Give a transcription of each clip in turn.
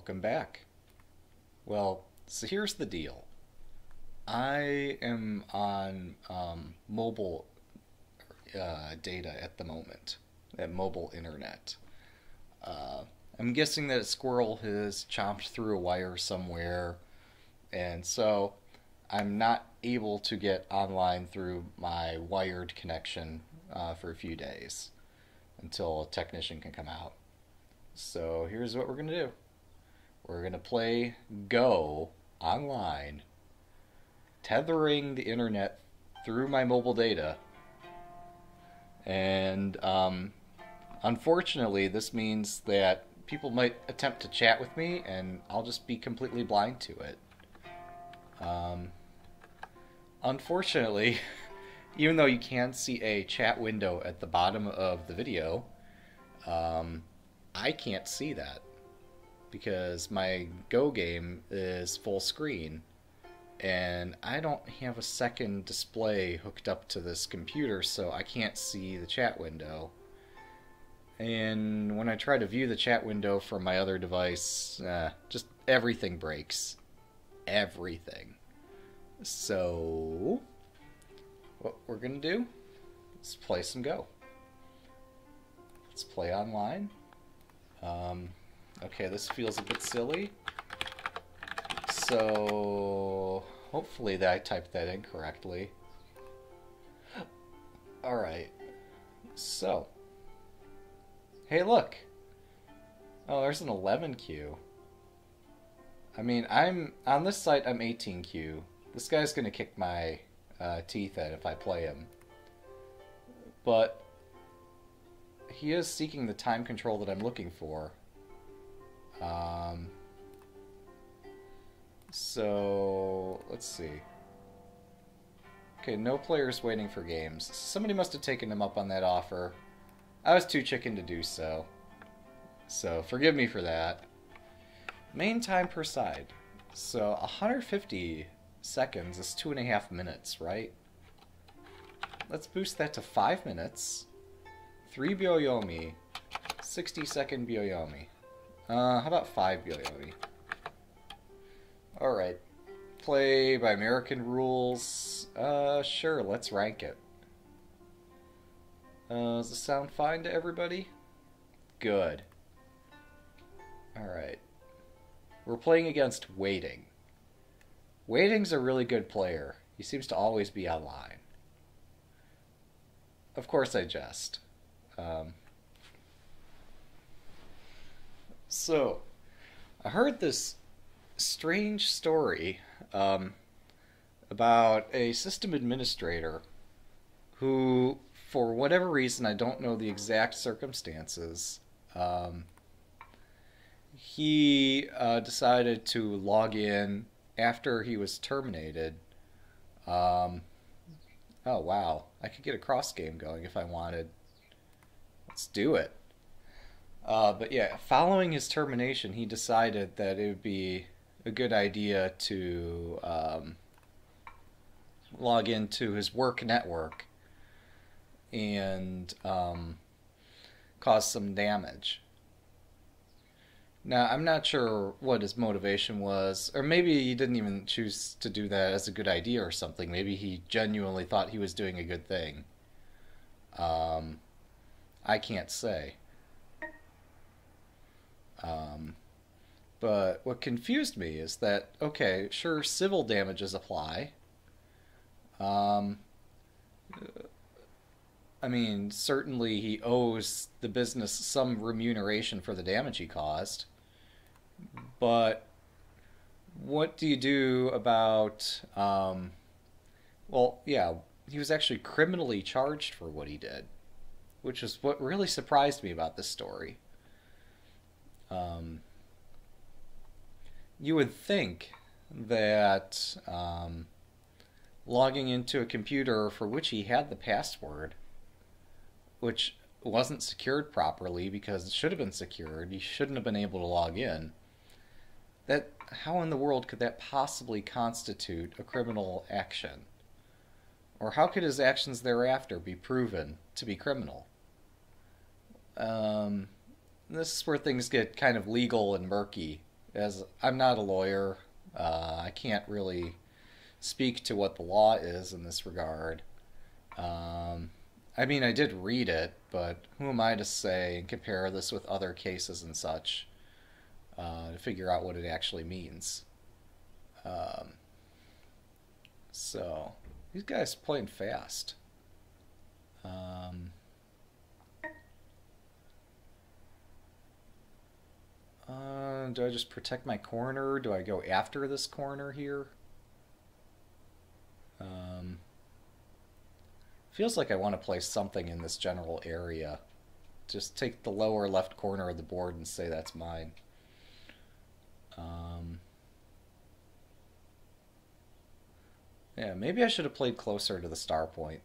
Welcome back. Well, so here's the deal. I am on mobile data at the moment, at mobile internet. Uh, I'm guessing that a squirrel has chomped through a wire somewhere, and so I'm not able to get online through my wired connection for a few days until a technician can come out. So here's what we're going to do. We're going to play Go online, tethering the internet through my mobile data. And unfortunately, this means that people might attempt to chat with me, and I'll just be completely blind to it. Unfortunately, even though you can see a chat window at the bottom of the video, I can't see that because my Go game is full screen and I don't have a second display hooked up to this computer, so I can't see the chat window. And when I try to view the chat window from my other device, just everything breaks. Everything. So, what we're going to do is play some Go. Let's play online. Okay, this feels a bit silly. So, hopefully that I typed that in correctly. Alright. So. Hey, look. Oh, there's an 11Q. I mean, on this site, I'm 18Q. This guy's gonna kick my teeth in if I play him. But he is seeking the time control that I'm looking for. So, let's see. Okay, no players waiting for games. Somebody must have taken him up on that offer. I was too chicken to do so. So, forgive me for that. Main time per side. So, 150 seconds is 2.5 minutes, right? Let's boost that to 5 minutes. 3 byoyomi. 60-second byoyomi. How about 5 byoyomi? Alright. Play by American rules. Sure, let's rank it. Does this sound fine to everybody? Good. Alright. We're playing against Waiting. Waiting's a really good player. He seems to always be online. Of course I jest. So, I heard this strange story about a system administrator who, for whatever reason, I don't know the exact circumstances, he decided to log in after he was terminated. Oh wow, I could get a cross game going if I wanted. Let's do it. But yeah, following his termination, he decided that it would be a good idea to log into his work network and cause some damage. Now, I'm not sure what his motivation was, or maybe he didn't even choose to do that as a good idea or something. Maybe he genuinely thought he was doing a good thing. I can't say. But what confused me is that, okay, sure, civil damages apply. I mean, certainly he owes the business some remuneration for the damage he caused. But what do you do about, well, yeah, he was actually criminally charged for what he did, which is what really surprised me about this story. You would think that logging into a computer for which he had the password, which wasn't secured properly because it should have been secured, he shouldn't have been able to log in, that how in the world could that possibly constitute a criminal action? Or how could his actions thereafter be proven to be criminal? This is where things get kind of legal and murky as I'm not a lawyer, I can't really speak to what the law is in this regard. Um, I mean, I did read it, but who am I to say and compare this with other cases and such to figure out what it actually means? Um, so, these guys playing fast. Um, do I just protect my corner? Do I go after this corner here? Um, Feels like I want to play something in this general area. Just take the lower left corner of the board and say that's mine. Um, yeah, maybe I should have played closer to the star point.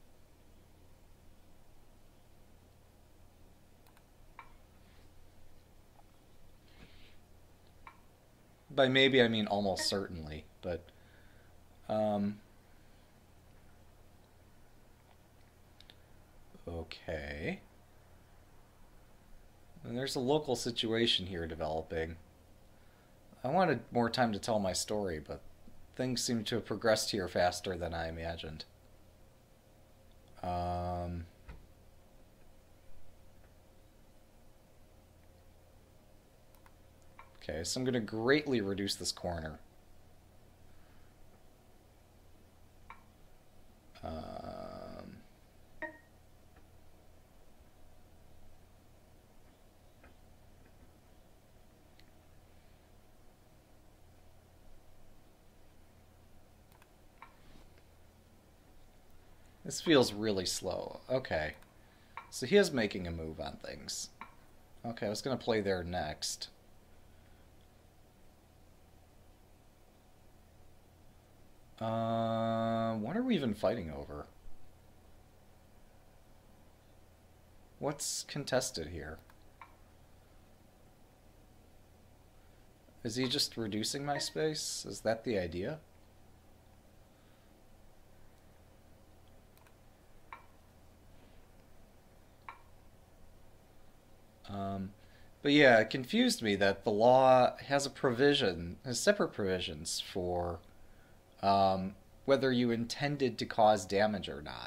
By maybe, I mean almost certainly, but um, okay. And there's a local situation here developing. I wanted more time to tell my story, but things seem to have progressed here faster than I imagined. Um, okay, so I'm going to greatly reduce this corner. Um, this feels really slow. Okay, so he is making a move on things. Okay, I was going to play there next. What are we even fighting over? What's contested here? Is he just reducing my space? Is that the idea? Um, but yeah, it confused me that the law has a provision, has separate provisions for um, whether you intended to cause damage or not.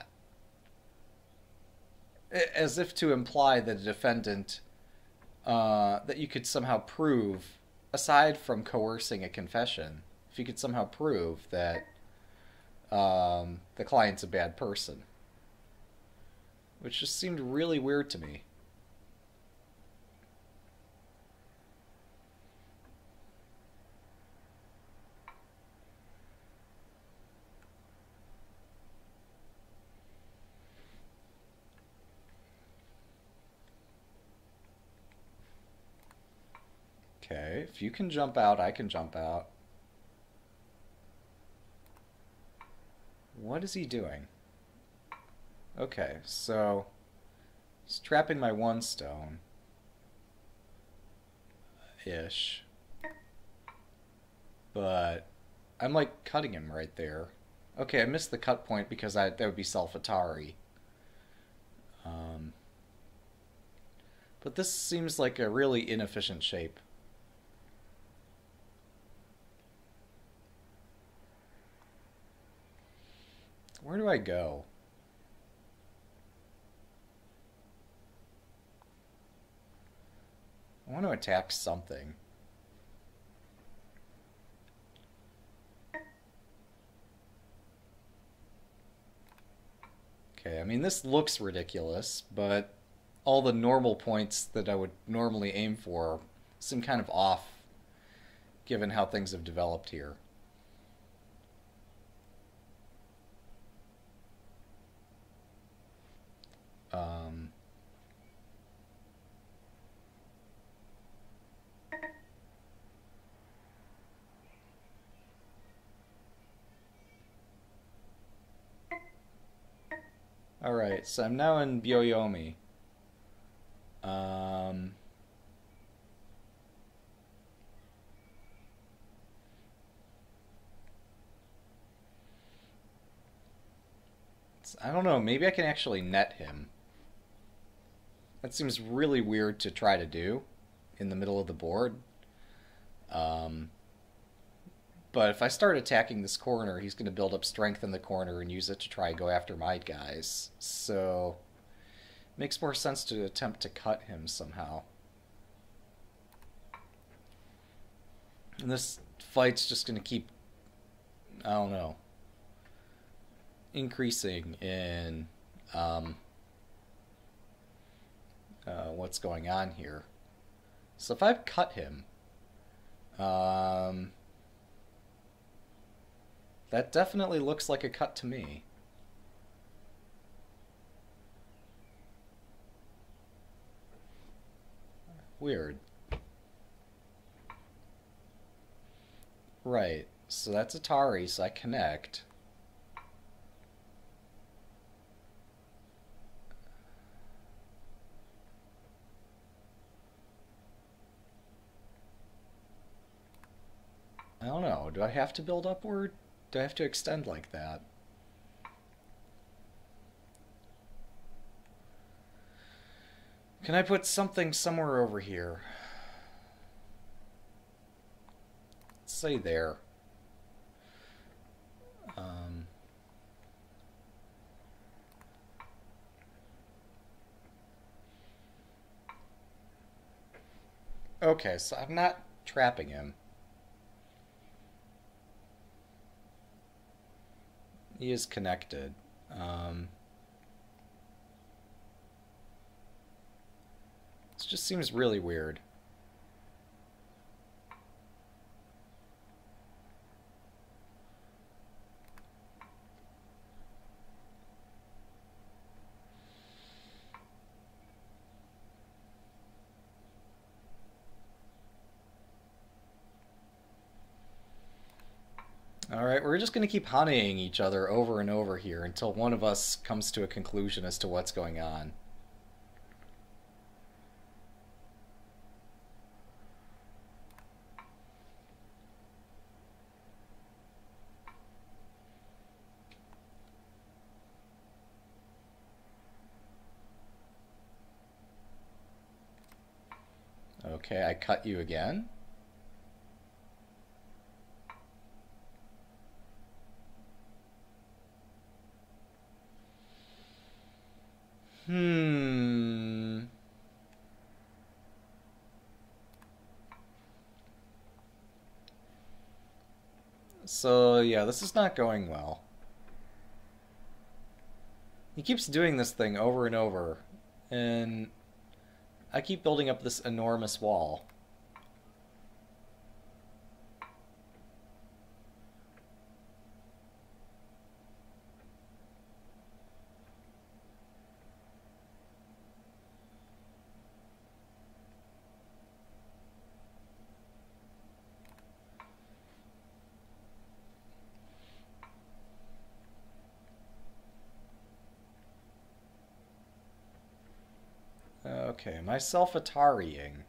As if to imply that a defendant, that you could somehow prove, aside from coercing a confession, if you could somehow prove that the client's a bad person, which just seemed really weird to me. Okay, if you can jump out, I can jump out. What is he doing? Okay, so he's trapping my one stone. Ish. But I'm like cutting him right there. Okay, I missed the cut point because that would be self-Atari. Um, but this seems like a really inefficient shape. Where do I go? I want to attack something. Okay, I mean, this looks ridiculous, but all the normal points that I would normally aim for seem kind of off given how things have developed here. Um, Alright, so I'm now in Byoyomi. Um, I don't know, maybe I can actually net him. That seems really weird to try to do in the middle of the board. Um, but if I start attacking this corner, he's going to build up strength in the corner and use it to try and go after my guys. So it makes more sense to attempt to cut him somehow. And this fight's just going to keep, I don't know, increasing in what's going on here. So if I've cut him, that definitely looks like a cut to me. Weird. Right, so that's Atari, so I connect. I don't know, do I have to build upward? Do I have to extend like that? Can I put something somewhere over here? Let's say there. Okay, so I'm not trapping him. He is connected. This just seems really weird. Alright, we're just going to keep honeying each other over and over here until one of us comes to a conclusion as to what's going on. Okay, I cut you again. So, yeah, this is not going well. He keeps doing this thing over and over, and I keep building up this enormous wall. Okay, am I self-Atarying?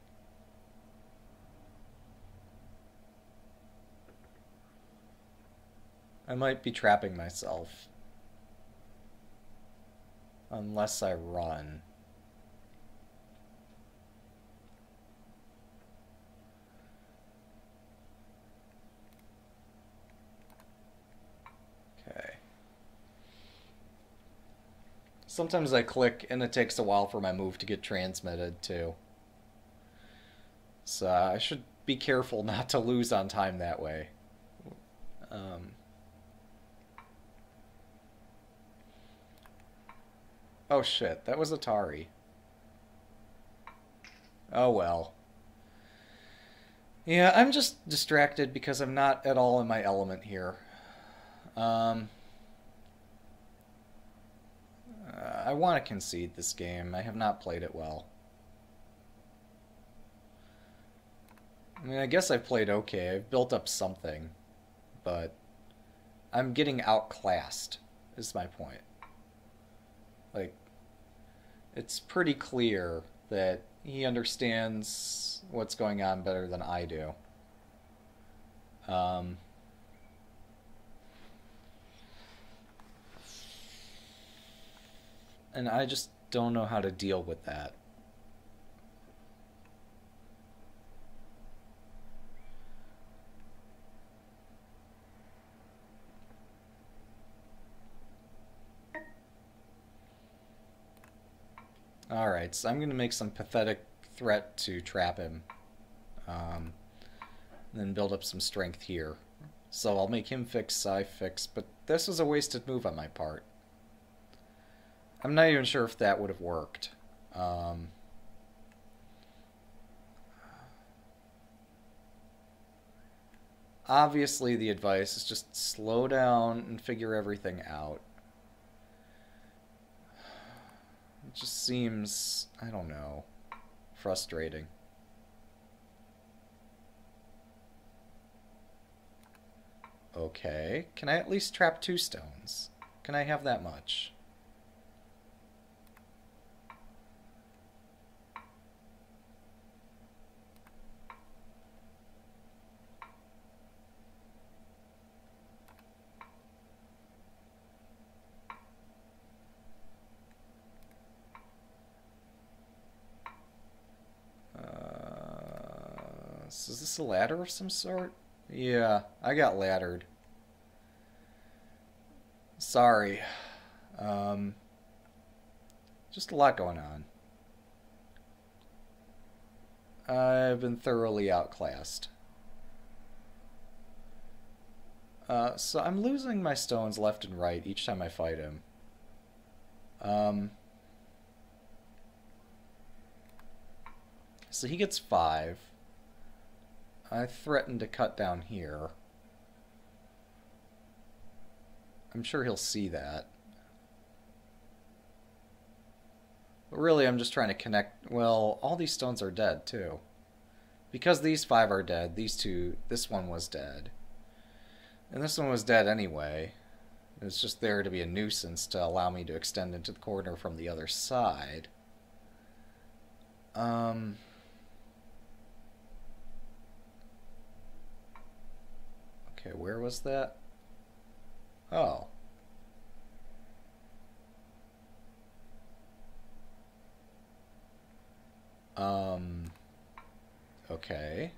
I might be trapping myself. Unless I run. Okay. Sometimes I click and it takes a while for my move to get transmitted too. So I should be careful not to lose on time that way. Oh shit, that was Atari. Oh well. Yeah, I'm just distracted because I'm not at all in my element here. I want to concede this game. I have not played it well. I mean, I guess I've played okay. I've built up something. But I'm getting outclassed, is my point. Like, it's pretty clear that he understands what's going on better than I do. And I just don't know how to deal with that. Alright, so I'm going to make some pathetic threat to trap him. Um, then build up some strength here. So I'll make him fix, I fix, but this was a wasted move on my part. I'm not even sure if that would have worked. Obviously, the advice is just slow down and figure everything out. It just seems, I don't know, frustrating. Okay, can I at least trap 2 stones? Can I have that much? So is this a ladder of some sort? Yeah, I got laddered. Sorry. Um, just a lot going on. I've been thoroughly outclassed. So I'm losing my stones left and right each time I fight him. So he gets 5. I threatened to cut down here. I'm sure he'll see that. But really, I'm just trying to connect... Well, all these stones are dead, too. Because these 5 are dead, these 2... This one was dead. And this one was dead anyway. It was just there to be a nuisance to allow me to extend into the corner from the other side. Okay, where was that? Oh. Okay.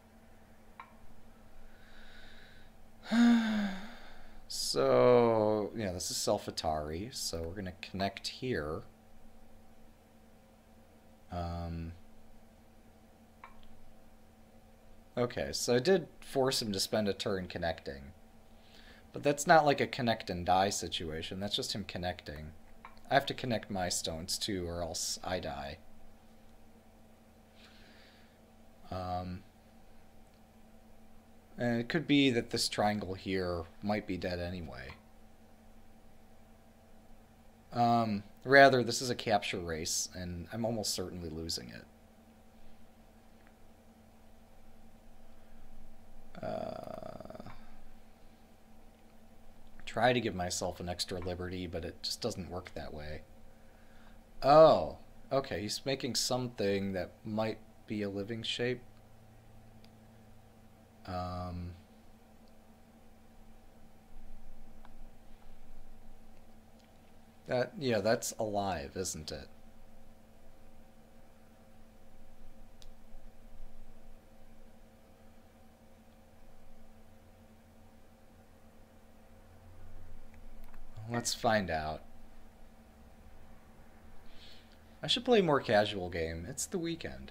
So, yeah, this is Self-Atari, so we're going to connect here. Okay, so I did force him to spend a turn connecting. But that's not like a connect and die situation, that's just him connecting. I have to connect my stones too, or else I die. And it could be that this triangle here might be dead anyway. Rather, this is a capture race, and I'm almost certainly losing it. Try to give myself an extra liberty, but it just doesn't work that way. Oh, okay, he's making something that might be a living shape. Yeah, that's alive, isn't it? Let's find out. I should play a more casual game. It's the weekend.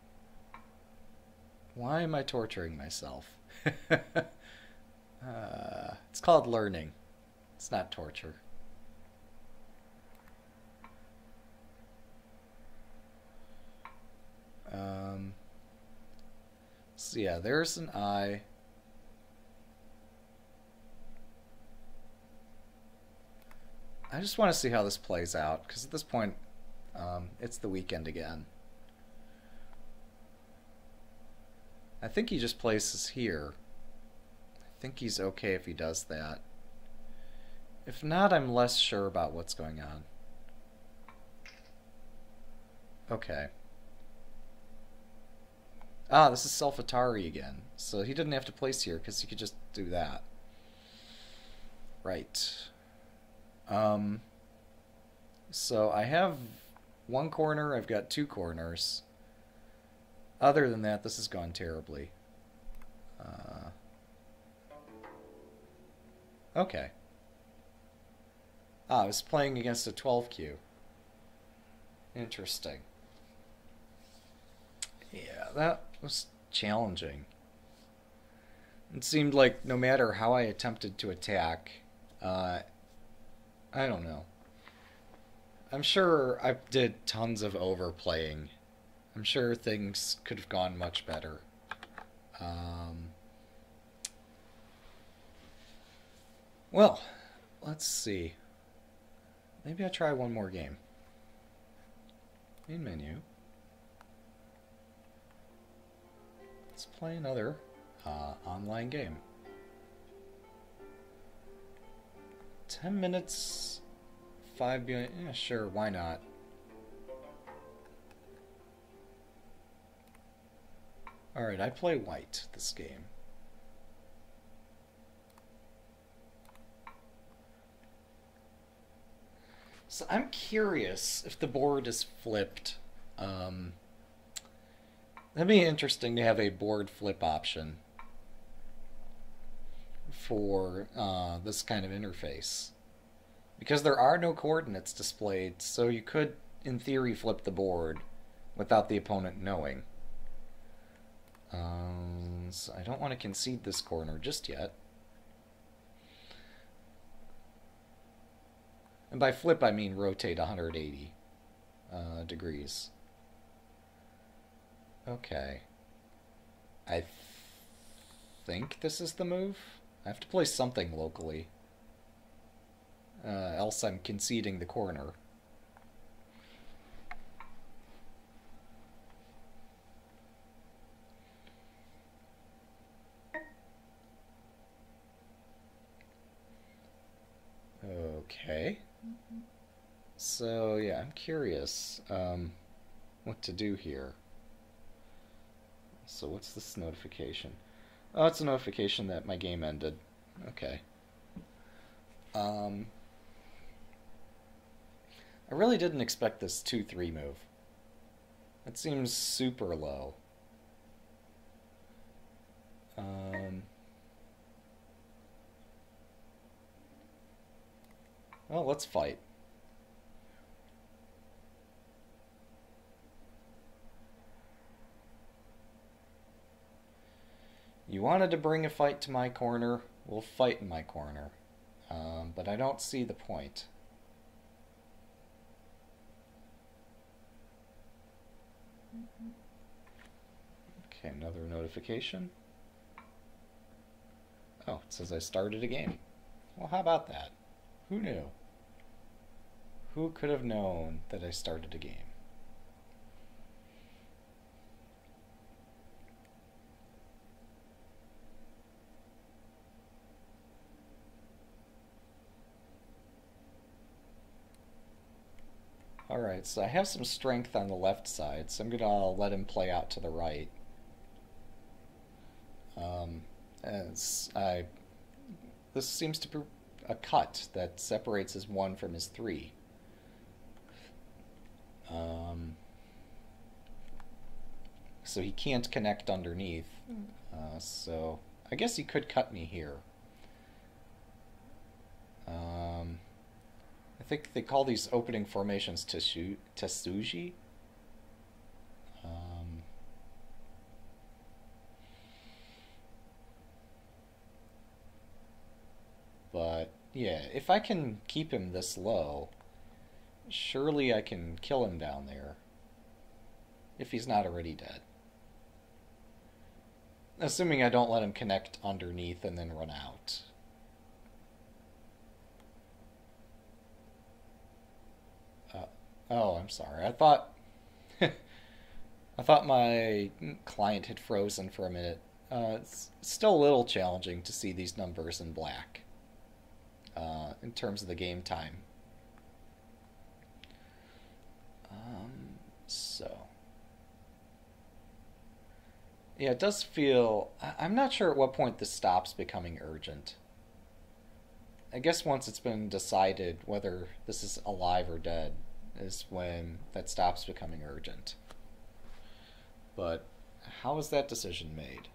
Why am I torturing myself? It's called learning. It's not torture. So yeah, there's an eye. I just want to see how this plays out, because at this point, it's the weekend again. I think he just places here. I think he's okay if he does that. If not, I'm less sure about what's going on. Okay. Ah, this is Self-Atari again. So he didn't have to place here, because he could just do that. Right. So I have one corner, I've got 2 corners. Other than that, this has gone terribly. Okay. Ah, I was playing against a 12Q. Interesting. Yeah, that was challenging. It seemed like no matter how I attempted to attack, uh, I don't know. I'm sure I did tons of overplaying. I'm sure things could have gone much better. Um, well, let's see. Maybe I try one more game. Main menu. Let's play another online game. 10 minutes, 5 billion. Yeah, sure, why not? Alright, I play white this game. So I'm curious if the board is flipped. That'd be interesting to have a board flip option for this kind of interface. Because there are no coordinates displayed, so you could, in theory, flip the board without the opponent knowing. So I don't want to concede this corner just yet. And by flip, I mean rotate 180 degrees. Okay. I think this is the move. I have to play something locally. Else I'm conceding the corner. Okay. So, yeah, I'm curious what to do here. So what's this notification? Oh, it's a notification that my game ended. Okay. I really didn't expect this 2-3 move. It seems super low. Well, let's fight. You wanted to bring a fight to my corner, we'll fight in my corner. But I don't see the point. Okay, another notification. Oh, it says I started a game. Well, how about that? Who knew? Who could have known that I started a game? Alright, so I have some strength on the left side, so I'm going to let him play out to the right. This seems to be a cut that separates his 1 from his 3. So he can't connect underneath. So I guess he could cut me here. I think they call these opening formations Tetsuji. But yeah, if I can keep him this low, surely I can kill him down there. If he's not already dead. Assuming I don't let him connect underneath and then run out. Oh, I'm sorry. I thought my client had frozen for a minute. It's still a little challenging to see these numbers in black in terms of the game time. So yeah, it does feel. I'm not sure at what point this stops becoming urgent. I guess once it's been decided whether this is alive or dead is when that stops becoming urgent. But how is that decision made?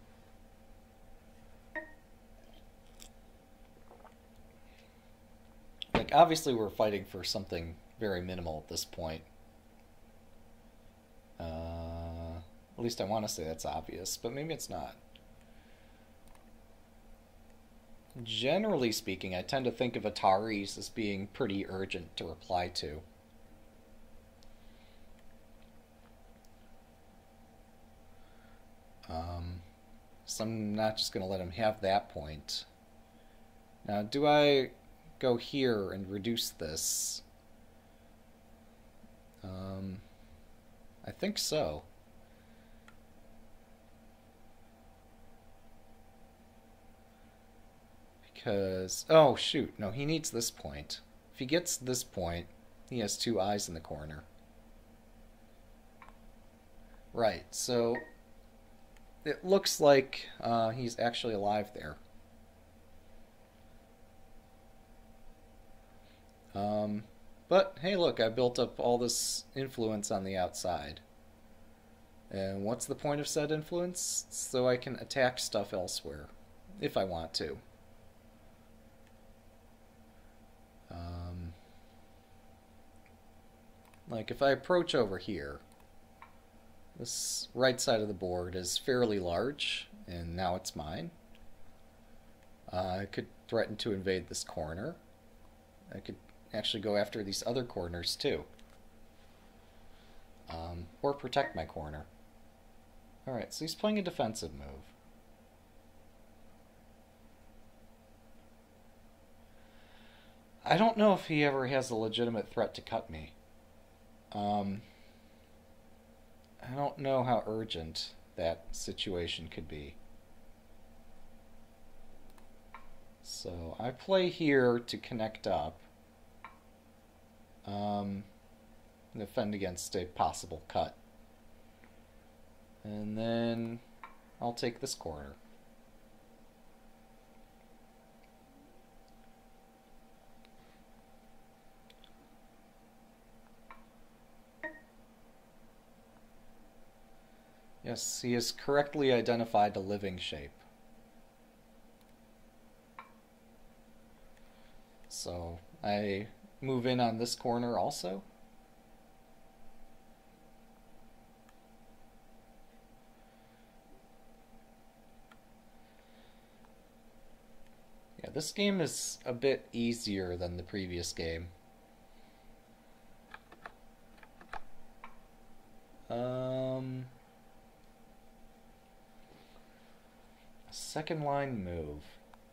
Like, obviously we're fighting for something very minimal at this point. At least I want to say that's obvious, but maybe it's not. Generally speaking, I tend to think of Ataris as being pretty urgent to reply to. So I'm not just going to let him have that point. Now, do I go here and reduce this? I think so. Because, oh shoot, no, he needs this point. If he gets this point, he has two eyes in the corner. Right, so it looks like he's actually alive there. But hey, look, I built up all this influence on the outside. And what's the point of said influence? So I can attack stuff elsewhere, if I want to. Like if I approach over here, this right side of the board is fairly large, and now it's mine. I could threaten to invade this corner. I could actually go after these other corners too. Or protect my corner. Alright, so he's playing a defensive move. I don't know if he ever has a legitimate threat to cut me. I don't know how urgent that situation could be. So I play here to connect up. Defend against a possible cut. And then I'll take this corner. Yes, he has correctly identified a living shape. So I move in on this corner also. Yeah, this game is a bit easier than the previous game. Second line move.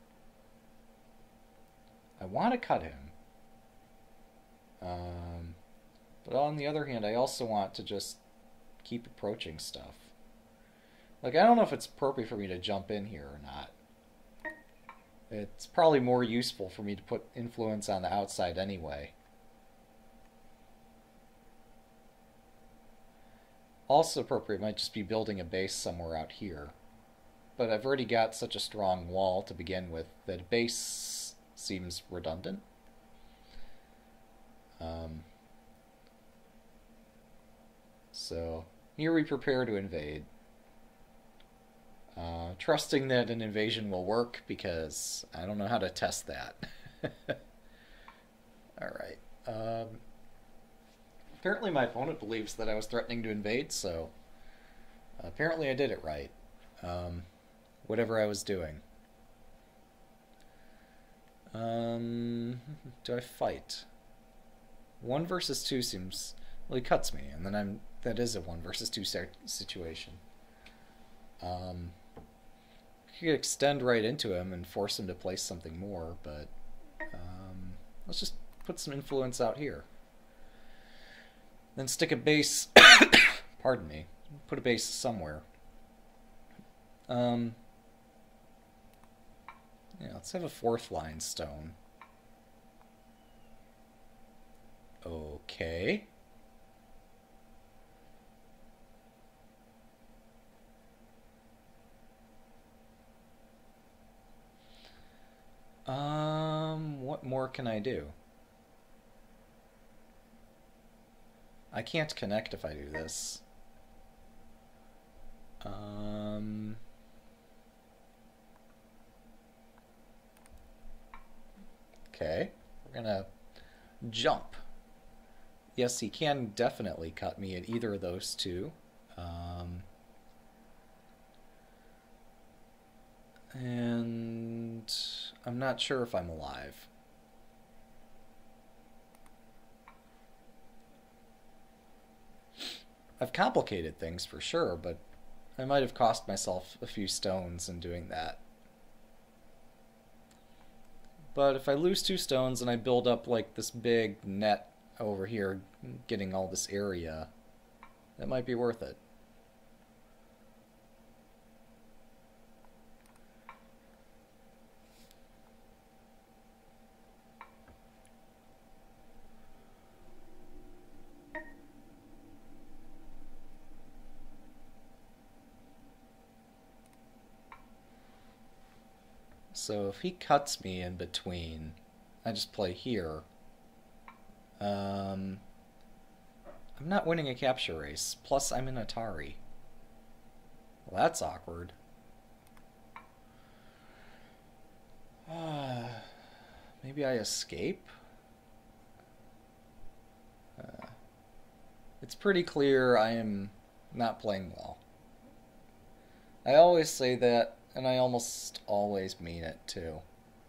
I want to cut him. But on the other hand, I also want to just keep approaching stuff. Like, I don't know if it's appropriate for me to jump in here or not. It's probably more useful for me to put influence on the outside anyway. Also appropriate might just be building a base somewhere out here. But I've already got such a strong wall to begin with that a base seems redundant. So here we prepare to invade. Trusting that an invasion will work because I don't know how to test that. Alright. Apparently my opponent believes that I was threatening to invade, so apparently I did it right. Whatever I was doing. Do I fight? 1 versus 2 seems... Well, he cuts me, and then that is a 1 versus 2 situation. You could extend right into him and force him to place something more, but let's just put some influence out here. Then stick a base... Pardon me. Put a base somewhere. Yeah, let's have a 4th line stone. Okay. What more can I do? I can't connect if I do this. Okay, we're gonna jump. Yes, he can definitely cut me at either of those two. I'm not sure if I'm alive. I've complicated things for sure, but I might have cost myself a few stones in doing that. But if I lose 2 stones and I build up like this big net over here, getting all this area, that might be worth it. So if he cuts me in between, I just play here. I'm not winning a capture race. Plus, I'm in Atari. Well, that's awkward. Maybe I escape? It's pretty clear I am not playing well. I always say that, and I almost always mean it too.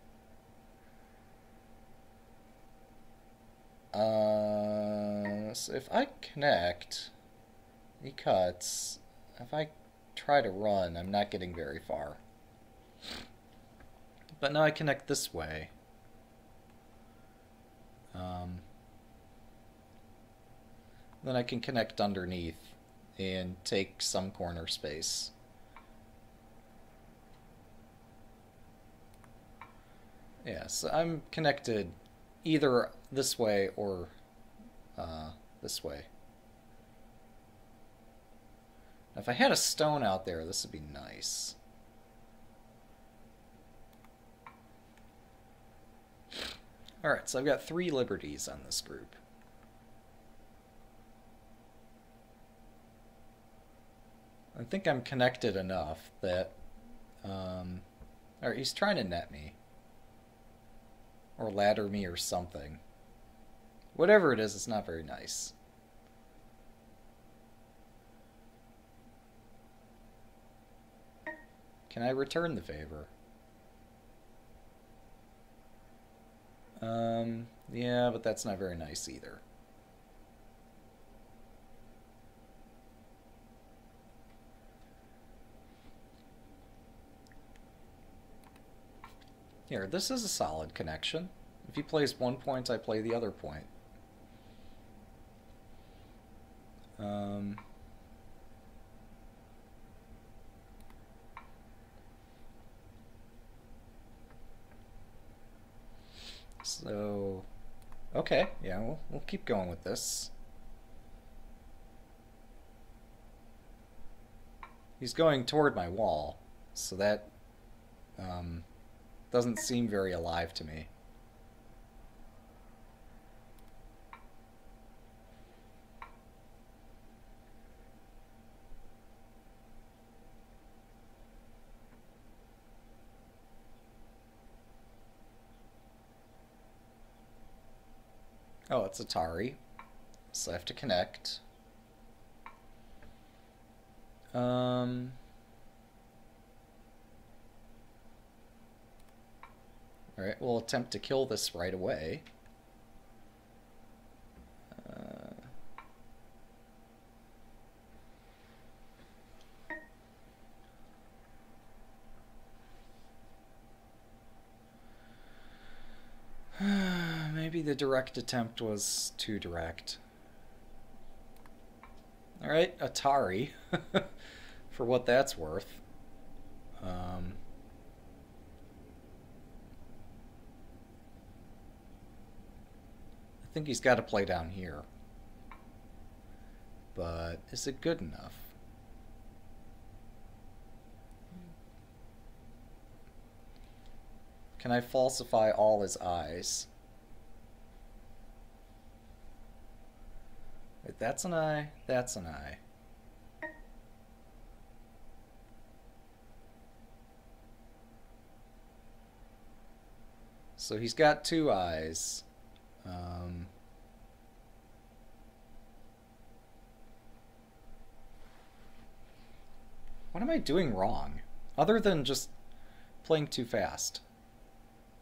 So if I connect, he cuts. If I try to run, I'm not getting very far. But now I connect this way. Then I can connect underneath and take some corner space. Yeah, so I'm connected either this way or this way. Now, if I had a stone out there, this would be nice. Alright, so I've got 3 liberties on this group. I think I'm connected enough that... Alright, he's trying to net me. Or ladder me or something. Whatever it is, it's not very nice. Can I return the favor? Yeah, but that's not very nice either. Here, this is a solid connection. If he plays one point, I play the other point. So, okay, yeah, we'll keep going with this. He's going toward my wall, so that doesn't seem very alive to me. Oh, it's Atari, so I have to connect. Alright, we'll attempt to kill this right away. Maybe the direct attempt was too direct. Alright, Atari, for what that's worth. I think he's got to play down here. But is it good enough? Can I falsify all his eyes? Wait, that's an eye, that's an eye. So he's got 2 eyes. What am I doing wrong? Other than just playing too fast.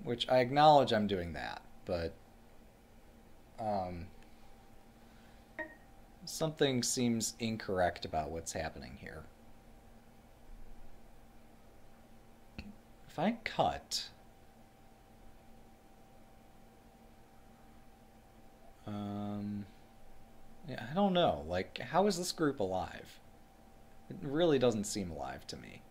which I acknowledge I'm doing that, but um, something seems incorrect about what's happening here. If I cut... yeah, I don't know. Like, how is this group alive? It really doesn't seem alive to me.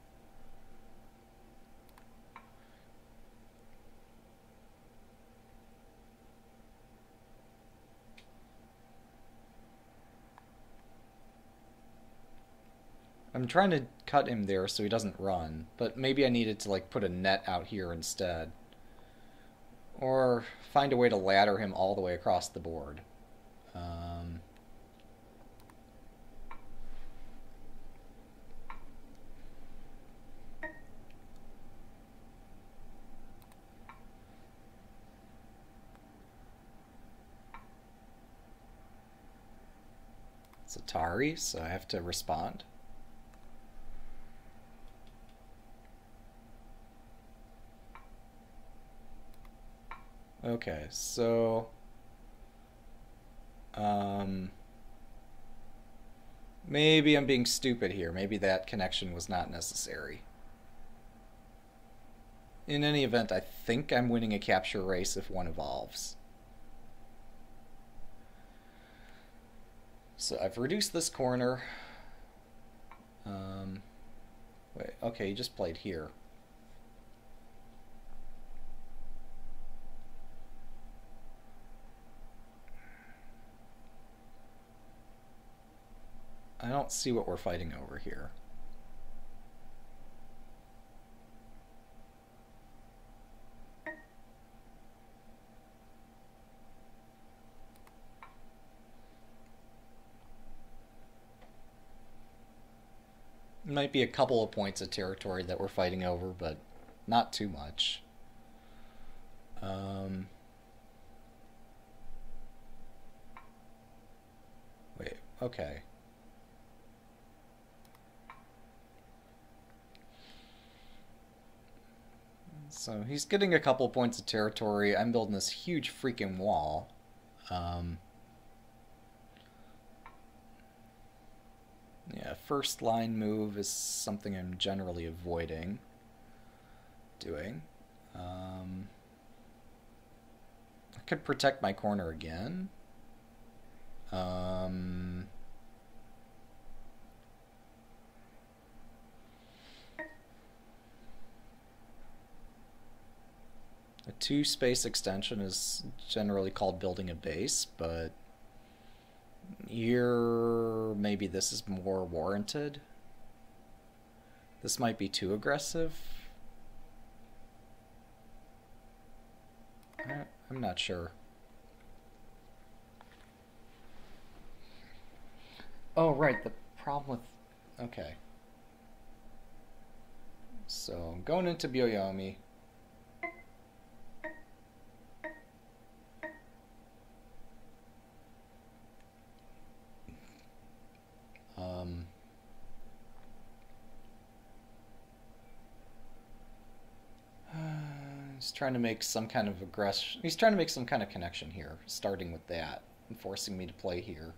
I'm trying to cut him there so he doesn't run, but maybe I needed to like put a net out here instead. Or find a way to ladder him all the way across the board. It's Atari, so I have to respond. Okay, so maybe I'm being stupid here. Maybe that connection was not necessary. In any event, I think I'm winning a capture race if one evolves. So I've reduced this corner. Wait, okay, he just played here. I don't see what we're fighting over here. Might be a couple of points of territory that we're fighting over, but not too much. Wait, okay. So he's getting a couple of points of territory. I'm building this huge freaking wall. Yeah, first line move is something I'm generally avoiding doing. I could protect my corner again. A 2-space extension is generally called building a base, but here maybe this is more warranted. This might be too aggressive. I'm not sure. Oh, right, the problem with... Okay. So, I'm going into Byoyomi. He's trying to make some kind of aggression. He's trying to make some kind of connection here, starting with that and forcing me to play here.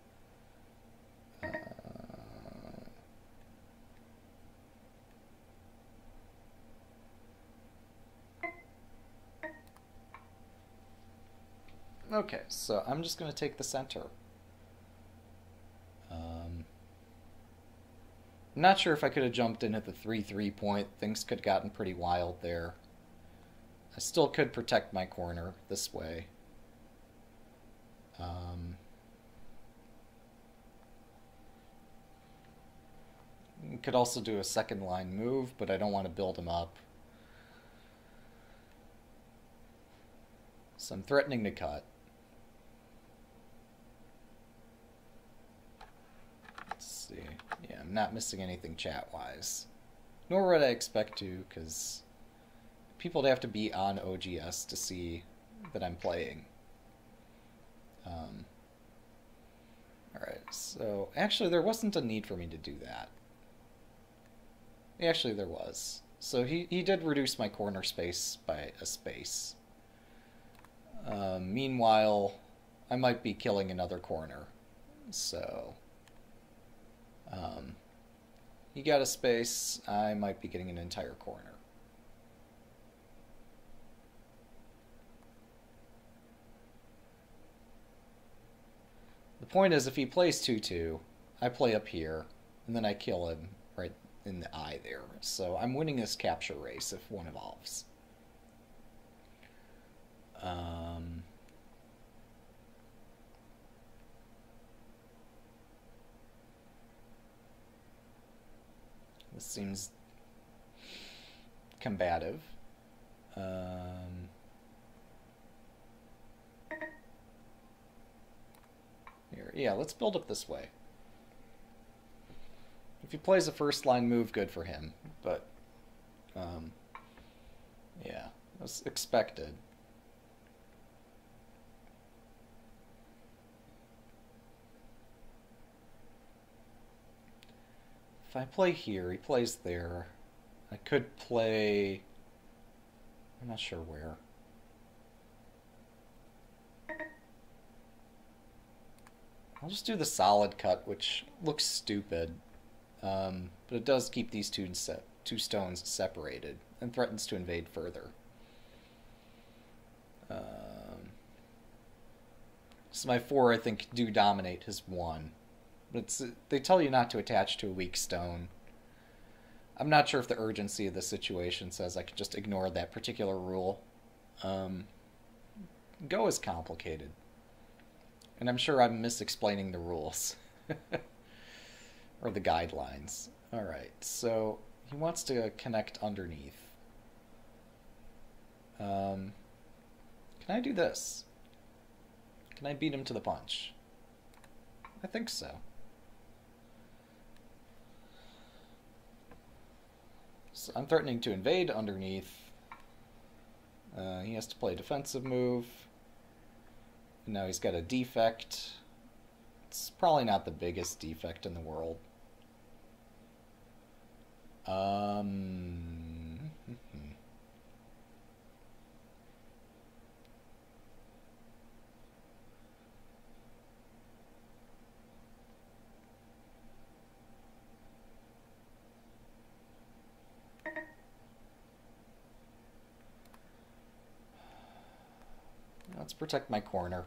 Okay, so I'm just going to take the center. I'm not sure if I could have jumped in at the 3-3 point. Things could have gotten pretty wild there. I still could protect my corner this way. Could also do a second line move, but I don't want to build him up. So I'm threatening to cut. Let's see. Yeah, I'm not missing anything chat-wise. Nor would I expect to, because people would have to be on OGS to see that I'm playing. Alright, so actually there wasn't a need for me to do that. Actually there was. So he did reduce my corner space by a space. Meanwhile, I might be killing another corner. So, he got a space, I might be getting an entire corner. The point is, if he plays 2-2, I play up here, and then I kill him right in the eye there. So I'm winning this capture race if one evolves. This seems combative. Here, yeah, let's build up this way. If he plays a first line move, good for him. But, yeah, that's expected. If I play here, he plays there. I could play... I'm not sure where. I'll just do the solid cut, which looks stupid. But it does keep these two stones separated and threatens to invade further. So my 4, I think, do dominate his 1. But they tell you not to attach to a weak stone. I'm not sure if the urgency of the situation says I could just ignore that particular rule. Go is complicated. And I'm sure I'm misexplaining the rules. Or the guidelines. Alright, so he wants to connect underneath. Can I do this? Can I beat him to the punch? I think so. So I'm threatening to invade underneath. He has to play a defensive move. And now he's got a defect. It's probably not the biggest defect in the world. Let's protect my corner.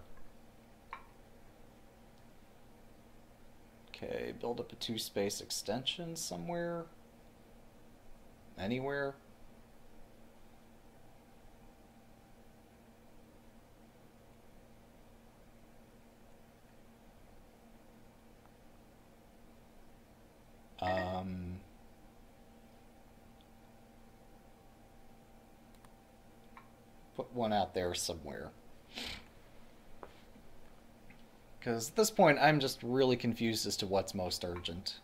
Okay, build up a 2-space extension somewhere. Anywhere. Put one out there somewhere. Because at this point, I'm just really confused as to what's most urgent.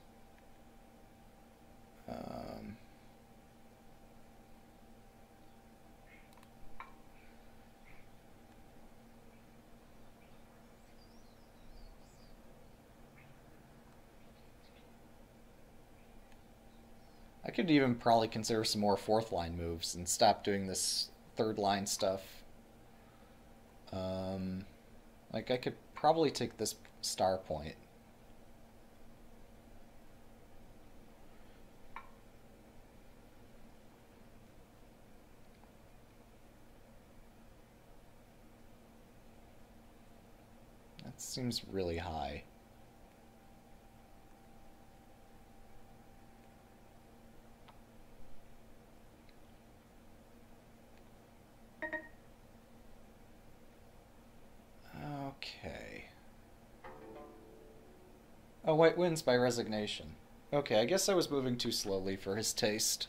I could even probably consider some more 4th line moves and stop doing this 3rd line stuff. Like, I could probably take this star point. That seems really high. Okay. Oh, white wins by resignation. Okay, I guess I was moving too slowly for his taste.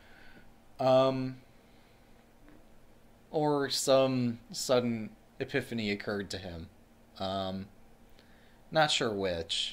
Or some sudden epiphany occurred to him. Not sure which.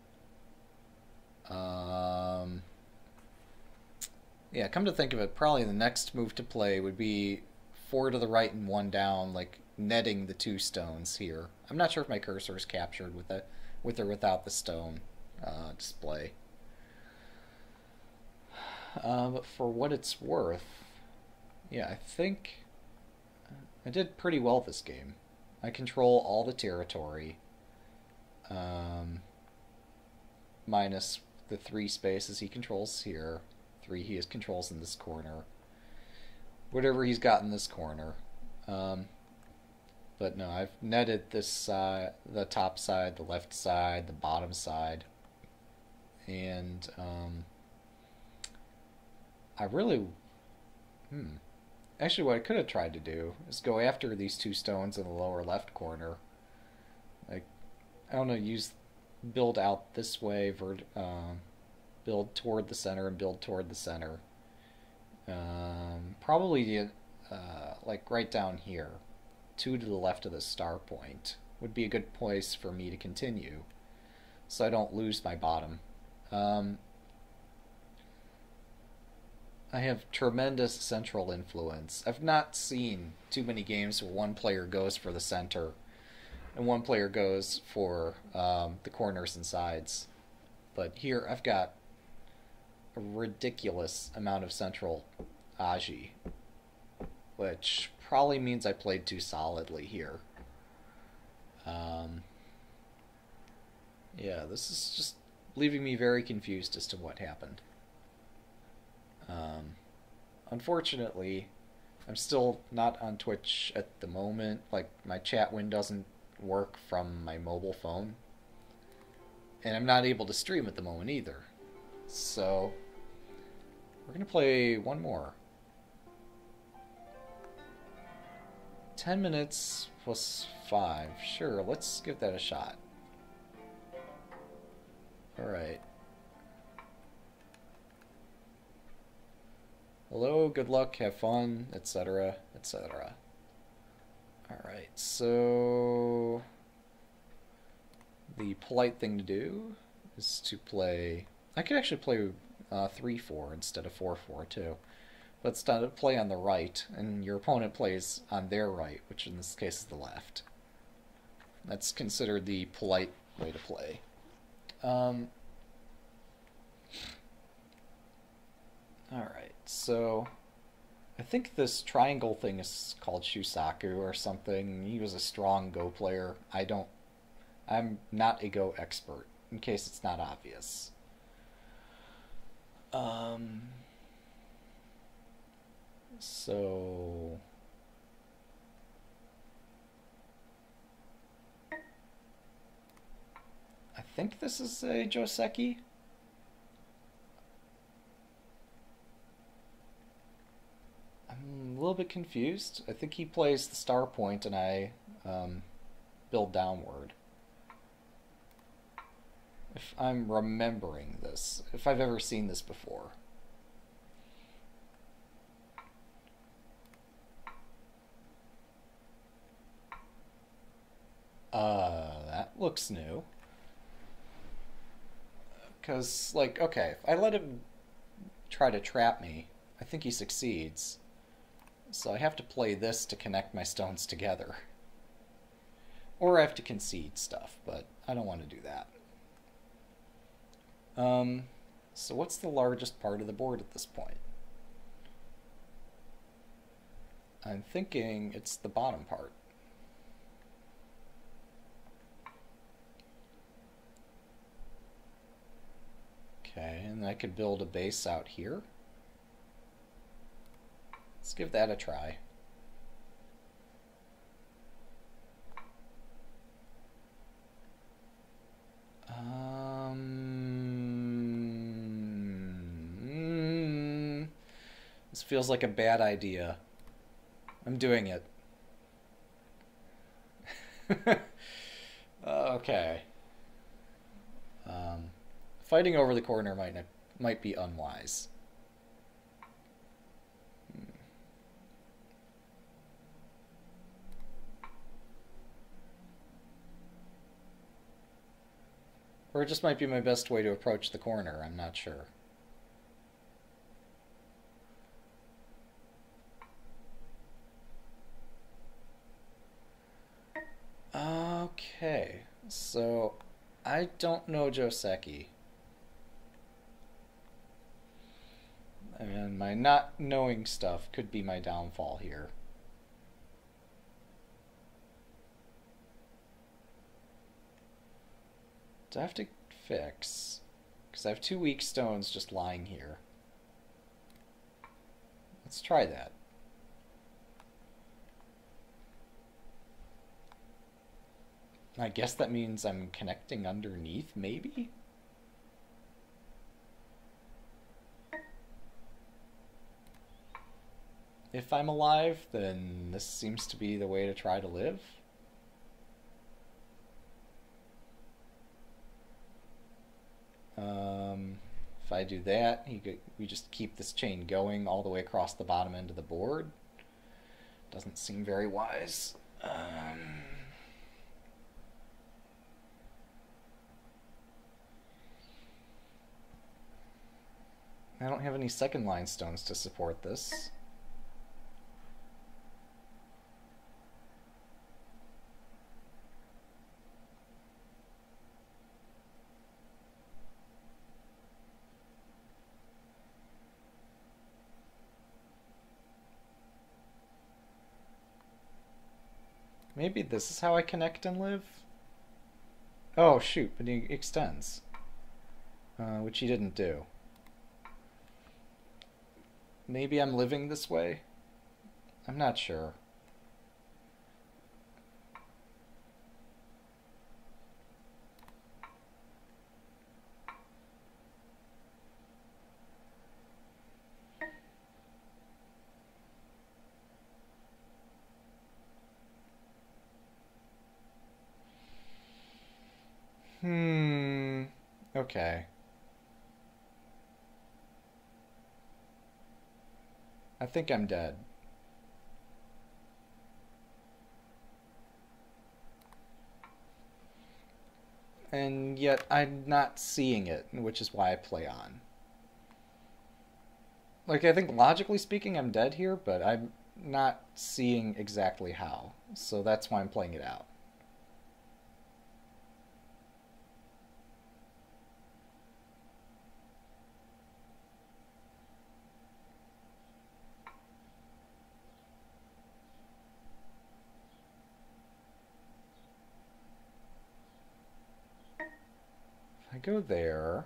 Yeah, come to think of it, probably the next move to play would be 4 to the right and 1 down, like netting the 2 stones here. I'm not sure if my cursor is captured with or without the stone display. But for what it's worth, yeah, I think I did pretty well this game. I control all the territory, um, minus the three spaces he controls here, three he controls in this corner, whatever he's got in this corner. Um, but no, I've netted this side, the top side, the left side, the bottom side, and I really, hmm. Actually, what I could have tried to do is go after these two stones in the lower left corner. Like, I don't know, build out this way, build toward the center and build toward the center. Probably like right down here, two to the left of the star point would be a good place for me to continue, so I don't lose my bottom. Um, I have tremendous central influence. I've not seen too many games where one player goes for the center and one player goes for the corners and sides. But here I've got a ridiculous amount of central Aji, which probably means I played too solidly here. Um, yeah, this is just leaving me very confused as to what happened. Um, Unfortunately, I'm still not on Twitch at the moment. Like, my chat win doesn't work from my mobile phone. And I'm not able to stream at the moment either. So, we're going to play one more. 10 minutes plus 5. Sure, let's give that a shot. Alright. Hello, good luck, have fun, etc., etc. Alright, so the polite thing to do is to play. I could actually play 3-4 instead of 4-4 too. But instead of play on the right, and your opponent plays on their right, which in this case is the left. That's considered the polite way to play. Alright, so I think this triangle thing is called Shusaku or something. He was a strong Go player. I'm not a Go expert, in case it's not obvious. So I think this is a Joseki. I'm a little bit confused. I think he plays the star point and I build downward. If I'm remembering this, if I've ever seen this before. That looks new. Because, like, okay, if I let him try to trap me, I think he succeeds. So I have to play this to connect my stones together. Or I have to concede stuff, but I don't want to do that. So what's the largest part of the board at this point? I'm thinking it's the bottom part. Okay, and I could build a base out here. Let's give that a try. This feels like a bad idea. I'm doing it. Okay. Fighting over the corner might be unwise. Or it just might be my best way to approach the corner, I'm not sure. Okay, so I don't know Joseki. And my not knowing stuff could be my downfall here. Do I have to fix? Because I have 2 weak stones just lying here. Let's try that. I guess that means I'm connecting underneath, maybe? If I'm alive, then this seems to be the way to try to live. If I do that, we just keep this chain going all the way across the bottom end of the board. Doesn't seem very wise. I don't have any second line stones to support this. Maybe this is how I connect and live? Oh, shoot, but he extends. Which he didn't do. Maybe I'm living this way? I'm not sure. Okay. I think I'm dead. And yet I'm not seeing it, which is why I play on. Like, I think logically speaking I'm dead here, but I'm not seeing exactly how. So that's why I'm playing it out. If I go there...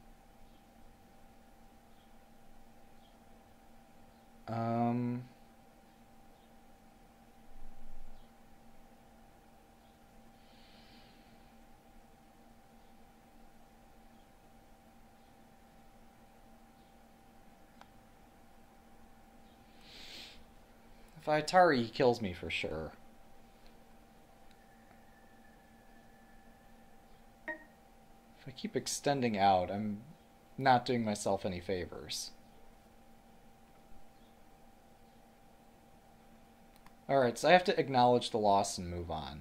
If I Atari, he kills me for sure. If I keep extending out, I'm not doing myself any favors. Alright, so I have to acknowledge the loss and move on.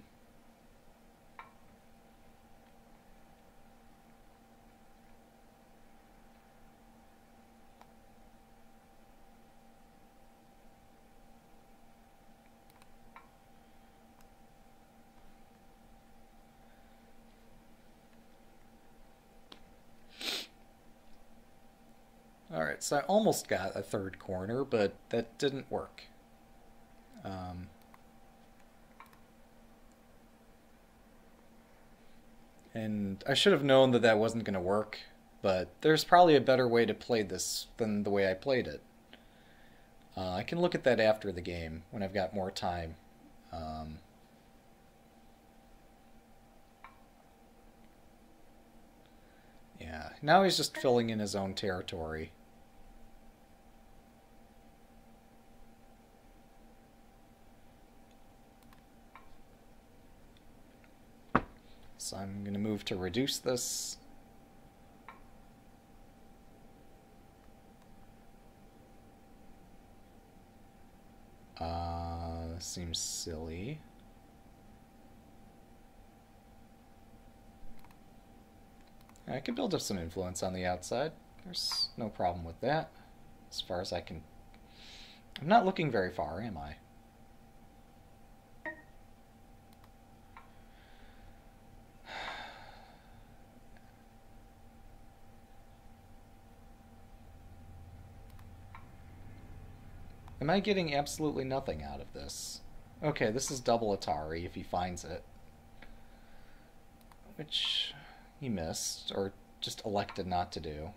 Alright, so I almost got a third corner, but that didn't work. And I should have known that that wasn't going to work, but there's probably a better way to play this than the way I played it. I can look at that after the game, when I've got more time. Yeah, now he's just filling in his own territory. So I'm going to move to reduce this. Seems silly. I can build up some influence on the outside. There's no problem with that, as far as I can... I'm not looking very far, am I? Am I getting absolutely nothing out of this? Okay, this is double Atari if he finds it. Which he missed, or just elected not to do.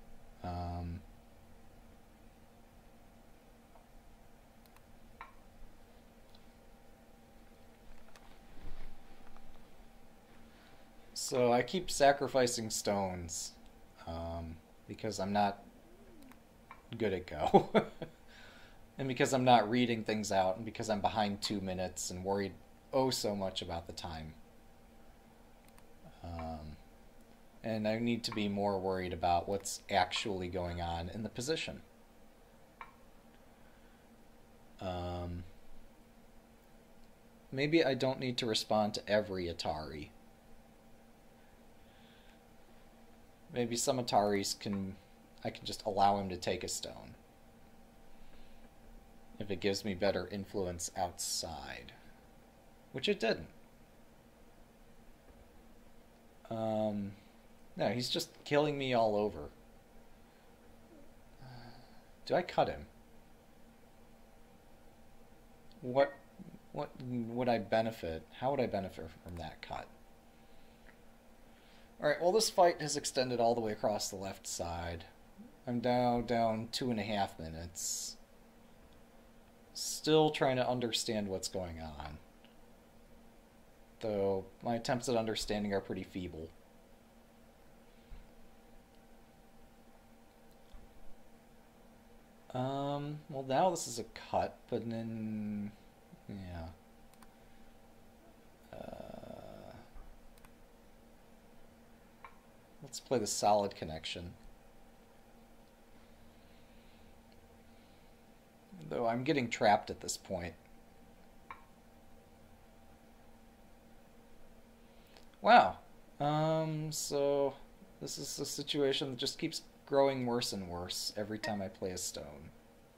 So I keep sacrificing stones because I'm not good at Go. And because I'm not reading things out, and because I'm behind 2 minutes and worried oh so much about the time. And I need to be more worried about what's actually going on in the position. Maybe I don't need to respond to every Atari. Maybe some Ataris I can just allow him to take a stone. If it gives me better influence outside. Which it didn't. No, he's just killing me all over. Do I cut him? What would I benefit? How would I benefit from that cut? Alright, well this fight has extended all the way across the left side. I'm now down 2.5 minutes. Still trying to understand what's going on. Though my attempts at understanding are pretty feeble. Well now this is a cut, but then, yeah. Let's play the solid connection. Though I'm getting trapped at this point. Wow. So this is a situation that just keeps growing worse and worse every time I play a stone.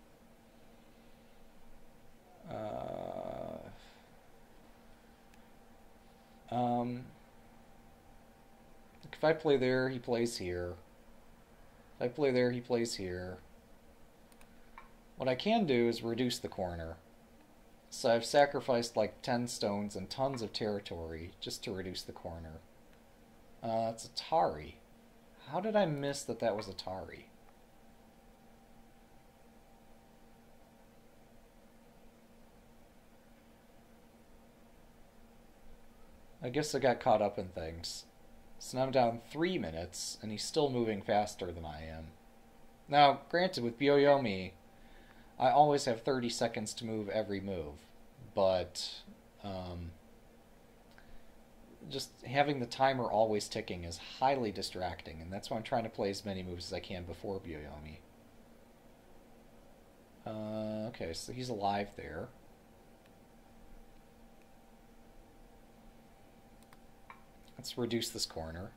If I play there, he plays here. If I play there, he plays here. What I can do is reduce the corner. So I've sacrificed like 10 stones and tons of territory just to reduce the corner. It's Atari. How did I miss that that was Atari? I guess I got caught up in things. So now I'm down 3 minutes, and he's still moving faster than I am. Now, granted, with Byoyomi, I always have 30 seconds to move every move, but just having the timer always ticking is highly distracting, and that's why I'm trying to play as many moves as I can before Byoyomi. Okay, so he's alive there. Let's reduce this corner.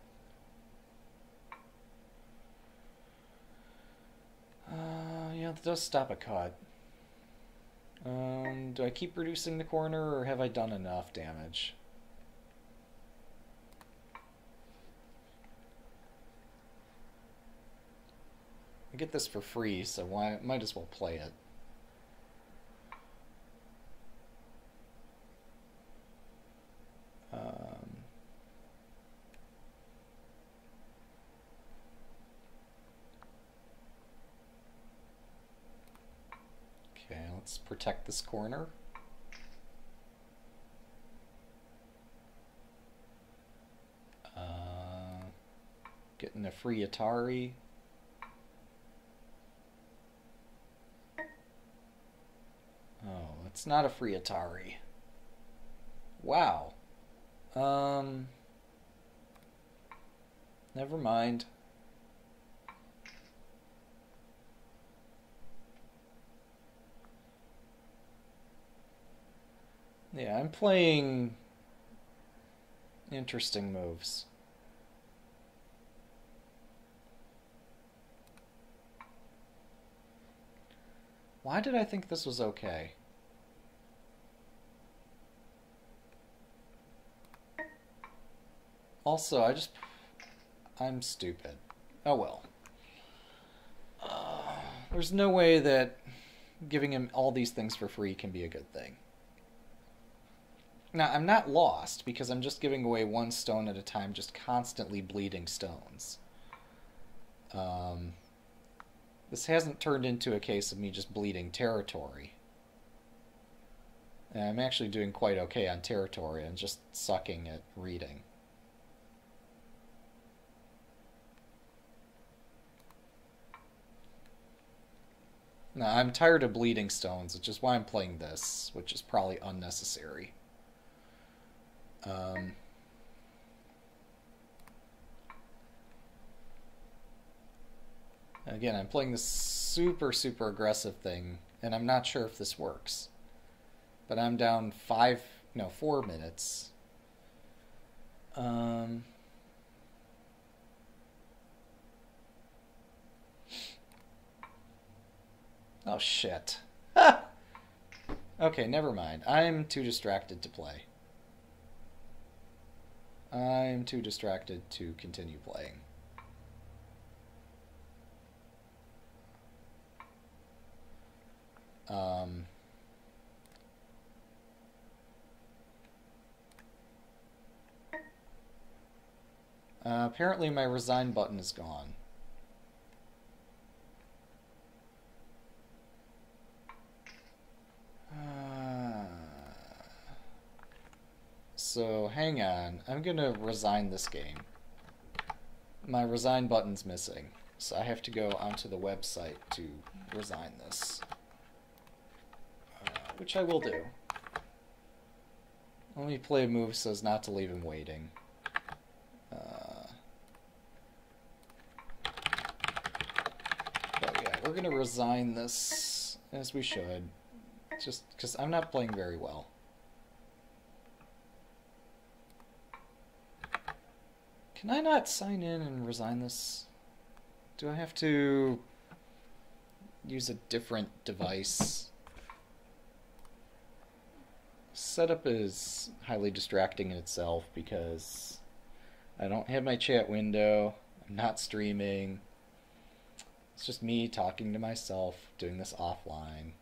Yeah, that does stop a cut. Do I keep reducing the corner, or have I done enough damage? I get this for free, so might as well play it. Okay, let's protect this corner. Getting a free Atari. Oh, it's not a free Atari. Wow. Never mind. Yeah, I'm playing interesting moves. Why did I think this was okay? Also, I'm stupid. Oh well. There's no way that giving him all these things for free can be a good thing. Now, I'm not lost, because I'm just giving away one stone at a time, just constantly bleeding stones. This hasn't turned into a case of me just bleeding territory. And I'm actually doing quite okay on territory and just sucking at reading. Now, I'm tired of bleeding stones, which is why I'm playing this, which is probably unnecessary. Again, I'm playing this super, super aggressive thing, and I'm not sure if this works. But I'm down 4 minutes. Oh, shit. Okay, never mind. I'm too distracted to play. I'm too distracted to continue playing. Apparently my resign button is gone. So, hang on. I'm gonna resign this game. My resign button's missing, so I have to go onto the website to resign this. Which I will do. Let me play a move so as not to leave him waiting. But yeah, we're gonna resign this, as we should. Just because I'm not playing very well. Can I not sign in and resign this? Do I have to use a different device? Setup is highly distracting in itself because I don't have my chat window, I'm not streaming. It's just me talking to myself, doing this offline.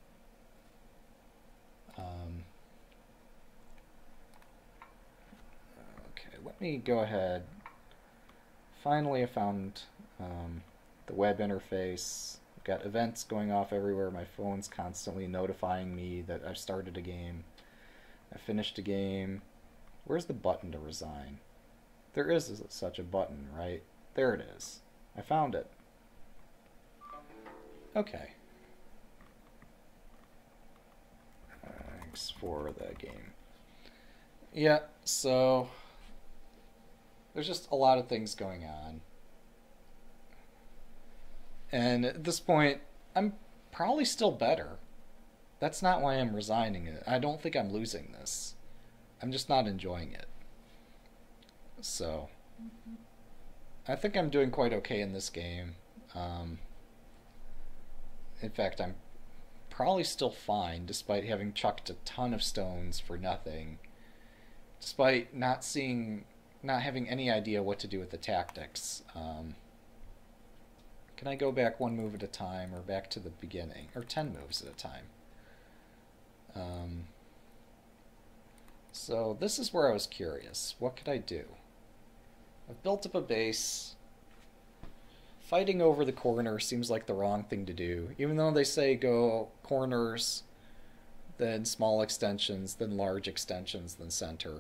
Okay, let me go ahead. Finally, I found the web interface. I've got events going off everywhere. My phone's constantly notifying me that I've started a game. I finished a game. Where's the button to resign? There is such a button, right? There it is. I found it. Okay. Thanks for the game. Yeah, so there's just a lot of things going on. And at this point, I'm probably still better. That's not why I'm resigning it. I don't think I'm losing this. I'm just not enjoying it. So, I think I'm doing quite okay in this game. In fact, I'm probably still fine, despite having chucked a ton of stones for nothing. Despite not having any idea what to do with the tactics. Can I go back one move at a time, or back to the beginning? Or 10 moves at a time? So this is where I was curious. What could I do? I've built up a base. Fighting over the corner seems like the wrong thing to do. Even though they say go corners, then small extensions, then large extensions, then center.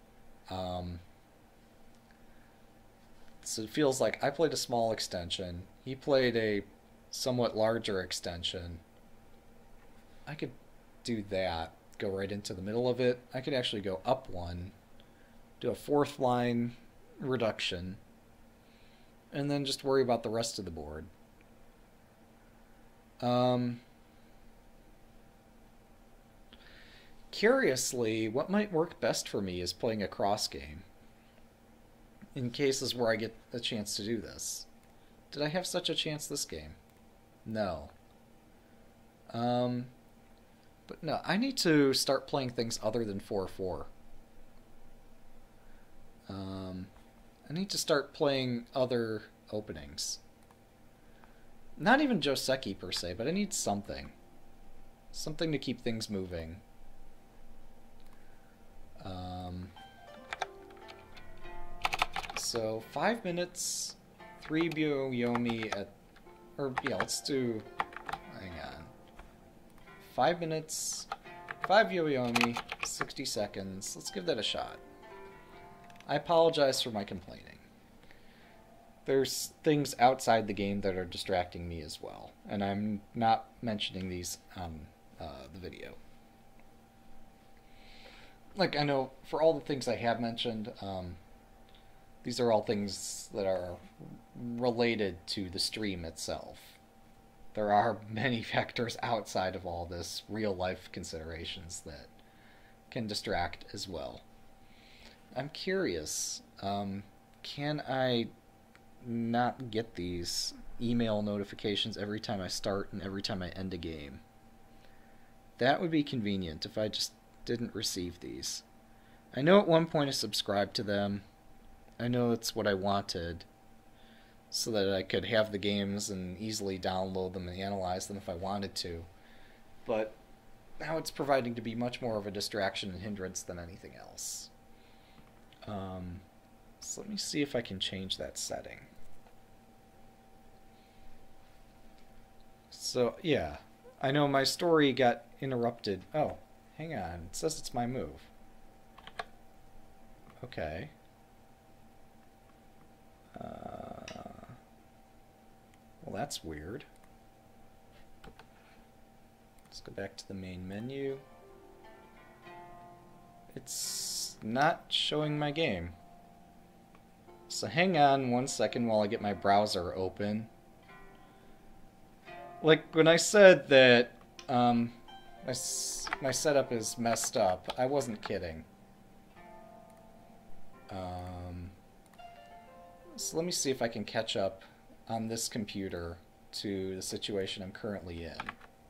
So it feels like I played a small extension. He played a somewhat larger extension. I could do that. Go right into the middle of it. I could actually go up one, do a fourth line reduction, and then just worry about the rest of the board. Curiously, what might work best for me is playing a cross game. In cases where I get a chance to do this. Did I have such a chance this game? No. But no, I need to start playing things other than 4-4. I need to start playing other openings. Not even Joseki per se, but I need something. Something to keep things moving. So 5 minutes, 3 Byoyomi at, or yeah, let's do, hang on. 5 minutes, 5 Yoyomi, 60 seconds. Let's give that a shot. I apologize for my complaining. There's things outside the game that are distracting me as well, and I'm not mentioning these on the video. Like, I know for all the things I have mentioned, these are all things that are related to the stream itself. There are many factors outside of all this, real-life considerations that can distract as well. I'm curious, can I not get these email notifications every time I start and every time I end a game? That would be convenient if I just didn't receive these. I know at one point I subscribed to them. I know it's what I wanted, so that I could have the games and easily download them and analyze them if I wanted to. But now it's proving to be much more of a distraction and hindrance than anything else. So let me see if I can change that setting. So yeah, I know my story got interrupted. Oh, hang on, it says it's my move. Okay. Well, that's weird. Let's go back to the main menu. It's not showing my game. So hang on 1 second while I get my browser open. Like, when I said that my setup is messed up, I wasn't kidding. So let me see if I can catch up on this computer to the situation I'm currently in.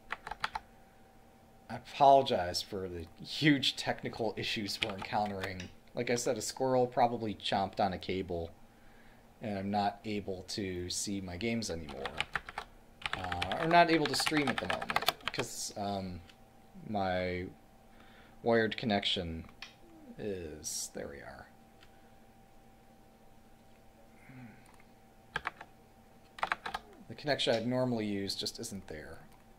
I apologize for the huge technical issues we're encountering. Like I said, a squirrel probably chomped on a cable, and I'm not able to see my games anymore. Or not able to stream at the moment, because my wired connection is... there we are. The connection I'd normally use just isn't there.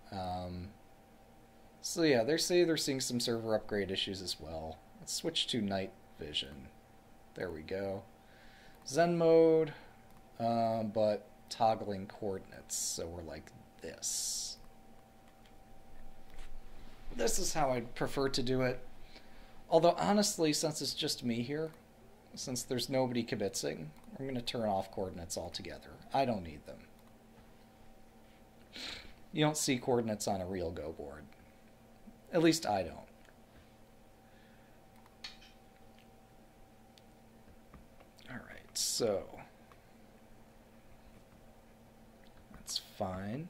So yeah, they say they're seeing some server upgrade issues as well. Let's switch to night vision. There we go. Zen mode, but toggling coordinates. So we're like this. This is how I'd prefer to do it. Although honestly, since it's just me here, since there's nobody kibitzing, I'm going to turn off coordinates altogether. I don't need them. You don't see coordinates on a real Go board. At least I don't. Alright, so that's fine.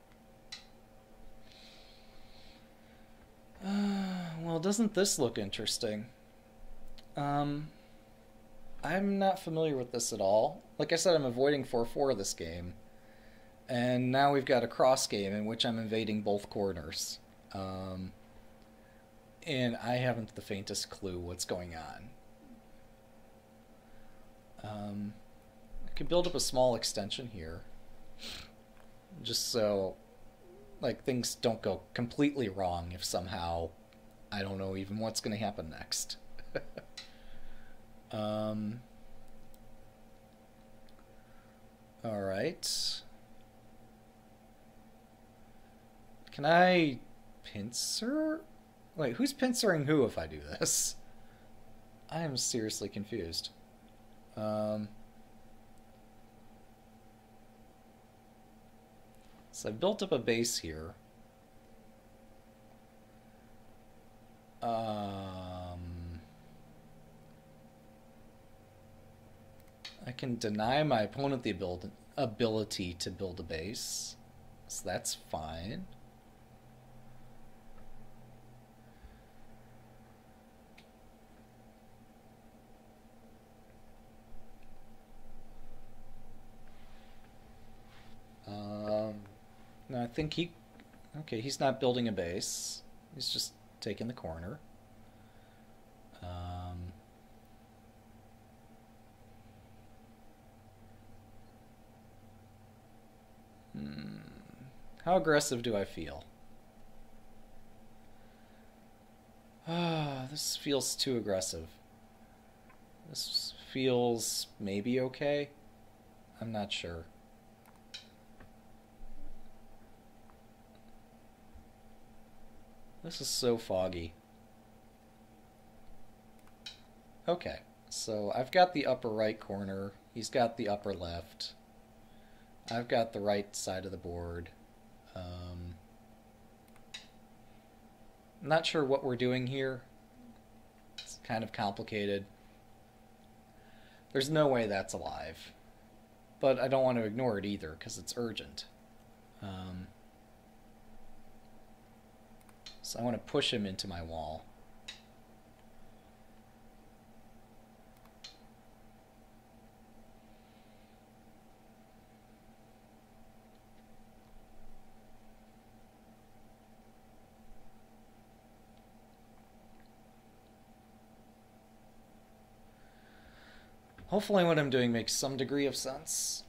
Well, doesn't this look interesting? I'm not familiar with this at all. Like I said, I'm avoiding 4-4 this game. And now we've got a cross game in which I'm invading both corners. And I haven't the faintest clue what's going on. I could build up a small extension here. Just so, like, things don't go completely wrong if somehow I don't know even what's going to happen next. Alright. Can I pincer? Wait, who's pincering who if I do this? I am seriously confused. So I've built up a base here. I can deny my opponent the ability to build a base, so that's fine. No, I think he Okay, he's not building a base. He's just taking the corner. How aggressive do I feel? This feels too aggressive. This feels maybe okay. I'm not sure. This is so foggy. Okay, so I've got the upper right corner. He's got the upper left. I've got the right side of the board. I'm not sure what we're doing here. It's kind of complicated. There's no way that's alive. But I don't want to ignore it either, because it's urgent. So I want to push him into my wall. Hopefully what I'm doing makes some degree of sense.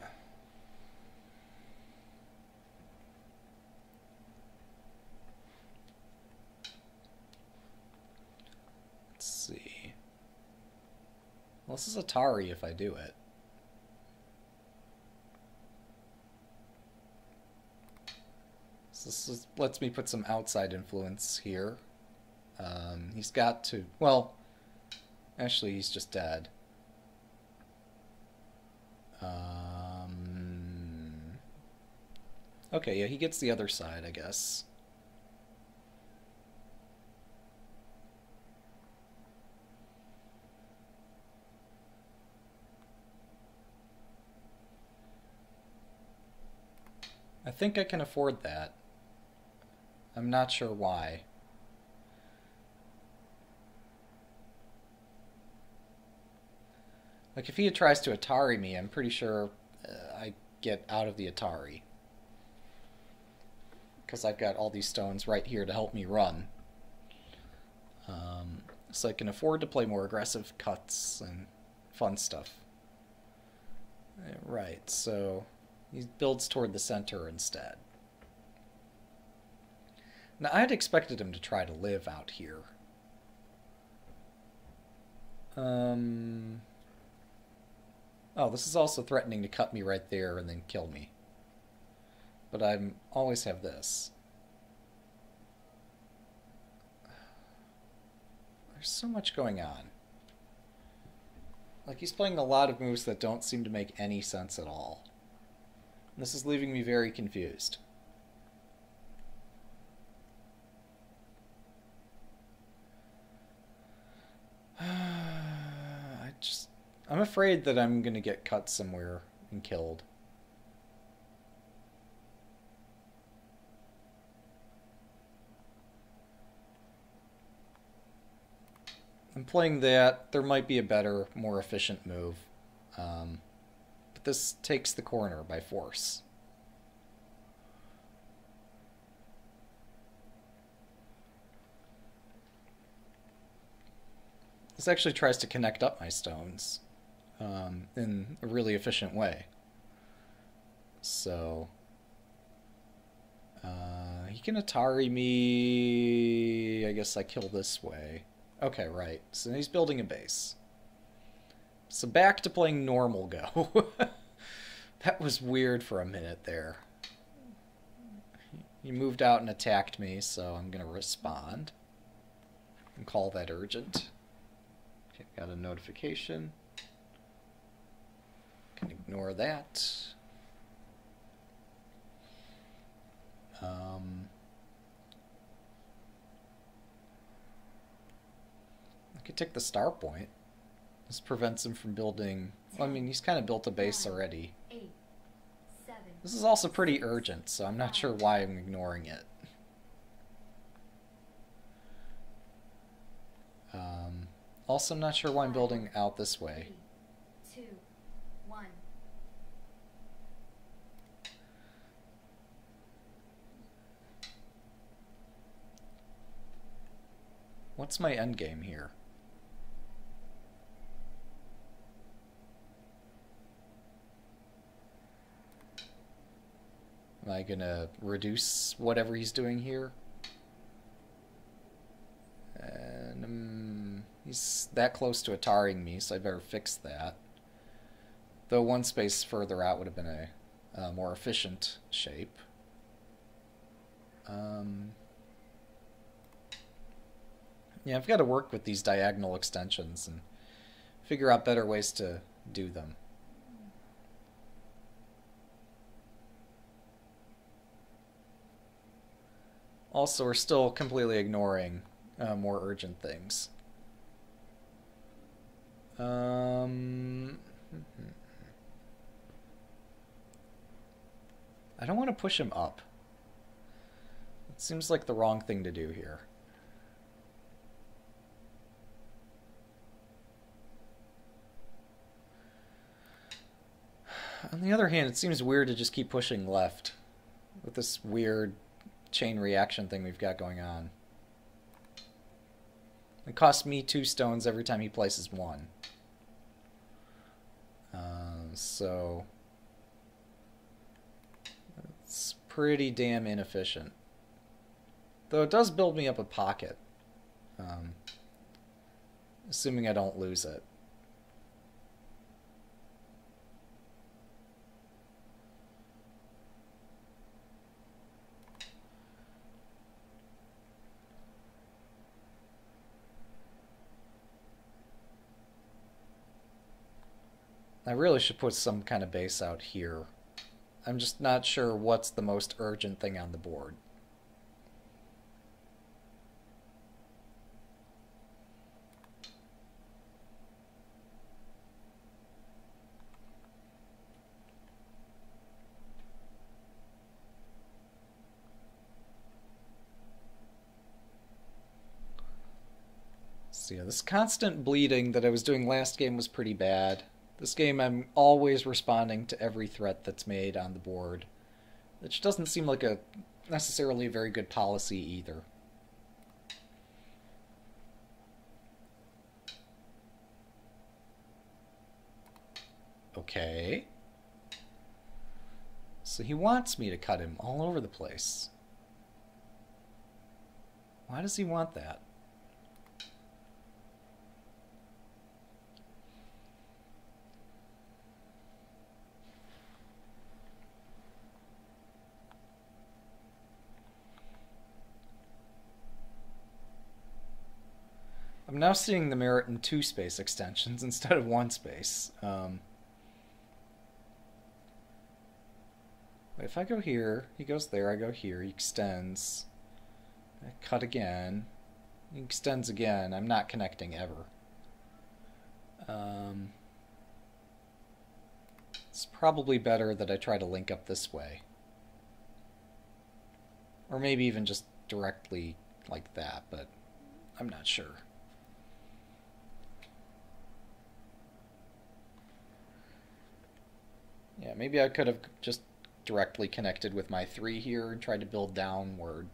Let's see. Well, this is Atari if I do it. So this lets me put some outside influence here. He's got to... Well, actually he's just dead. Okay, yeah, he gets the other side, I guess. I think I can afford that. I'm not sure why. Like, if he tries to Atari me, I'm pretty sure I get out of the Atari. Because I've got all these stones right here to help me run. So I can afford to play more aggressive cuts and fun stuff. Right, so he builds toward the center instead. Now, I had expected him to try to live out here. Oh, this is also threatening to cut me right there and then kill me. But I always have this. There's so much going on. Like, he's playing a lot of moves that don't seem to make any sense at all. This is leaving me very confused. I'm afraid that I'm going to get cut somewhere and killed. I'm playing that. There might be a better, more efficient move. But this takes the corner by force. This actually tries to connect up my stones in a really efficient way. So he can Atari me. I guess I kill this way. Okay, right. So he's building a base. So back to playing normal Go. That was weird for a minute there. He moved out and attacked me, so I'm going to respond and call that urgent. Okay, got a notification. Can ignore that. I could take the star point. This prevents him from building... Well, I mean, he's kind of built a base already. This is also pretty urgent, so I'm not sure why I'm ignoring it. Also, I'm not sure why I'm building out this way. 3, 2, 1. What's my end game here? Am I gonna reduce whatever he's doing here? And he's that close to Ataring me, so I better fix that. Though one space further out would have been a more efficient shape. Yeah, I've got to work with these diagonal extensions and figure out better ways to do them. Also, we're still completely ignoring more urgent things. I don't want to push him up. It seems like the wrong thing to do here. On the other hand, it seems weird to just keep pushing left with this weird chain reaction thing we've got going on. It costs me 2 stones every time he places 1. So it's pretty damn inefficient. Though it does build me up a pocket. Assuming I don't lose it. I really should put some kind of base out here. I'm just not sure what's the most urgent thing on the board. So yeah, this constant bleeding that I was doing last game was pretty bad. This game I'm always responding to every threat that's made on the board, which doesn't seem like a necessarily a very good policy either. Okay. So he wants me to cut him all over the place. Why does he want that? I'm now seeing the merit in 2 space extensions instead of 1 space. If I go here, he goes there, I go here, he extends. I cut again. He extends again. I'm not connecting ever. It's probably better that I try to link up this way. Or maybe even just directly like that, but I'm not sure. Yeah, maybe I could have just directly connected with my 3 here and tried to build downward.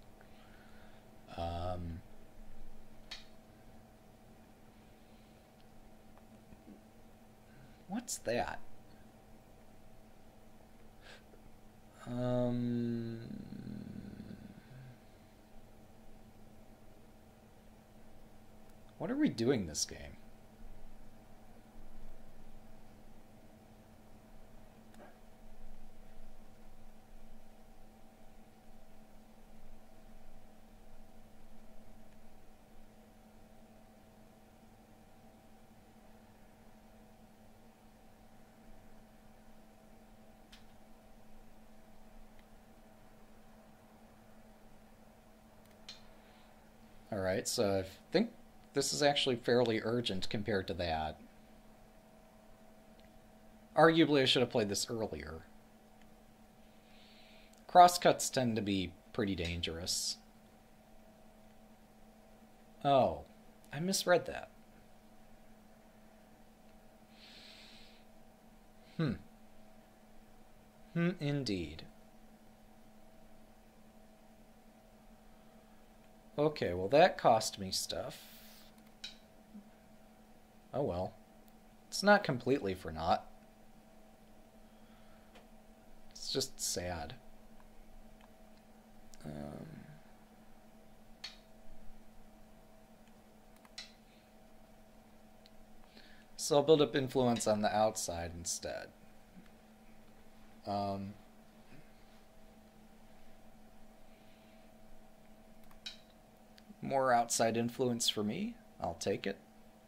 What's that? What are we doing this game? Alright, so I think this is actually fairly urgent compared to that. Arguably, I should have played this earlier. Crosscuts tend to be pretty dangerous. Oh, I misread that. Indeed. Okay, well that cost me stuff. Oh well. It's not completely for naught. It's just sad. So I'll build up influence on the outside instead. Um, More outside influence for me. I'll take it.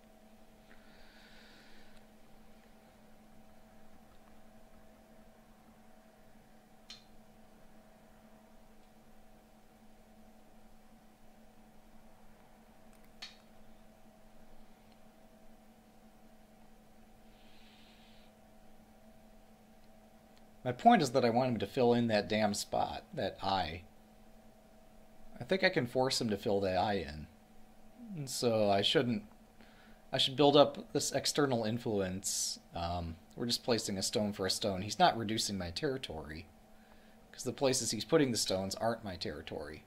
My point is that I want him to fill in that damn spot, that eye. I think I can force him to fill the eye in. And so I shouldn't. I should build up this external influence. We're just placing a stone for a stone. He's not reducing my territory, because the places he's putting the stones aren't my territory.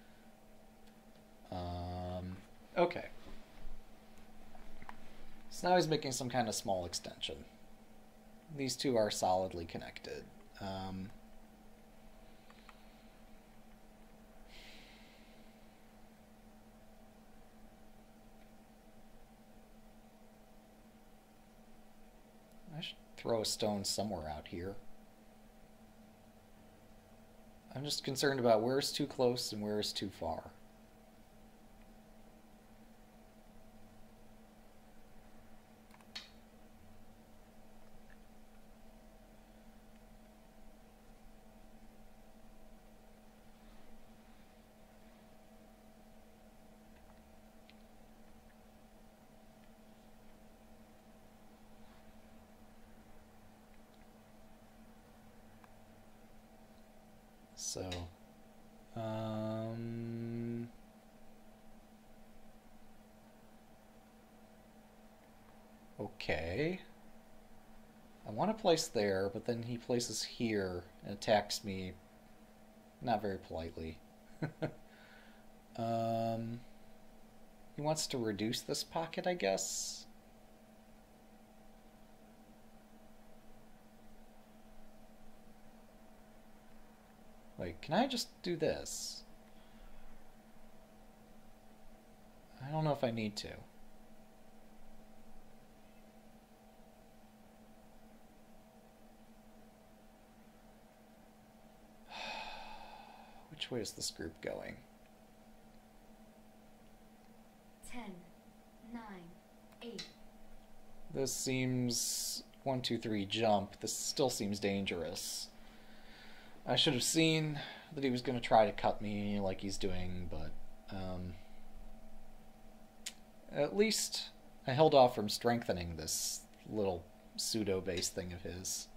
Okay. So now he's making some kind of small extension. These two are solidly connected. I should throw a stone somewhere out here. I'm just concerned about where is too close and where is too far. So, okay. I want to place there, but then he places here and attacks me not very politely. He wants to reduce this pocket, I guess. Wait, can I just do this? I don't know if I need to. Which way is this group going? 10, 9, 8. This seems 1, 2, 3 jump. This still seems dangerous. I should have seen that he was going to try to cut me like he's doing, but at least I held off from strengthening this little pseudo base thing of his.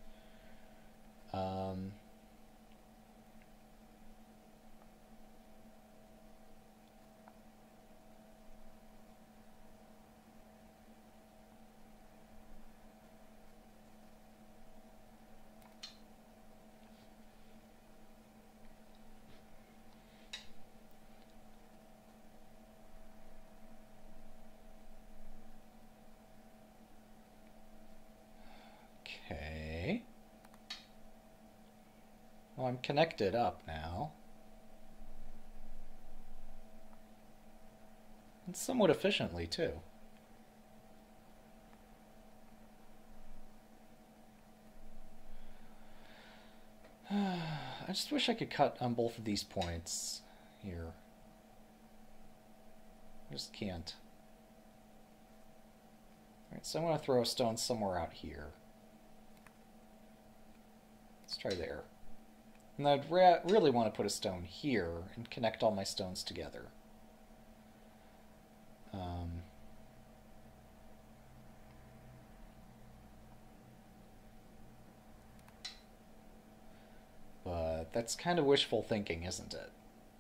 Okay. Well, I'm connected up now. And somewhat efficiently, too. I just wish I could cut on both of these points here. I just can't. Alright, so I'm going to throw a stone somewhere out here. Let's try there. And I'd really want to put a stone here and connect all my stones together. But that's kind of wishful thinking, isn't it?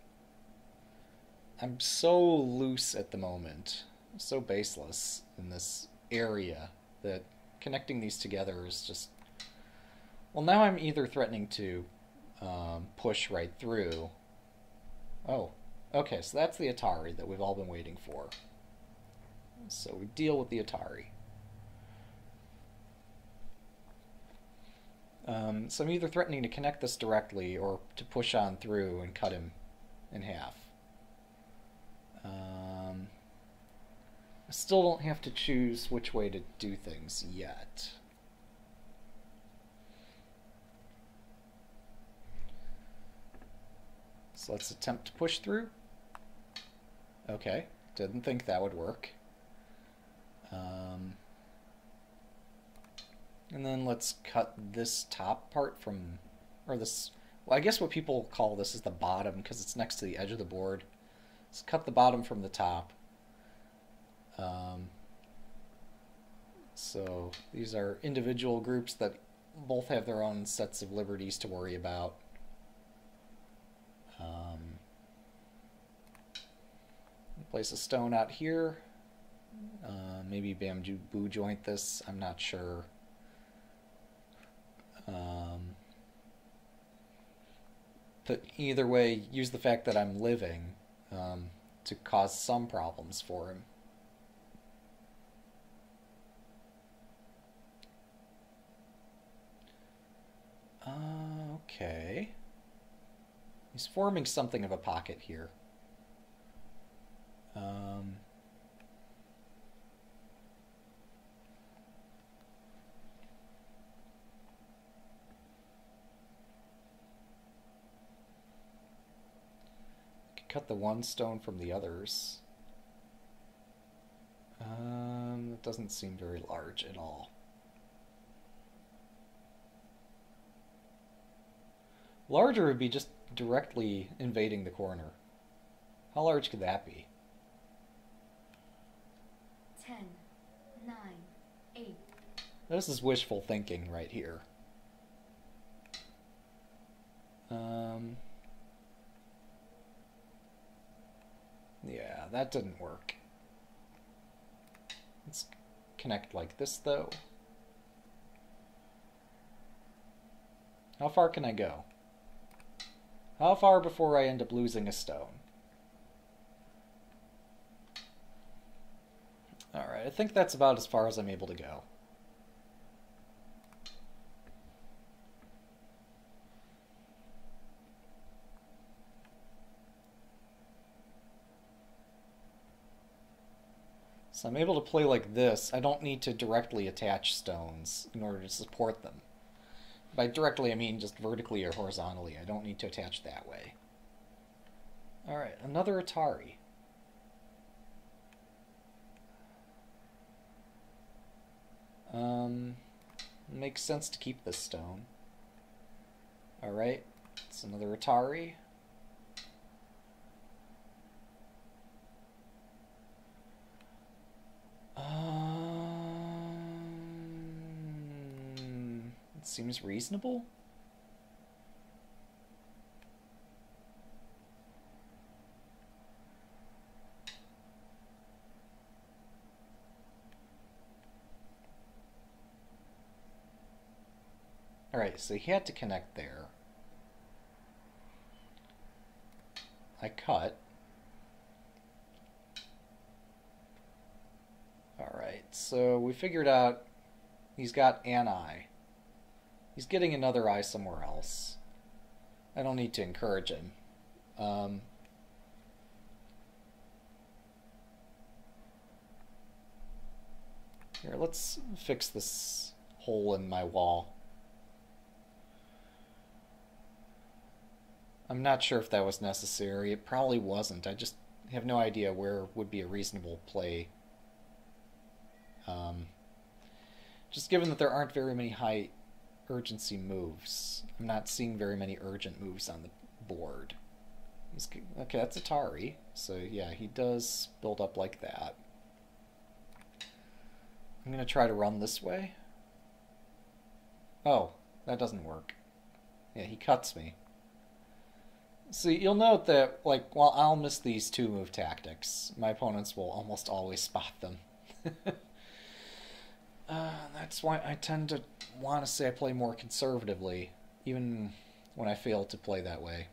I'm so loose at the moment, so baseless in this area, that connecting these together is just... Well, now I'm either threatening to push right through. Oh, okay, so that's the Atari that we've all been waiting for. So we deal with the Atari. So I'm either threatening to connect this directly or to push on through and cut him in half. I still don't have to choose which way to do things yet. So let's attempt to push through. Okay, didn't think that would work. And then let's cut this top part from, or this, well, I guess what people call this is the bottom because it's next to the edge of the board. Let's cut the bottom from the top. So these are individual groups that both have their own sets of liberties to worry about. Place a stone out here. Maybe bamboo joint this, I'm not sure. But either way, use the fact that I'm living to cause some problems for him. Okay. He's forming something of a pocket here. Cut the one stone from the others. It doesn't seem very large at all. Larger would be just directly invading the corner. How large could that be? 10, 9, 8. This is wishful thinking right here. Yeah, that didn't work. Let's connect like this, though. How far can I go? How far before I end up losing a stone? Alright, I think that's about as far as I'm able to go. So I'm able to play like this. I don't need to directly attach stones in order to support them. By directly, I mean just vertically or horizontally. I don't need to attach that way. Alright, another Atari. Makes sense to keep this stone. Alright, it's another Atari. It seems reasonable. Alright, so he had to connect there. I cut. Alright, so we figured out he's got an eye. He's getting another eye somewhere else. I don't need to encourage him. Here, let's fix this hole in my wall. I'm not sure if that was necessary. It probably wasn't. I just have no idea where would be a reasonable play. Just given that there aren't very many high urgency moves, I'm not seeing very many urgent moves on the board. Okay, that's Atari. So yeah, he does build up like that. I'm going to try to run this way. Oh, that doesn't work. Yeah, he cuts me. So you'll note that, like, while I'll miss these two-move tactics, my opponents will almost always spot them. That's why I tend to want to say I play more conservatively, even when I fail to play that way.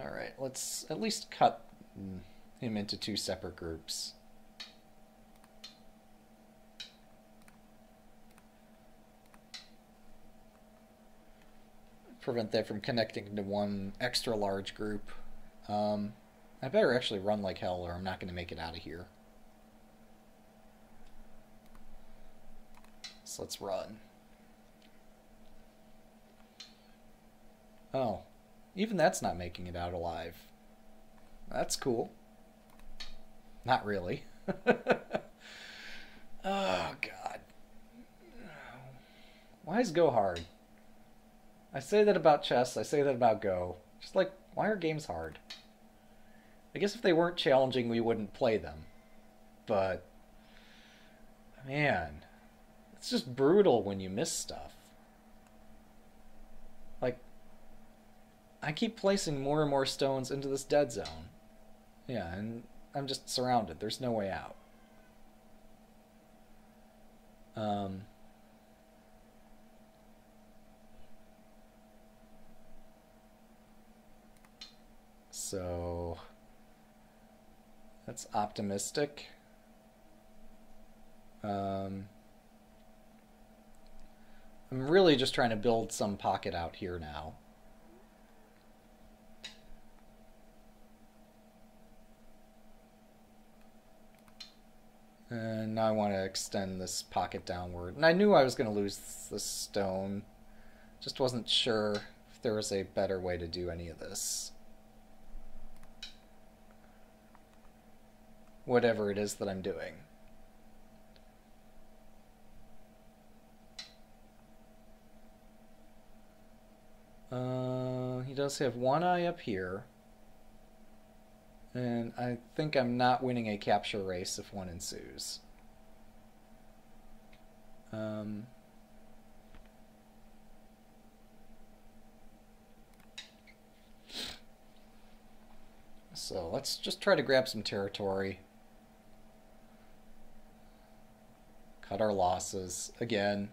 Alright, let's at least cut him into two separate groups. Prevent that from connecting into one extra large group. I better actually run like hell or I'm not going to make it out of here. So let's run. Oh, even that's not making it out alive. That's cool. Not really. Oh, God. Why is Go hard? I say that about chess, I say that about Go. Just like, why are games hard? I guess if they weren't challenging, we wouldn't play them. But, man, it's just brutal when you miss stuff. Like, I keep placing more and more stones into this dead zone. Yeah, and I'm just surrounded. There's no way out. So that's optimistic. I'm really just trying to build some pocket out here now. And now I want to extend this pocket downward. And I knew I was going to lose this stone. Just wasn't sure if there was a better way to do any of this. Whatever it is that I'm doing. He does have one eye up here. And I think I'm not winning a capture race if one ensues. So let's just try to grab some territory. Cut our losses again.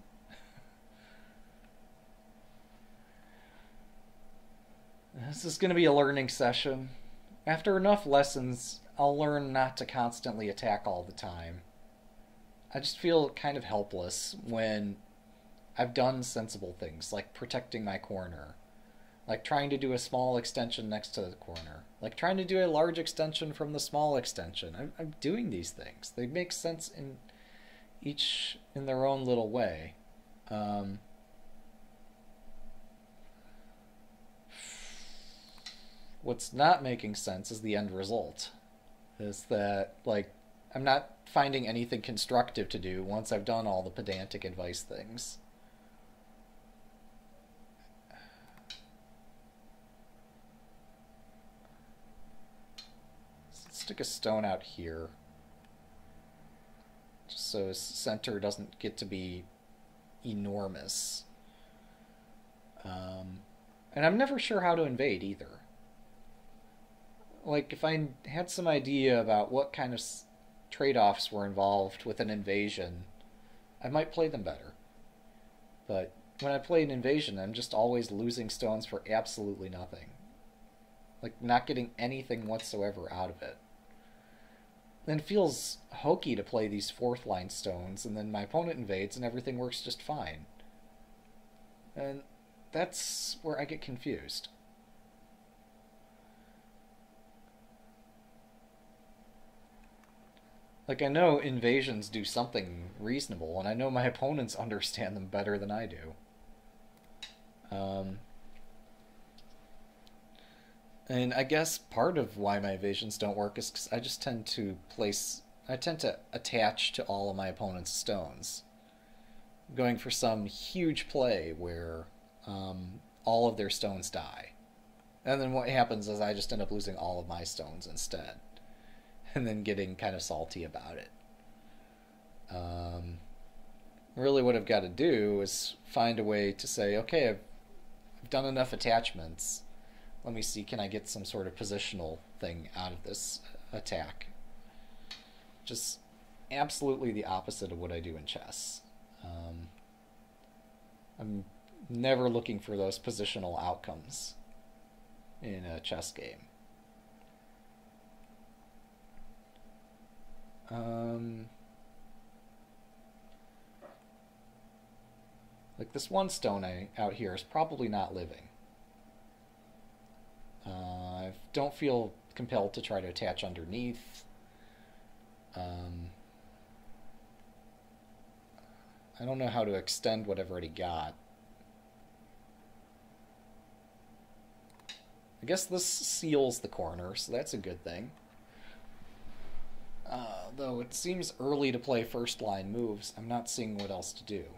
This is going to be a learning session. After enough lessons, I'll learn not to constantly attack all the time. I just feel kind of helpless when I've done sensible things, like protecting my corner, like trying to do a small extension next to the corner, like trying to do a large extension from the small extension. I'm doing these things. They make sense in each in their own little way. What's not making sense is the end result. Is that, like, I'm not finding anything constructive to do once I've done all the pedantic advice things. Let's stick a stone out here. Just so his center doesn't get to be enormous. And I'm never sure how to invade either. Like, if I had some idea about what kind of trade-offs were involved with an invasion, I might play them better. But when I play an invasion, I'm just always losing stones for absolutely nothing. Like, not getting anything whatsoever out of it. And it feels hokey to play these fourth line stones, and then my opponent invades and everything works just fine. And that's where I get confused. Like, I know invasions do something reasonable, and I know my opponents understand them better than I do. And I guess part of why my evasions don't work is because I just tend to attach to all of my opponent's stones. Going for some huge play where all of their stones die. And then what happens is I just end up losing all of my stones instead. And then getting kind of salty about it. Really what I've got to do is find a way to say, okay, I've done enough attachments. Let me see, can I get some sort of positional thing out of this attack? Just absolutely the opposite of what I do in chess. I'm never looking for those positional outcomes. in a chess game. Like this one stone out here is probably not living. I don't feel compelled to try to attach underneath. I don't know how to extend what I've already got. I guess this seals the corner, so that's a good thing. Though it seems early to play first line moves, I'm not seeing what else to do.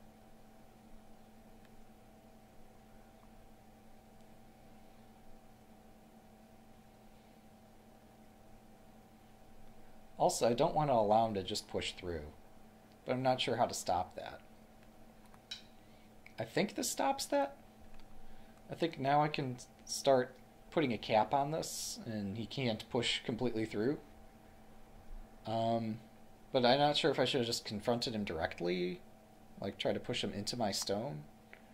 Also, I don't want to allow him to just push through, but I'm not sure how to stop that. I think this stops that. I think now I can start putting a cap on this, and he can't push completely through. But I'm not sure if I should have just confronted him directly, like try to push him into my stone.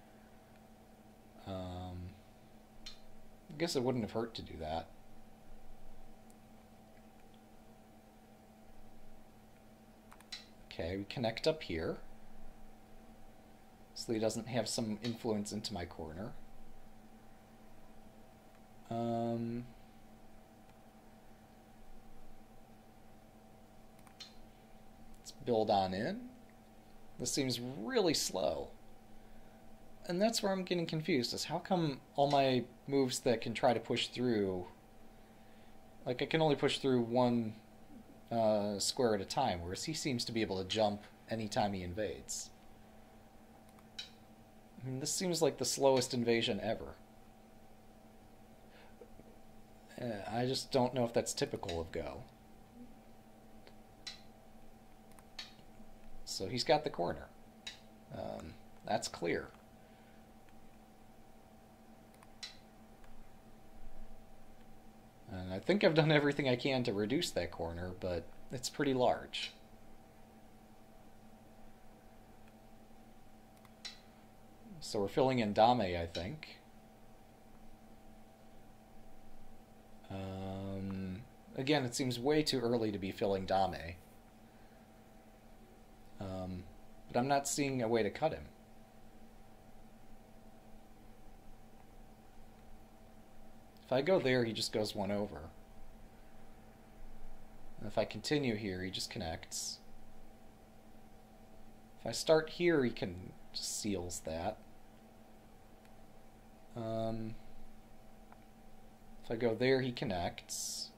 I guess it wouldn't have hurt to do that. Okay, we connect up here, so he doesn't have some influence into my corner. Let's build on in. This seems really slow. And that's where I'm getting confused, is how come all my moves that can try to push through, like I can only push through one square at a time, whereas he seems to be able to jump anytime he invades. I mean, this seems like the slowest invasion ever. I just don't know if that's typical of Go. So he's got the corner. That's clear. And I think I've done everything I can to reduce that corner, but it's pretty large. So we're filling in Dame, I think. Again, it seems way too early to be filling Dame. But I'm not seeing a way to cut him. If I go there, he just goes one over. And if I continue here, he just connects. If I start here, he can just seals that. If I go there, he connects.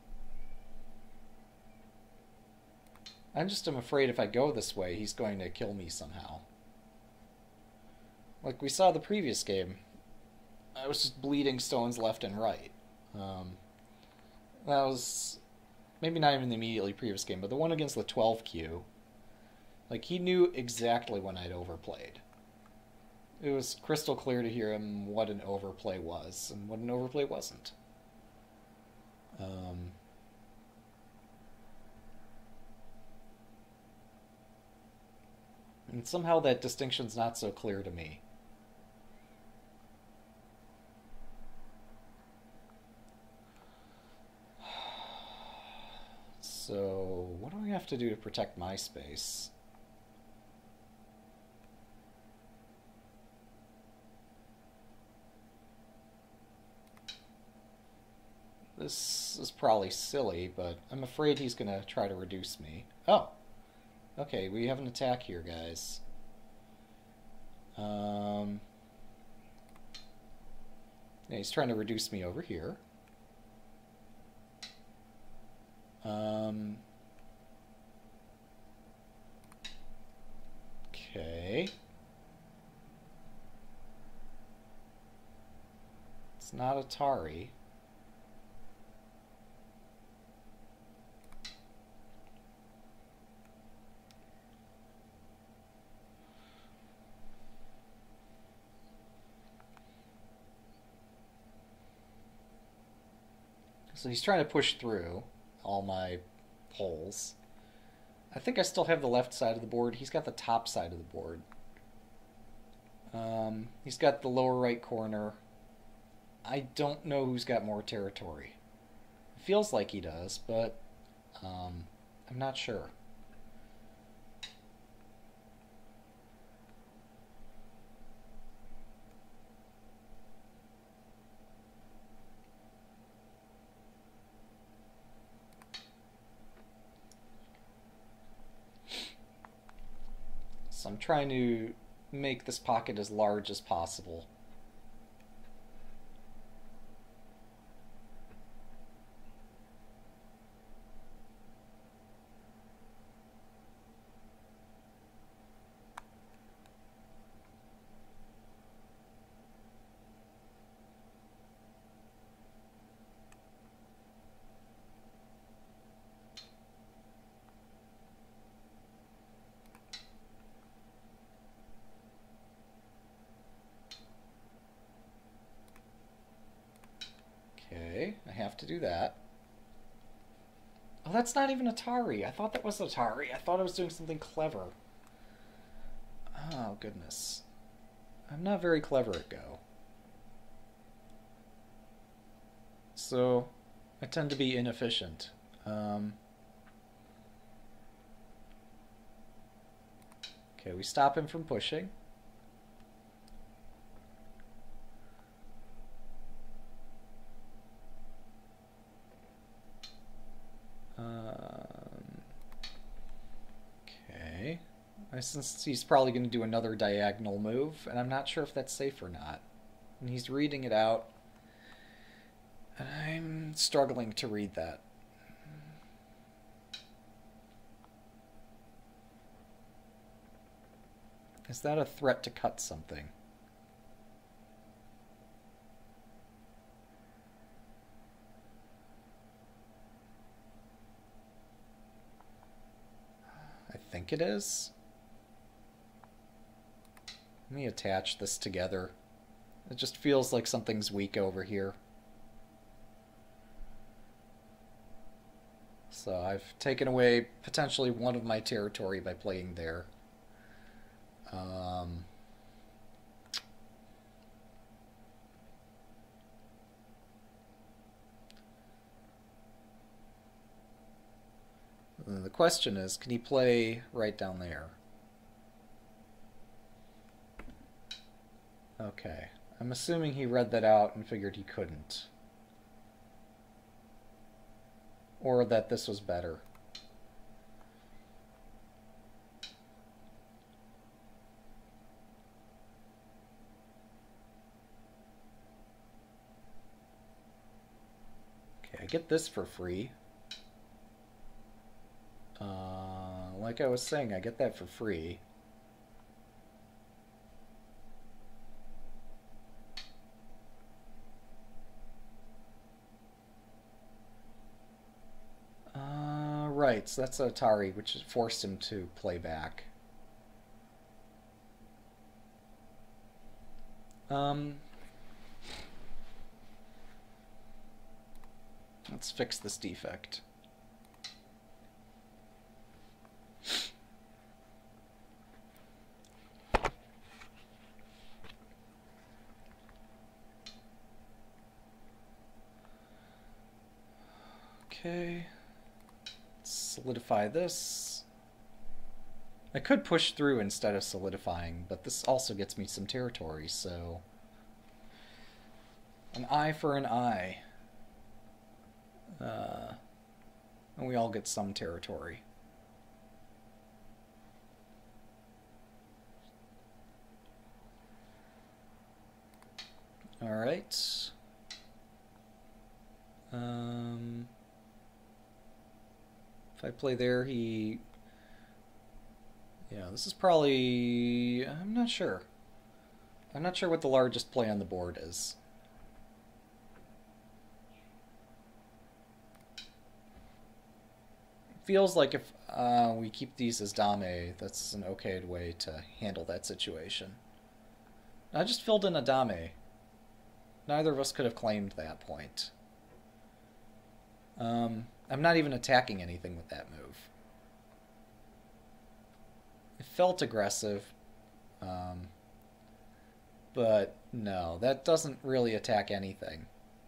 I'm afraid if I go this way, he's going to kill me somehow. Like we saw the previous game, I was just bleeding stones left and right. That was maybe not even the immediately previous game, but the one against the 12Q. Like, he knew exactly when I'd overplayed. It was crystal clear to hear him what an overplay was and what an overplay wasn't. And somehow that distinction's not so clear to me. So, what do we have to do to protect my space? This is probably silly, but I'm afraid he's going to try to reduce me. Oh! Okay, we have an attack here, guys. Yeah, he's trying to reduce me over here. Okay. It's not Atari. So he's trying to push through all my holes. I think I still have the left side of the board. He's got the top side of the board. He's got the lower right corner. I don't know who's got more territory. It feels like he does, but I'm not sure. So I'm trying to make this pocket as large as possible. Okay, I have to do that. Oh, that's not even Atari. I thought that was Atari. I thought I was doing something clever. Oh, goodness. I'm not very clever at Go. So, I tend to be inefficient. Okay, we stop him from pushing. Okay. Since he's probably going to do another diagonal move, and I'm not sure if that's safe or not. And he's reading it out, and I'm struggling to read that. Is that a threat to cut something? I think it is. Let me attach this together. It just feels like something's weak over here. So I've taken away potentially one of my territory by playing there. The question is, can he play right down there? Okay. I'm assuming he read that out and figured he couldn't. Or that this was better. Okay, I get this for free. Like I was saying, I get that for free. Right, so that's Atari, which forced him to play back. Let's fix this defect. Okay. Solidify this. I could push through instead of solidifying, but this also gets me some territory, so... An eye for an eye. And we all get some territory. Alright. If I play there, he... Yeah, this is probably... I'm not sure. I'm not sure what the largest play on the board is. It feels like if we keep these as dame, that's an okay way to handle that situation. I just filled in a dame. Neither of us could have claimed that point. I'm not even attacking anything with that move. It felt aggressive, but No, that doesn't really attack anything.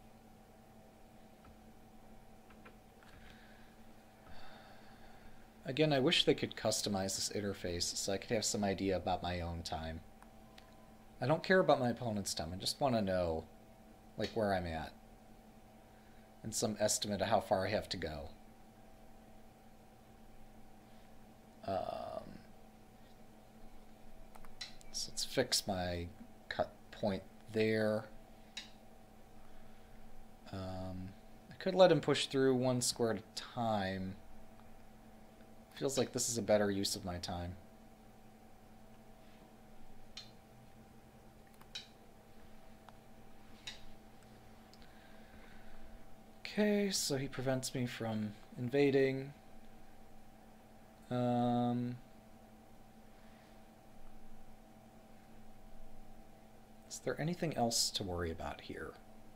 Again, I wish they could customize this interface so I could have some idea about my own time. I don't care about my opponent's time. I just want to know, like, where I'm at. And some estimate of how far I have to go. So let's fix my cut point there. I could let him push through one square at a time. Feels like this is a better use of my time. Okay, so he prevents me from invading. Is there anything else to worry about here?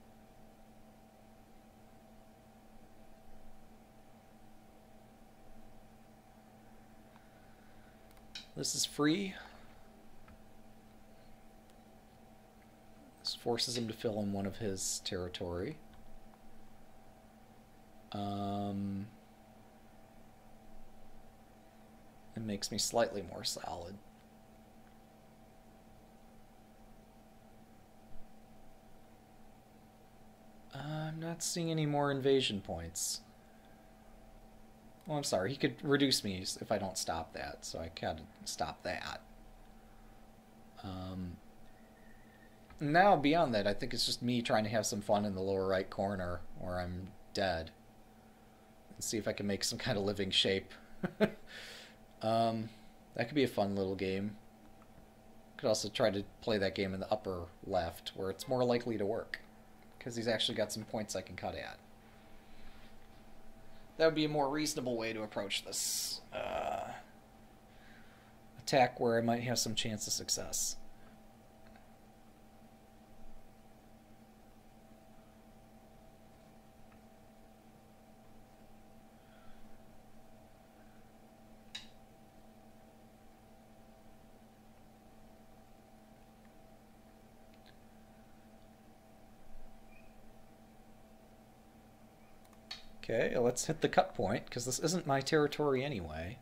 This is free. This forces him to fill in one of his territory. It makes me slightly more solid. I'm not seeing any more invasion points. Well, I'm sorry, he could reduce me if I don't stop that, so I gotta stop that. Now, beyond that, I think it's just me trying to have some fun in the lower right corner where I'm dead. And see if I can make some kind of living shape. That could be a fun little game. Could also try to play that game in the upper left, where it's more likely to work. Because he's actually got some points I can cut at. That would be a more reasonable way to approach this attack where I might have some chance of success. Okay, let's hit the cut point, because this isn't my territory anyway.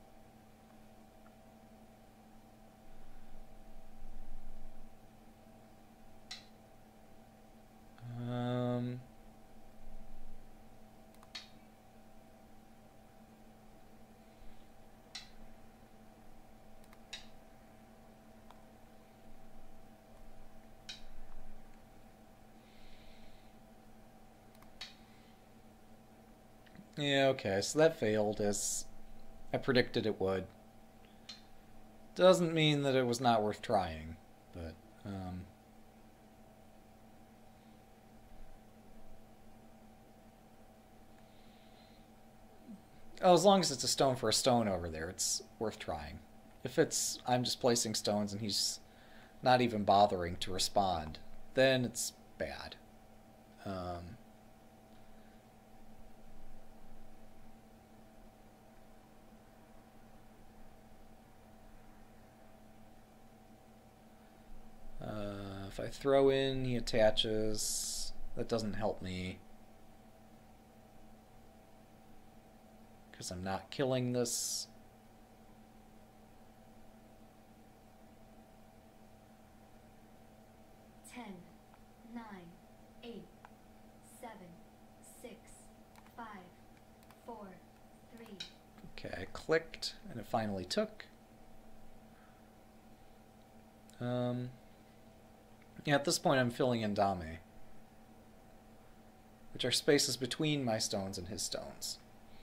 Yeah, okay, so that failed as I predicted it would. Doesn't mean that it was not worth trying, but oh, as long as it's a stone for a stone over there, it's worth trying. If it's I'm just placing stones and he's not even bothering to respond, then it's bad. If I throw in, he attaches. That doesn't help me. Because I'm not killing this. Ten, 9, 8, 7, 6, 5, 4, 3. Okay, I clicked, and it finally took. Yeah, at this point I'm filling in Dame, which are spaces between my stones and his stones.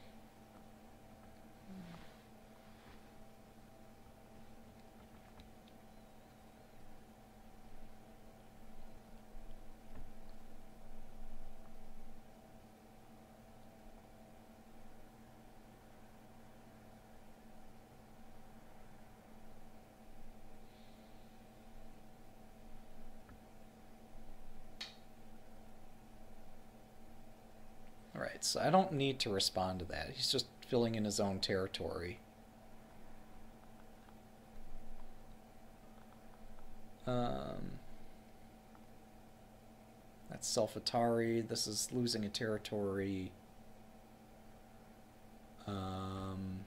Alright, so I don't need to respond to that. He's just filling in his own territory. That's self-Atari. This is losing a territory. Um,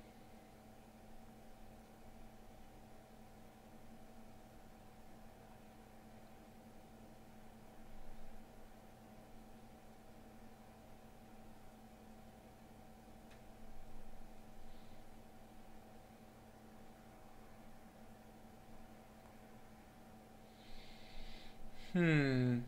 hmm.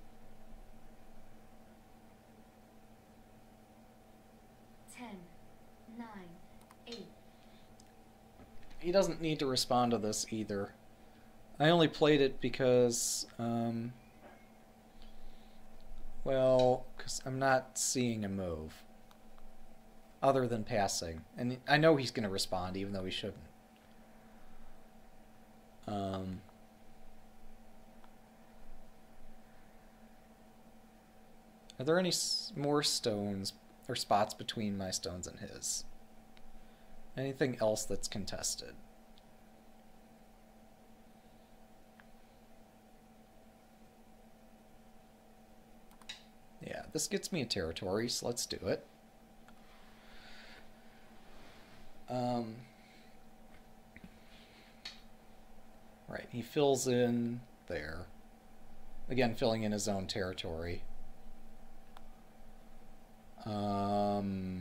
10, 9, 8. He doesn't need to respond to this either. I only played it because, well, because I'm not seeing a move other than passing. And I know he's going to respond even though he shouldn't. Are there any more stones or spots between my stones and his? Anything else that's contested? Yeah, this gets me a territory, so let's do it. Right, he fills in there. Again, filling in his own territory. I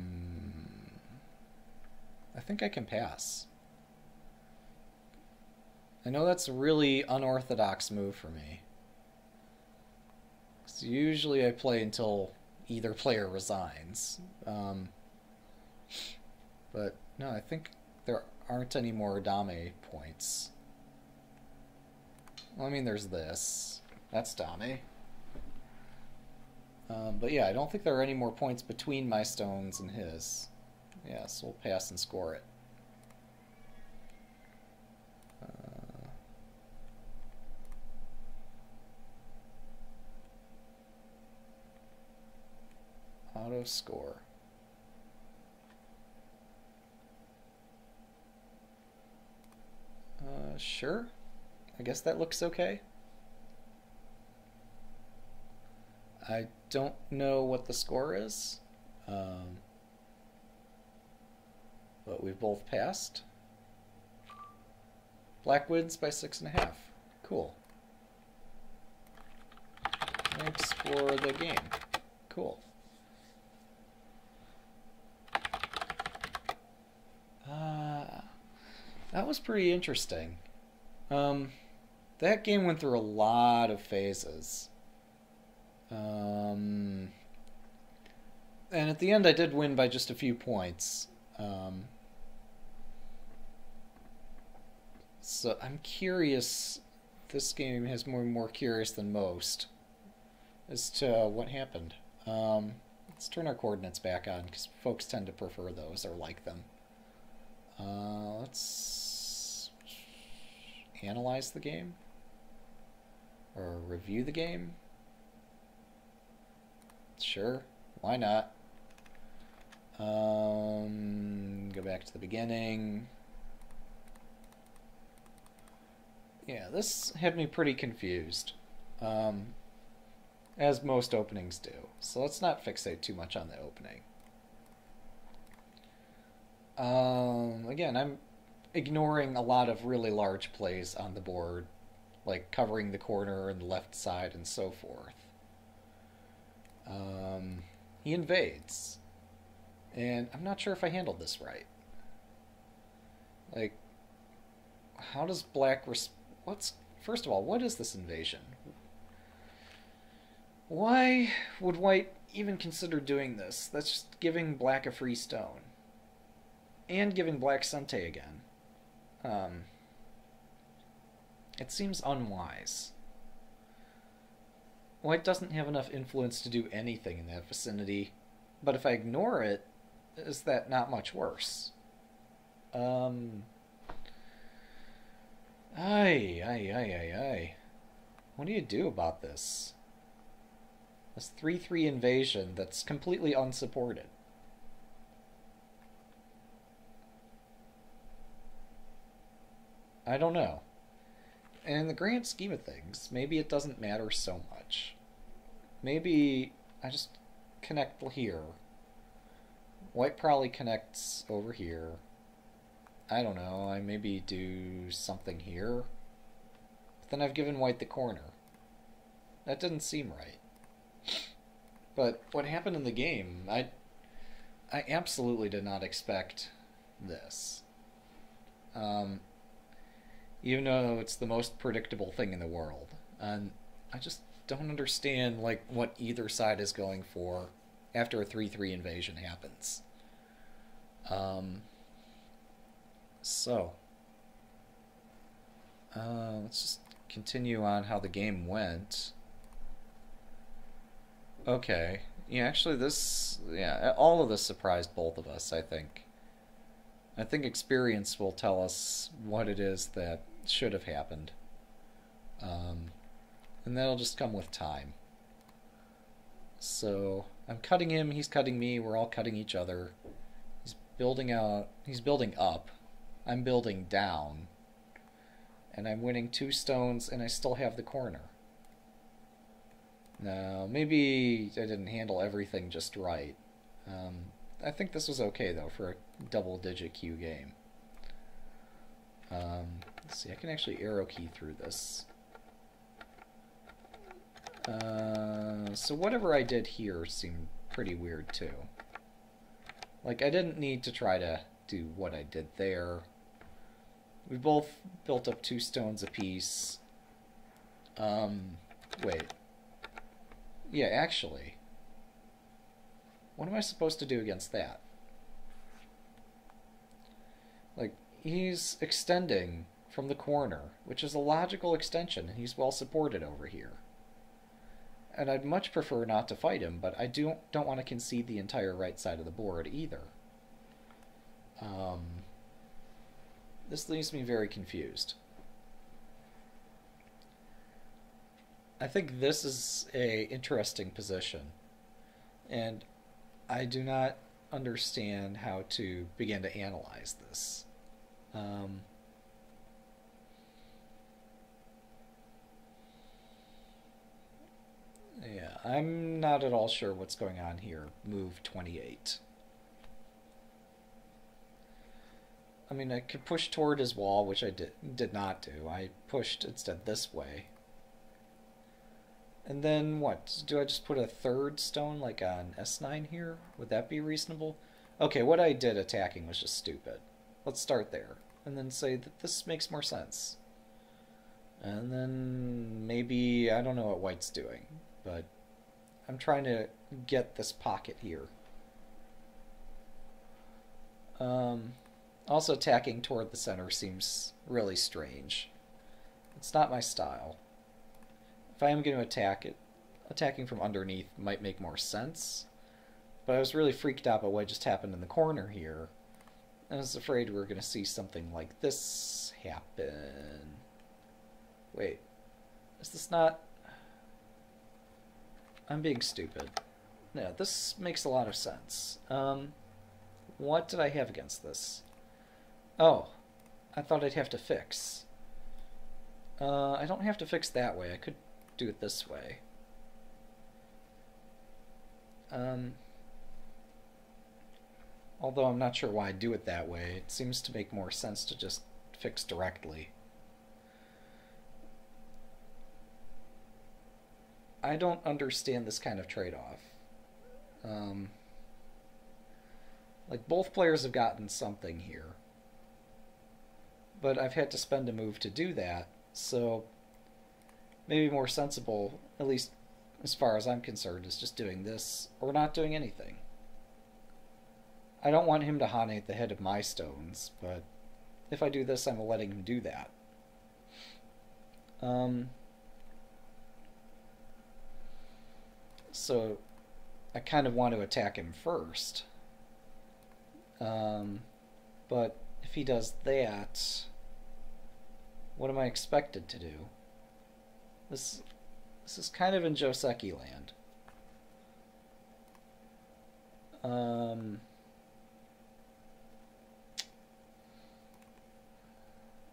think I can pass. I know that's a really unorthodox move for me. 'Cause usually I play until either player resigns. But no, I think there aren't any more Dame points. Well, I mean, there's this. That's Dame. But yeah, I don't think there are any more points between my stones and his. Yeah, so we'll pass and score it. Auto score. Sure. I guess that looks okay. I don't know what the score is, but we've both passed. Black wins by 6.5. Cool. Thanks for the game. Cool. That was pretty interesting. That game went through a lot of phases. And at the end I did win by just a few points. So I'm curious, this game has more curious than most as to what happened. Let's turn our coordinates back on because folks tend to prefer those or like them. Let's analyze the game or review the game. Sure, why not? Go back to the beginning. Yeah, this had me pretty confused, as most openings do. So let's not fixate too much on the opening. Again, I'm ignoring a lot of really large plays on the board, like covering the corner and the left side and so forth. He invades, and I'm not sure if I handled this right. Like, how does black first of all, what is this invasion? Why would white even consider doing this? That's just giving black a free stone. And giving black Sente again. It seems unwise. White doesn't have enough influence to do anything in that vicinity, but if I ignore it, is that not much worse? Ay. What do you do about this? This 3-3 invasion that's completely unsupported. I don't know. And in the grand scheme of things, maybe it doesn't matter so much. maybe I just connect here. White probably connects over here. I don't know, I maybe do something here. But then I've given white the corner. That didn't seem right. But what happened in the game, I absolutely did not expect this. Um, Even though it's the most predictable thing in the world. And I just don't understand like what either side is going for after a 3-3 invasion happens. Um, so, let's just continue on how the game went. Okay. Yeah, actually all of this surprised both of us, I think. I think experience will tell us what it is that should have happened. Um, and that'll just come with time. So I'm cutting him, he's cutting me, we're all cutting each other. He's building up. I'm building down. And I'm winning 2 stones and I still have the corner. Now, maybe I didn't handle everything just right. I think this was okay though for a double-digit Q game. Let's see, I can actually arrow key through this. So whatever I did here seemed pretty weird too. Like, I didn't need to try to do what I did there. We both built up 2 stones apiece. Wait. Yeah, actually. What am I supposed to do against that? Like, he's extending from the corner, which is a logical extension, and he's well supported over here. And I'd much prefer not to fight him, but I don't want to concede the entire right side of the board either. This leaves me very confused. I think this is a interesting position, and I do not understand how to begin to analyze this. Yeah, I'm not at all sure what's going on here. Move 28. I mean, I could push toward his wall, which I did not do. I pushed instead this way. And then what? Do I just put a 3rd stone like on S9 here? Would that be reasonable? Okay, what I did attacking was just stupid. Let's start there. And then say that this makes more sense. And then maybe, I don't know what white's doing, but I'm trying to get this pocket here. Also attacking toward the center seems really strange. It's not my style. If I am going to attack it, attacking from underneath might make more sense. But I was really freaked out by what just happened in the corner here. I was afraid we were going to see something like this happen. Wait, is this not... I'm being stupid. No, this makes a lot of sense. What did I have against this? Oh, I thought I'd have to fix. I don't have to fix that way. I could do it this way. Although I'm not sure why I do it that way. It seems to make more sense to just fix directly. I don't understand this kind of trade-off. Like, both players have gotten something here. But I've had to spend a move to do that, so maybe more sensible, at least as far as I'm concerned, is just doing this or not doing anything. I don't want him to Hane at the head of my stones, but if I do this, I'm letting him do that. So I kind of want to attack him first. But if he does that, what am I expected to do? This is kind of in Joseki land.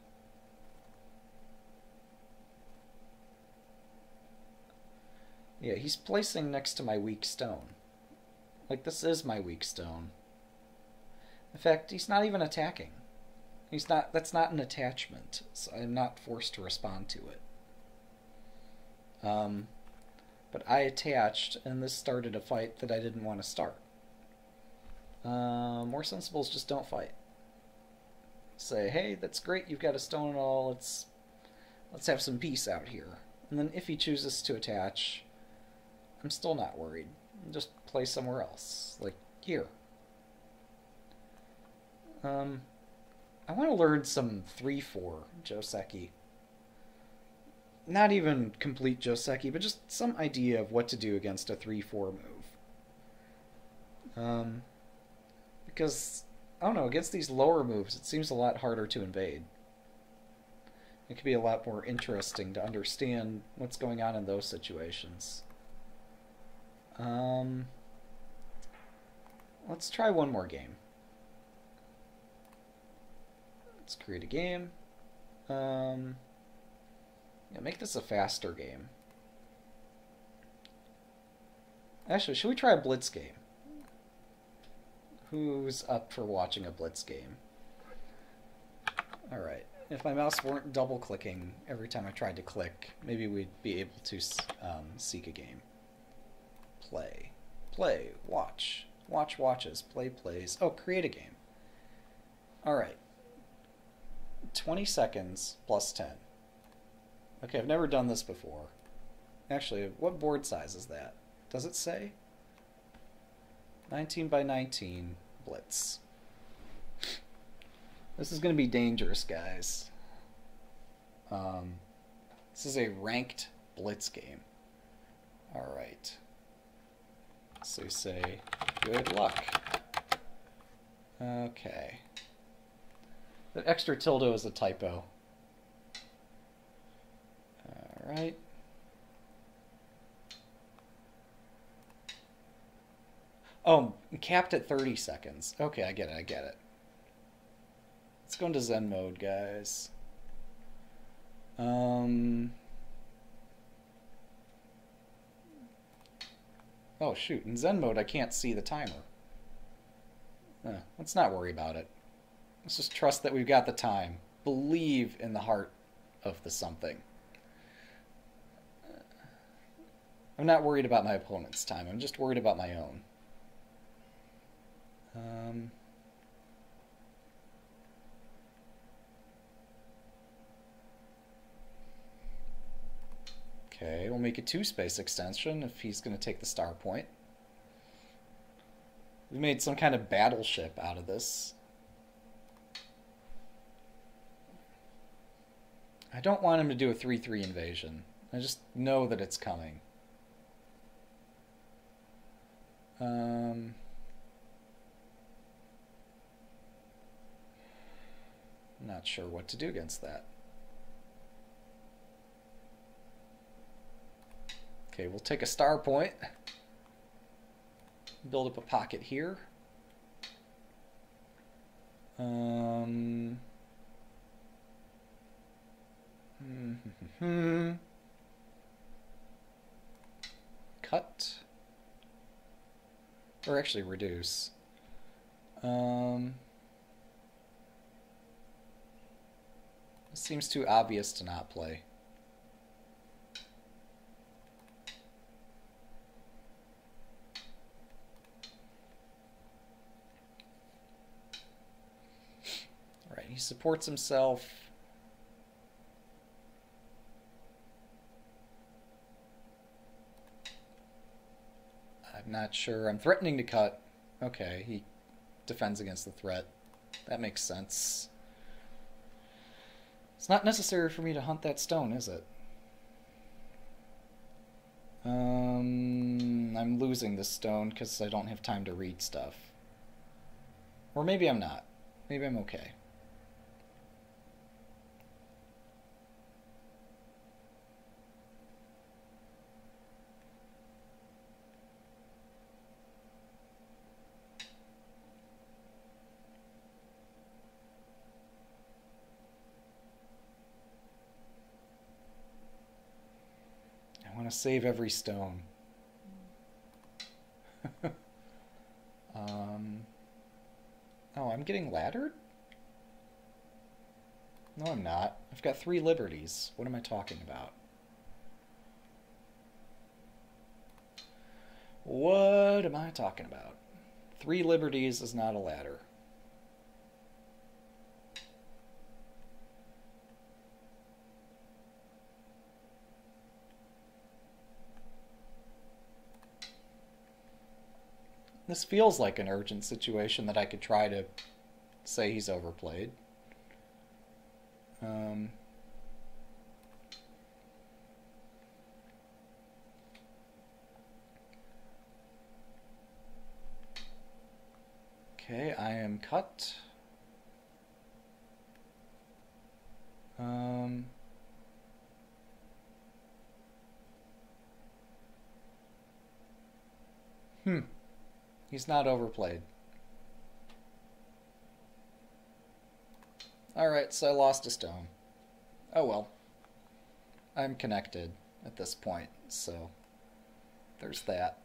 Yeah, Okay, he's placing next to my weak stone. Like, this is my weak stone. In fact, he's not even attacking. That's not an attachment, so I'm not forced to respond to it. But I attached, and this started a fight that I didn't want to start. More sensibles just don't fight. Say, hey, that's great, you've got a stone and all, let's have some peace out here. And then if he chooses to attach, I'm still not worried. Just play somewhere else, like here. I want to learn some 3-4 Joseki. Not even complete Joseki, but just some idea of what to do against a 3-4 move. Because, I don't know, against these lower moves, it seems a lot harder to invade. It could be a lot more interesting to understand what's going on in those situations. Let's try one more game. Let's create a game. Yeah, make this a faster game. Actually, should we try a blitz game? Who's up for watching a blitz game? Alright. If my mouse weren't double-clicking every time I tried to click, maybe we'd be able to seek a game. Play. Play. Watch. Watch watches. Play plays. Oh, create a game. Alright. 20 seconds plus 10. Okay, I've never done this before. Actually, what board size is that? Does it say? 19 by 19 blitz. This is going to be dangerous, guys. This is a ranked blitz game. Alright. So you say, good luck. Okay. That extra tilde is a typo. Alright. Oh, capped at 30 seconds. Okay, I get it. Let's go into Zen mode, guys. Oh, shoot. In Zen mode, I can't see the timer. Let's not worry about it. Let's just trust that we've got the time. Believe in the heart of the something. I'm not worried about my opponent's time. I'm just worried about my own. Okay, we'll make a 2-space extension if he's going to take the star point. We made some kind of battleship out of this. I don't want him to do a 3-3 invasion. I just know that it's coming. Not sure what to do against that. Okay, we'll take a star point. Build up a pocket here. Cut. Or actually reduce. It seems too obvious to not play. Right, he supports himself. I'm not sure. I'm threatening to cut. Okay, he defends against the threat. That makes sense. It's not necessary for me to hunt that stone, is it? I'm losing this stone because I don't have time to read stuff. Or maybe I'm not. Maybe I'm okay. I want to save every stone. Oh, I'm getting laddered? No, I'm not. I've got 3 liberties. What am I talking about? What am I talking about? 3 liberties is not a ladder. This feels like an urgent situation that I could try to say he's overplayed. Okay, I am cut. He's not overplayed. Alright, so I lost a stone. Oh well. I'm connected at this point, so there's that.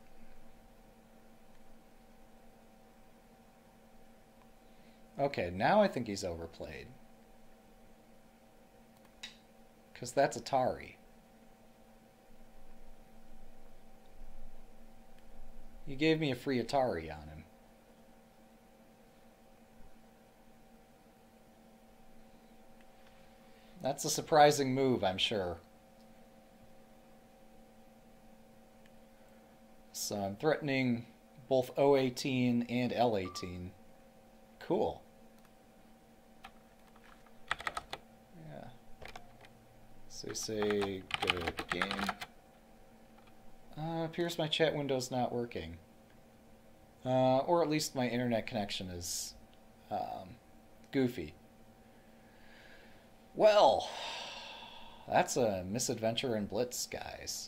Okay, now I think he's overplayed. Because that's Atari. You gave me a free Atari on him. That's a surprising move, I'm sure. So I'm threatening both O18 and L18. Cool. Yeah. So you say good game. Appears my chat window's not working. Or at least my internet connection is goofy. Well, that's a misadventure in Blitz, guys.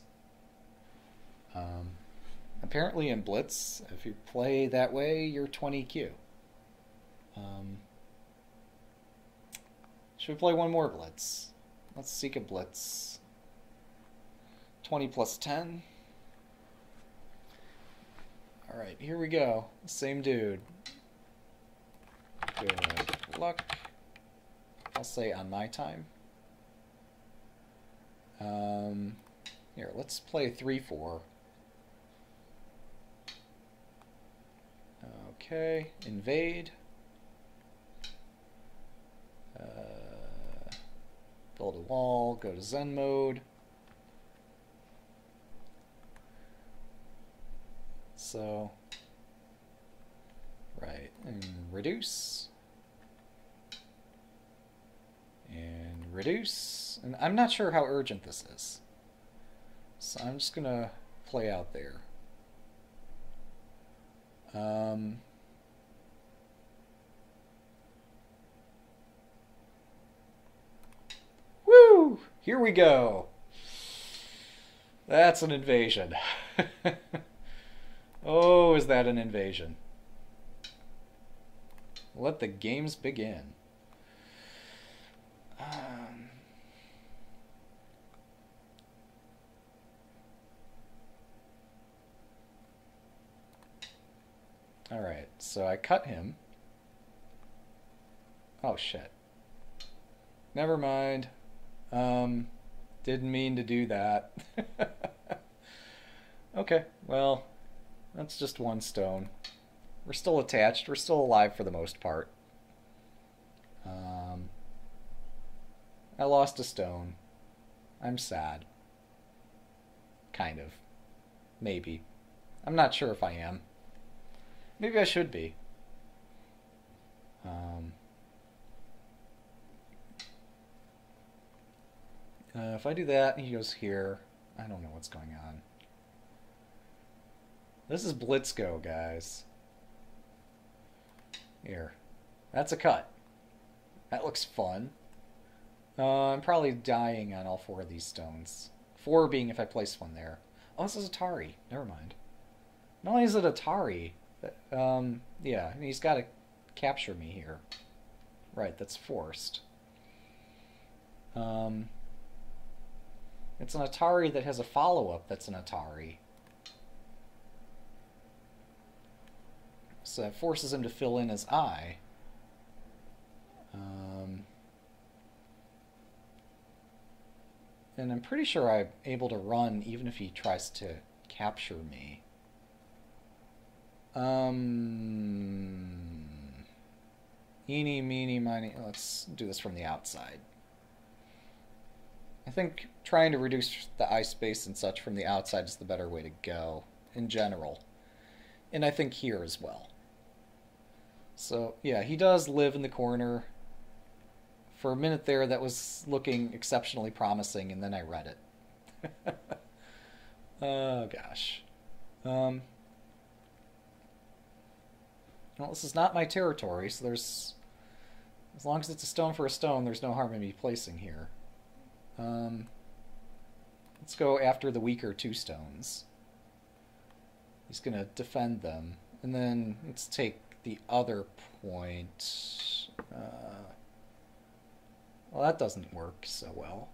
Apparently in Blitz, if you play that way, you're 20Q. Should we play one more Blitz? Let's seek a Blitz. 20 plus 10. Alright, here we go. Same dude. Good luck. I'll say on my time. Here, let's play 3-4. Okay, invade. Build a wall, go to Zen mode. So, right, and reduce. And reduce. And I'm not sure how urgent this is. So I'm just going to play out there. Woo! Here we go. That's an invasion. Oh, is that an invasion? Let the games begin. Alright, so I cut him. Oh, shit. Never mind. Didn't mean to do that. Okay, well, that's just one stone. We're still attached. We're still alive for the most part. I lost a stone. I'm sad. Kind of. Maybe. I'm not sure if I am. Maybe I should be. If I do that, he goes here. I don't know what's going on. This is Blitzgo, guys. Here. That's a cut. That looks fun. I'm probably dying on all 4 of these stones. 4 being if I place one there. Oh, this is Atari. Never mind. Not only is it Atari, but, yeah, he's got to capture me here. Right, that's forced. It's an Atari that has a follow-up that's an Atari. So it forces him to fill in as I. And I'm pretty sure I'm able to run even if he tries to capture me. Eeny, meeny, miny. Let's do this from the outside. I think trying to reduce the eye space and such from the outside is the better way to go in general. And I think here as well. So, yeah, he does live in the corner. For a minute there, that was looking exceptionally promising, and then I read it. Oh, gosh. Well, this is not my territory, so there's... As long as it's a stone for a stone, there's no harm in me placing here. Let's go after the weaker 2 stones. He's going to defend them. And then let's take the other point. Well, that doesn't work so well.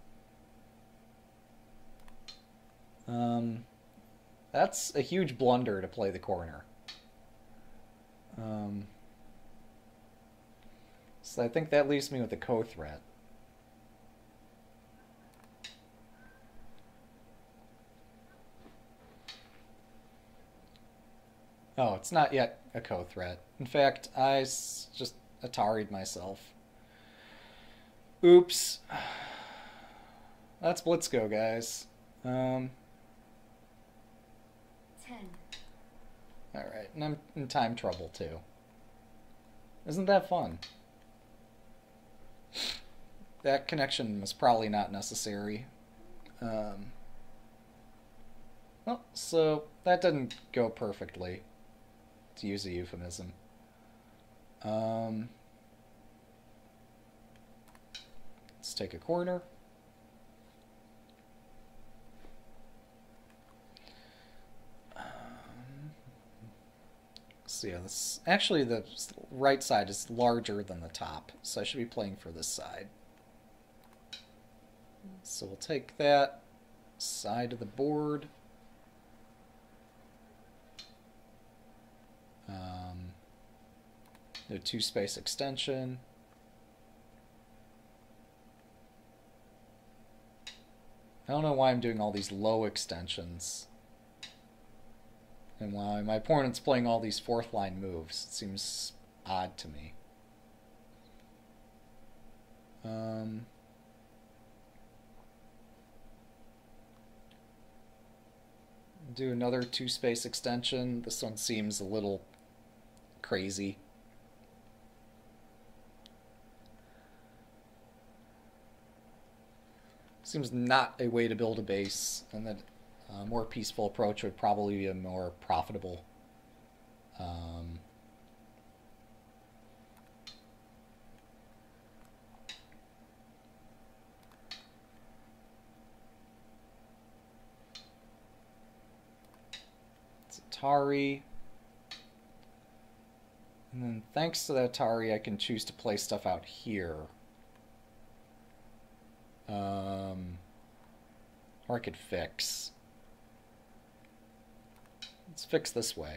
That's a huge blunder to play the corner. So I think that leaves me with a co-threat. Oh, it's not yet a co-threat. In fact, I just Atari'd myself. Oops. Let's blitz go, guys. 10, Alright, and I'm in time trouble, too. Isn't that fun? That connection was probably not necessary. Well, so that didn't go perfectly, to use a euphemism. Let's take a corner. So yeah, this actually the right side is larger than the top, so I should be playing for this side. So we'll take that side of the board. The 2-space extension. I don't know why I'm doing all these low extensions. And why my opponent's playing all these 4th line moves. It seems odd to me. Do another 2-space extension. This one seems a little crazy. Seems not a way to build a base, and that a more peaceful approach would probably be a more profitable. It's Atari. And then thanks to the Atari, I can choose to play stuff out here. Or I could fix. Let's fix this way.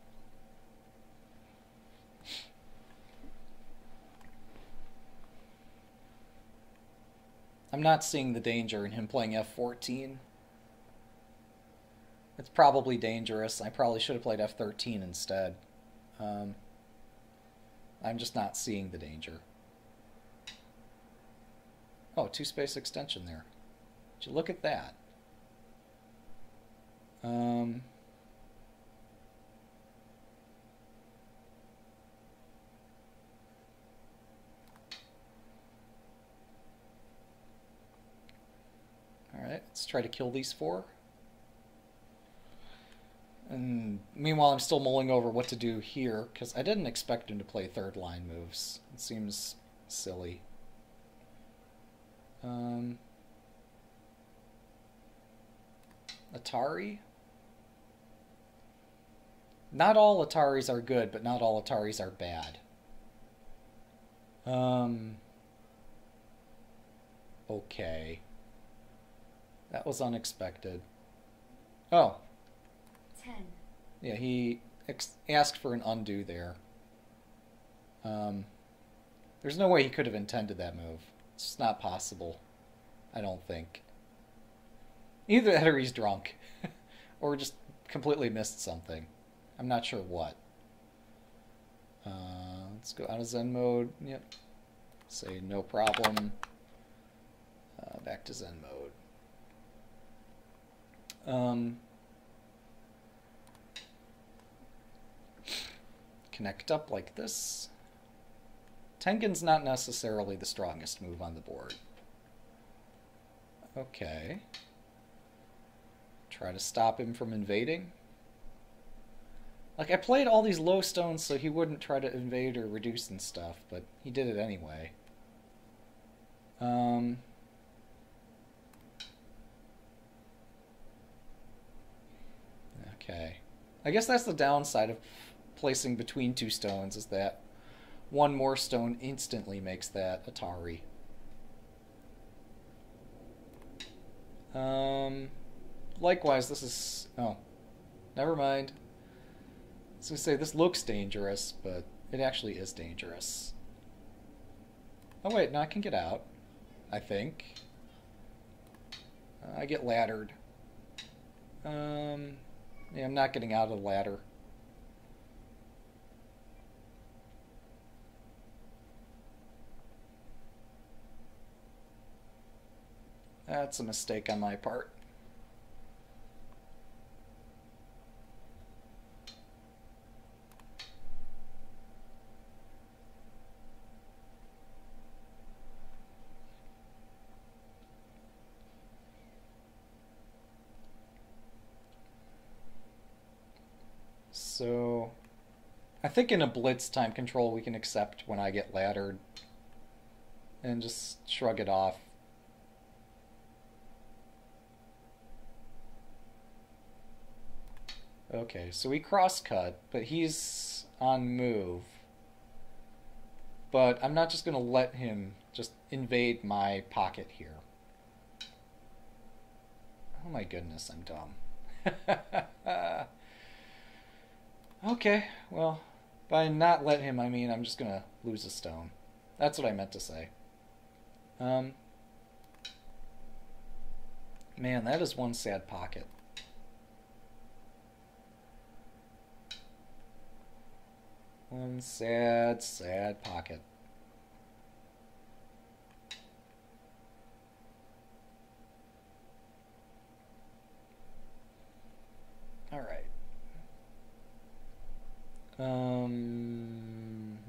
I'm not seeing the danger in him playing F14. It's probably dangerous. I probably should have played F13 instead. I'm just not seeing the danger. Oh, 2-space extension there. Would you look at that? Alright, let's try to kill these 4. And meanwhile, I'm still mulling over what to do here, because I didn't expect him to play 3rd line moves. It seems silly. Atari? Not all Ataris are good, but not all Ataris are bad. Okay. That was unexpected. Oh. 10, Yeah, he asked for an undo there. There's no way he could have intended that move. It's just not possible. I don't think. Either that or he's drunk. Or just completely missed something. I'm not sure what. Let's go out of Zen mode. Yep. Say no problem. Back to Zen mode. Connect up like this. Tengen's not necessarily the strongest move on the board. Okay. Try to stop him from invading. Like, I played all these low stones so he wouldn't try to invade or reduce and stuff, but he did it anyway. Okay. I guess that's the downside of placing between two stones, is that one more stone instantly makes that Atari. Likewise, this is... Oh. Never mind. I was going to say, this looks dangerous, but it actually is dangerous. Oh wait, now I can get out. I think. I get laddered. Yeah, I'm not getting out of the ladder. That's a mistake on my part. So, I think in a blitz time control we can accept when I get laddered and just shrug it off. Okay, so we cross-cut, but he's on move. But I'm not just going to let him just invade my pocket here. Oh my goodness, I'm dumb. Okay, well, by not let him, I mean I'm just going to lose a stone. That's what I meant to say. Man, that is one sad pocket. One sad, sad pocket. All right. Am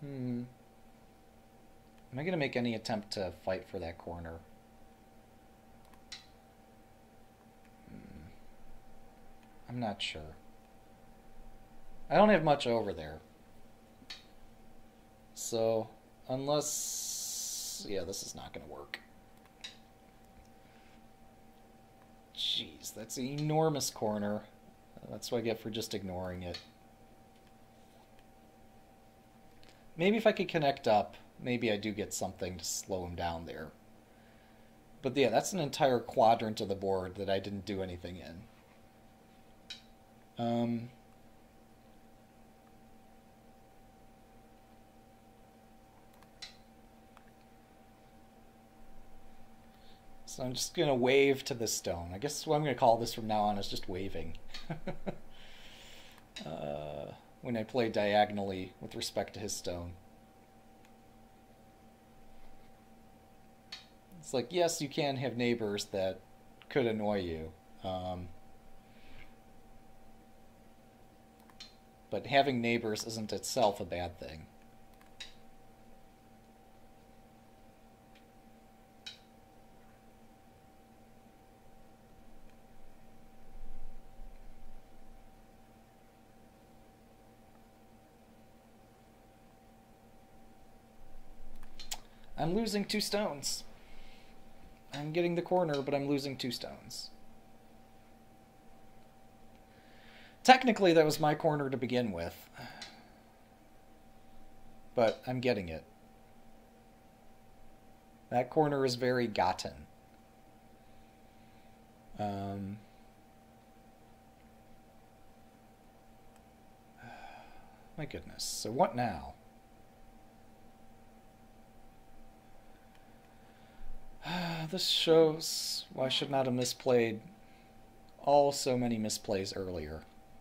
I going to make any attempt to fight for that corner? I'm not sure. I don't have much over there. So, unless... Yeah, this is not going to work. Jeez, that's an enormous corner. That's what I get for just ignoring it. Maybe if I could connect up, maybe I do get something to slow him down there. But yeah, that's an entire quadrant of the board that I didn't do anything in. So I'm just going to wave to this stone. I guess what I'm going to call this from now on is just waving. When I play diagonally with respect to his stone. It's like, yes, you can have neighbors that could annoy you. But having neighbors isn't itself a bad thing. I'm losing 2 stones. I'm getting the corner, but I'm losing 2 stones. Technically, that was my corner to begin with. But I'm getting it. That corner is very gotten. My goodness. So what now? This shows why I should not have misplayed so many misplays earlier.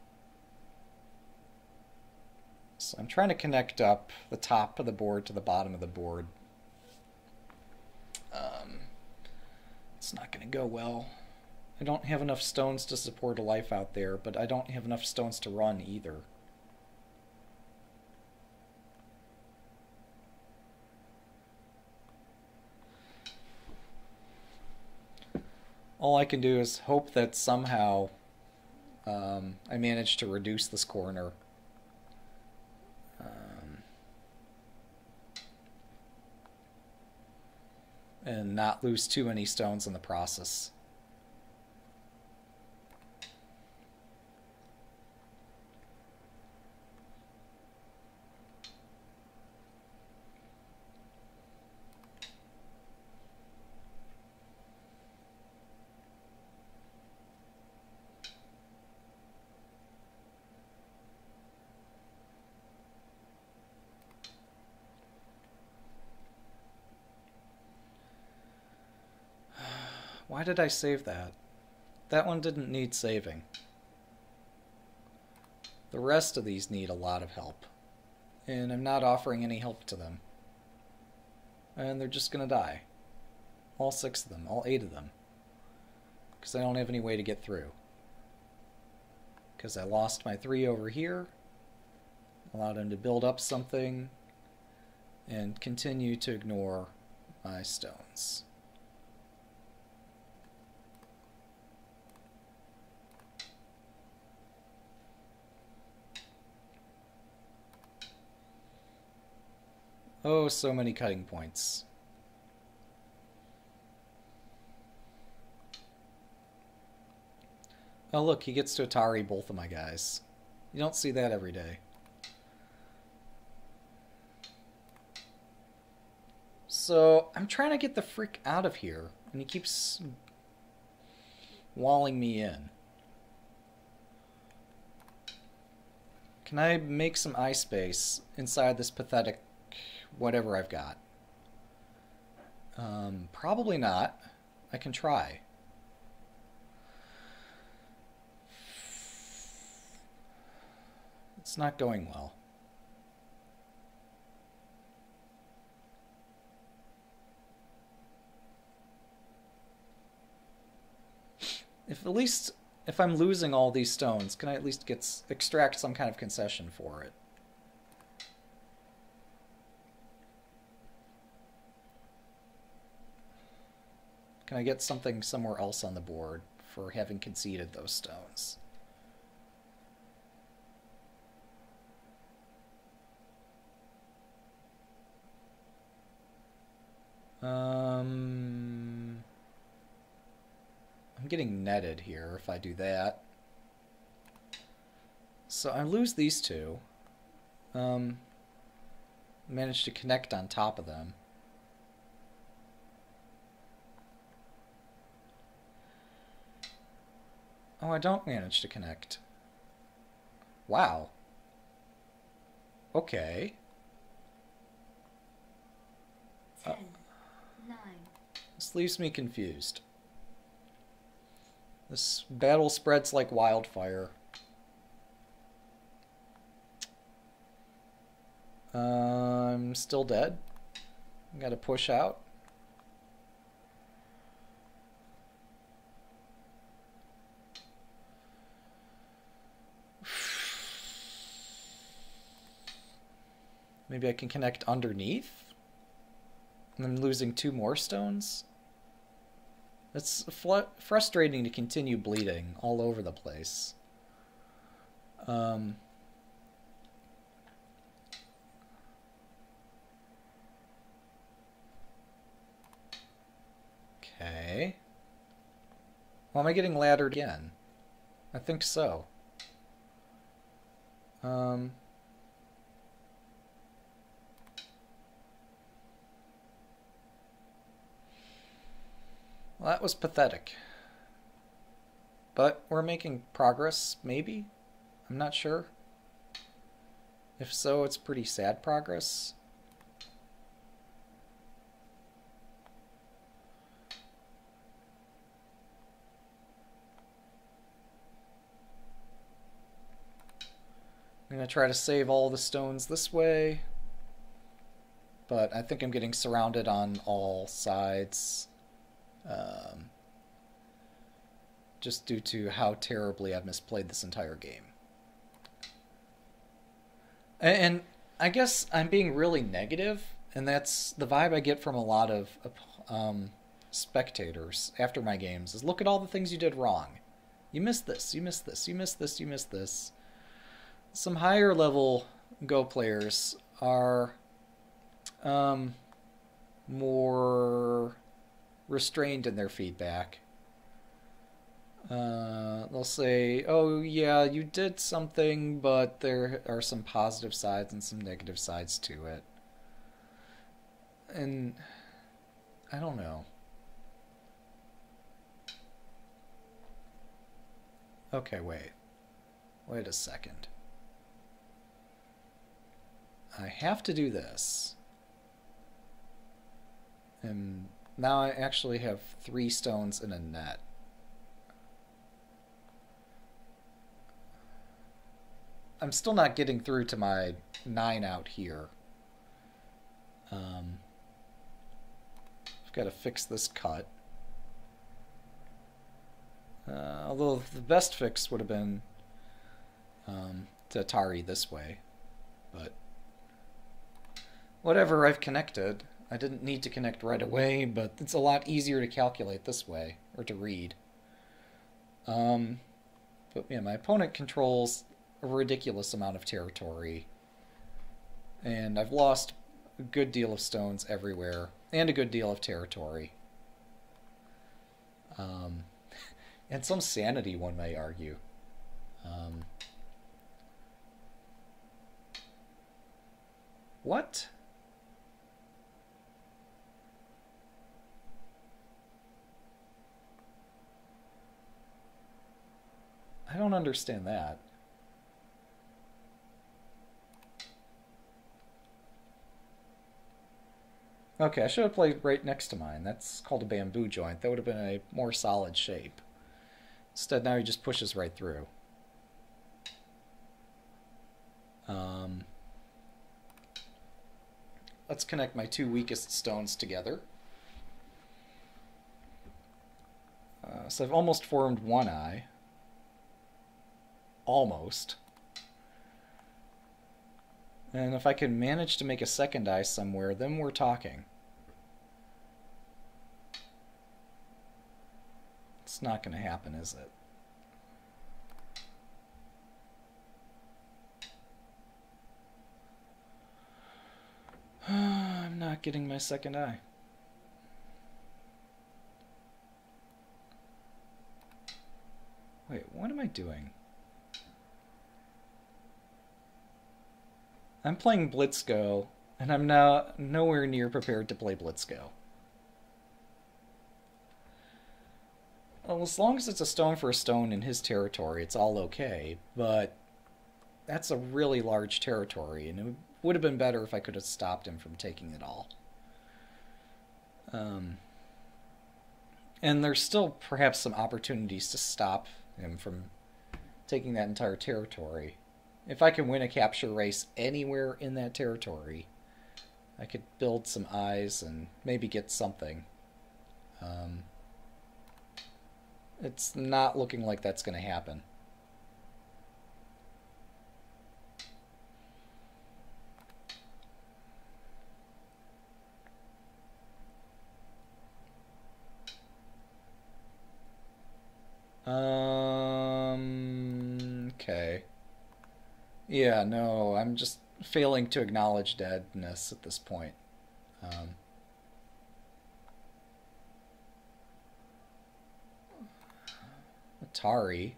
So I'm trying to connect up the top of the board to the bottom of the board. It's not going to go well. I don't have enough stones to support a life out there, but I don't have enough stones to run either. All I can do is hope that somehow I manage to reduce this corner. And not lose too many stones in the process. Why did I save that? That one didn't need saving. The rest of these need a lot of help. And I'm not offering any help to them. And they're just gonna die. All 6 of them, all 8 of them. Because I don't have any way to get through. Because I lost my 3 over here. Allowed him to build up something. And continue to ignore my stones. Oh, so many cutting points. Oh look, he gets to Atari both of my guys. You don't see that every day. So, I'm trying to get the frick out of here, and he keeps walling me in. Can I make some eye space inside this pathetic whatever I've got? Probably not. I can try. It's not going well. If I'm losing all these stones, can I at least extract some kind of concession for it? Can I get something somewhere else on the board for having conceded those stones? I'm getting netted here if I do that. So I lose these 2. Manage to connect on top of them. Oh, I don't manage to connect. Wow. Okay. 10, 9. This leaves me confused. This battle spreads like wildfire. I'm still dead. Gotta push out. Maybe I can connect underneath? And I'm losing 2 more stones? It's frustrating to continue bleeding all over the place. Okay. Well, am I getting laddered again? I think so. Well, that was pathetic. But we're making progress, maybe? I'm not sure. If so, it's pretty sad progress. I'm going to try to save all the stones this way, but I think I'm getting surrounded on all sides, just due to how terribly I've misplayed this entire game. And I guess I'm being really negative, and that's the vibe I get from a lot of spectators after my games, is look at all the things you did wrong. You missed this, you missed this, you missed this, you missed this. Some higher level Go players are more restrained in their feedback. They'll say, oh yeah, you did something, but there are some positive sides and some negative sides to it. And I don't know. Okay, wait a second. I have to do this. And now I actually have 3 stones in a net. I'm still not getting through to my 9 out here. I've got to fix this cut. Although the best fix would have been to Atari this way. But whatever, I've connected. I didn't need to connect right away, but it's a lot easier to calculate this way, or to read. But yeah, my opponent controls a ridiculous amount of territory, and I've lost a good deal of stones everywhere, and a good deal of territory. And some sanity, one may argue. What? I don't understand that. Okay, I should have played right next to mine. That's called a bamboo joint. That would have been a more solid shape. Instead, now he just pushes right through. Let's connect my 2 weakest stones together. So I've almost formed one eye. Almost. And if I can manage to make a second eye somewhere, then we're talking. It's not going to happen, is it? I'm not getting my second eye. Wait, what am I doing? I'm playing Blitzgo, and I'm now nowhere near prepared to play Blitzgo. Well, as long as it's a stone for a stone in his territory, it's all okay, but that's a really large territory, and it would have been better if I could have stopped him from taking it all. And there's still perhaps some opportunities to stop him from taking that entire territory. If I can win a capture race anywhere in that territory, I could build some eyes and maybe get something. It's not looking like that's going to happen. Okay. Yeah, no, I'm just failing to acknowledge deadness at this point. Atari.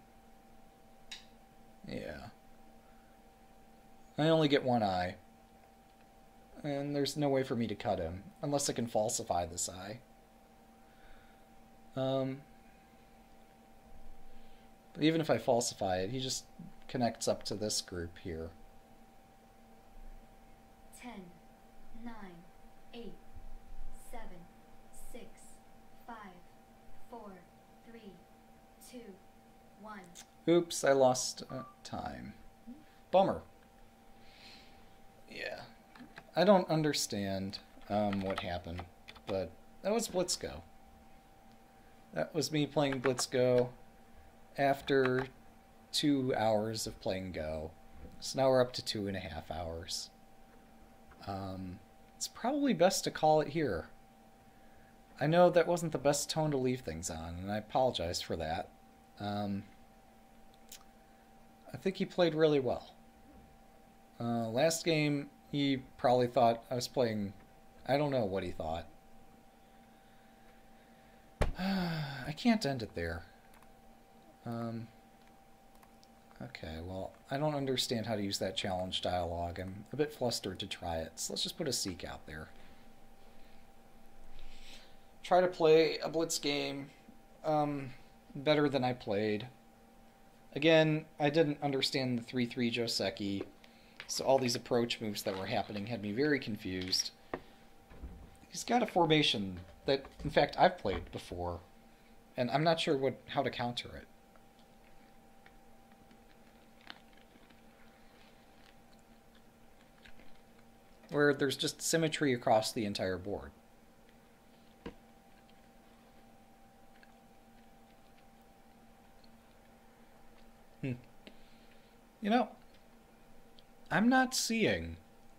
Yeah. I only get one eye. And there's no way for me to cut him, unless I can falsify this eye. But even if I falsify it, he just connects up to this group here. 10, 9, 8, 7, 6, 5, 4, 3, 2, 1. Oops, I lost time. Bummer. Yeah. I don't understand what happened, but that was Blitzgo. That was me playing Blitzgo after 2 hours of playing Go. So now we're up to 2.5 hours. It's probably best to call it here. I know that wasn't the best tone to leave things on, and I apologize for that. I think he played really well. Last game, he probably thought I was playing... I don't know what he thought. I can't end it there. Okay, well, I don't understand how to use that challenge dialogue. I'm a bit flustered to try it, so let's just put a seek out there. Try to play a blitz game better than I played. Again, I didn't understand the 3-3 Joseki, so all these approach moves that were happening had me very confused. He's got a formation that, in fact, I've played before, and I'm not sure how to counter it. Where there's just symmetry across the entire board. You know, I'm not seeing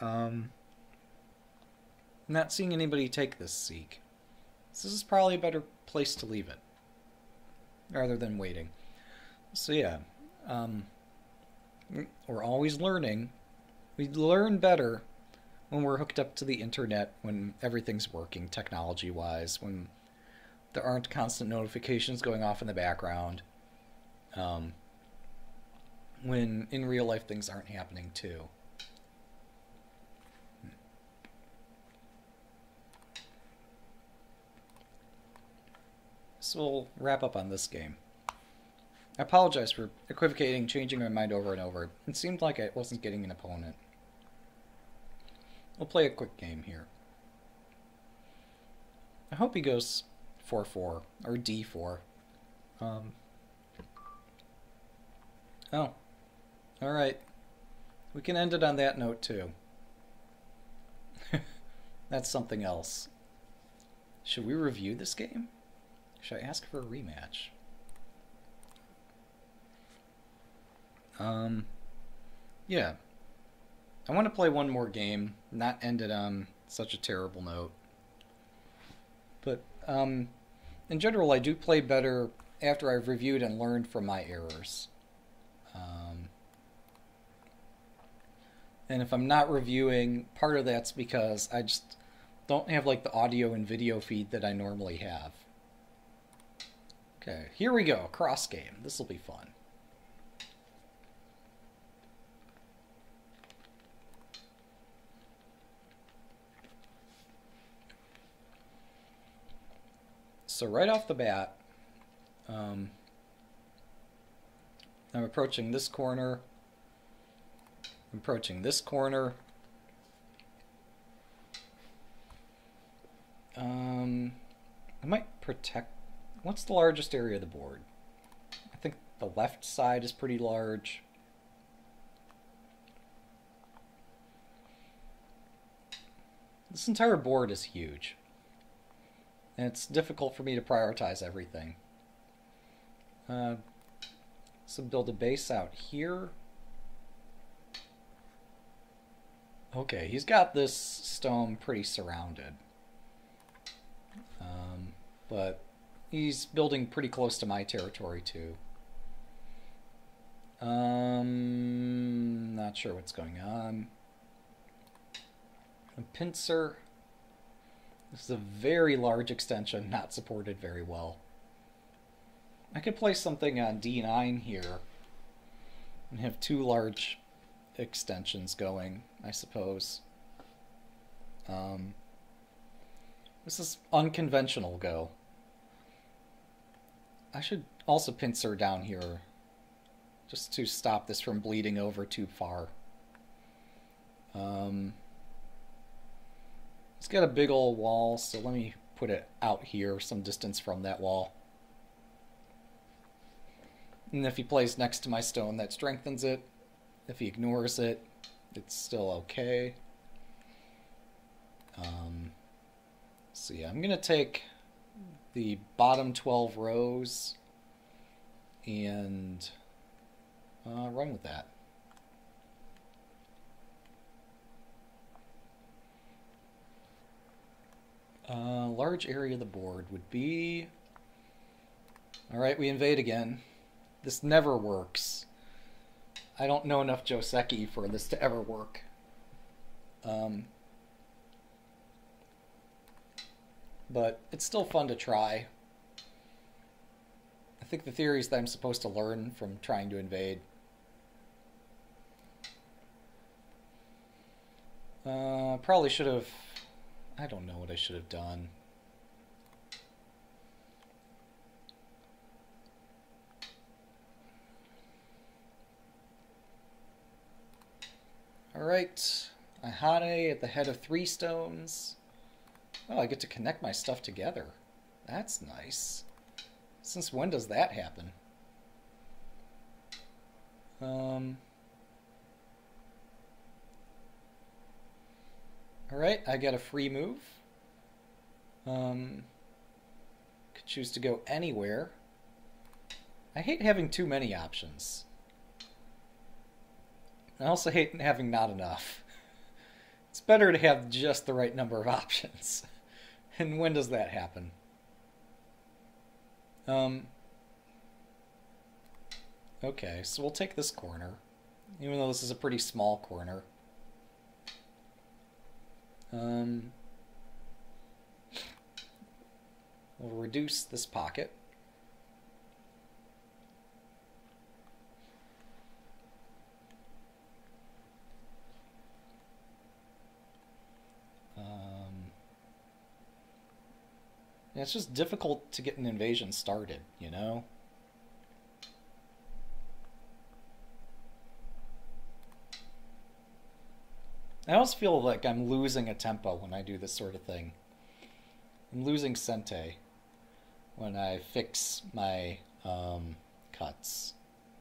anybody take this seek. So this is probably a better place to leave it, rather than waiting. So yeah, we're always learning. We learn better when we're hooked up to the internet, when everything's working technology-wise, when there aren't constant notifications going off in the background, when in real life things aren't happening too. So we'll wrap up on this game. I apologize for equivocating, changing my mind over and over. It seemed like I wasn't getting an opponent. We'll play a quick game here. I hope he goes 4-4, or D4. Oh. Alright. We can end it on that note, too. That's something else. Should we review this game? Should I ask for a rematch? Yeah. I want to play one more game, not end it on such a terrible note. But, in general, I do play better after I've reviewed and learned from my errors. And if I'm not reviewing, part of that's because I just don't have like the audio and video feed that I normally have. Okay, here we go, cross game. This will be fun. So right off the bat, I'm approaching this corner. I'm approaching this corner. I might protect... What's the largest area of the board? I think the left side is pretty large. This entire board is huge. And it's difficult for me to prioritize everything. So build a base out here. Okay, he's got this stone pretty surrounded. But he's building pretty close to my territory too. Not sure what's going on. A pincer. This is a very large extension, not supported very well. I could place something on D9 here and have two large extensions going, I suppose. This is unconventional go. I should also pincer down here just to stop this from bleeding over too far. It's got a big old wall, so let me put it out here, some distance from that wall. And if he plays next to my stone, that strengthens it. If he ignores it, it's still okay. So yeah, I'm going to take the bottom 12 rows and run with that. Large area of the board would be... Alright, we invade again. This never works. I don't know enough Joseki for this to ever work. But it's still fun to try. I think the theory is that I'm supposed to learn from trying to invade. Probably should have... I don't know what I should have done. Alright, Ahane at the head of 3 stones. Oh, I get to connect my stuff together. That's nice. Since when does that happen? Alright, I got a free move. Could choose to go anywhere. I hate having too many options. I also hate having not enough. It's better to have just the right number of options. And when does that happen? Okay, so we'll take this corner, even though this is a pretty small corner. We'll reduce this pocket. Yeah, it's just difficult to get an invasion started, you know? I always feel like I'm losing a tempo when I do this sort of thing. I'm losing Sente when I fix my cuts.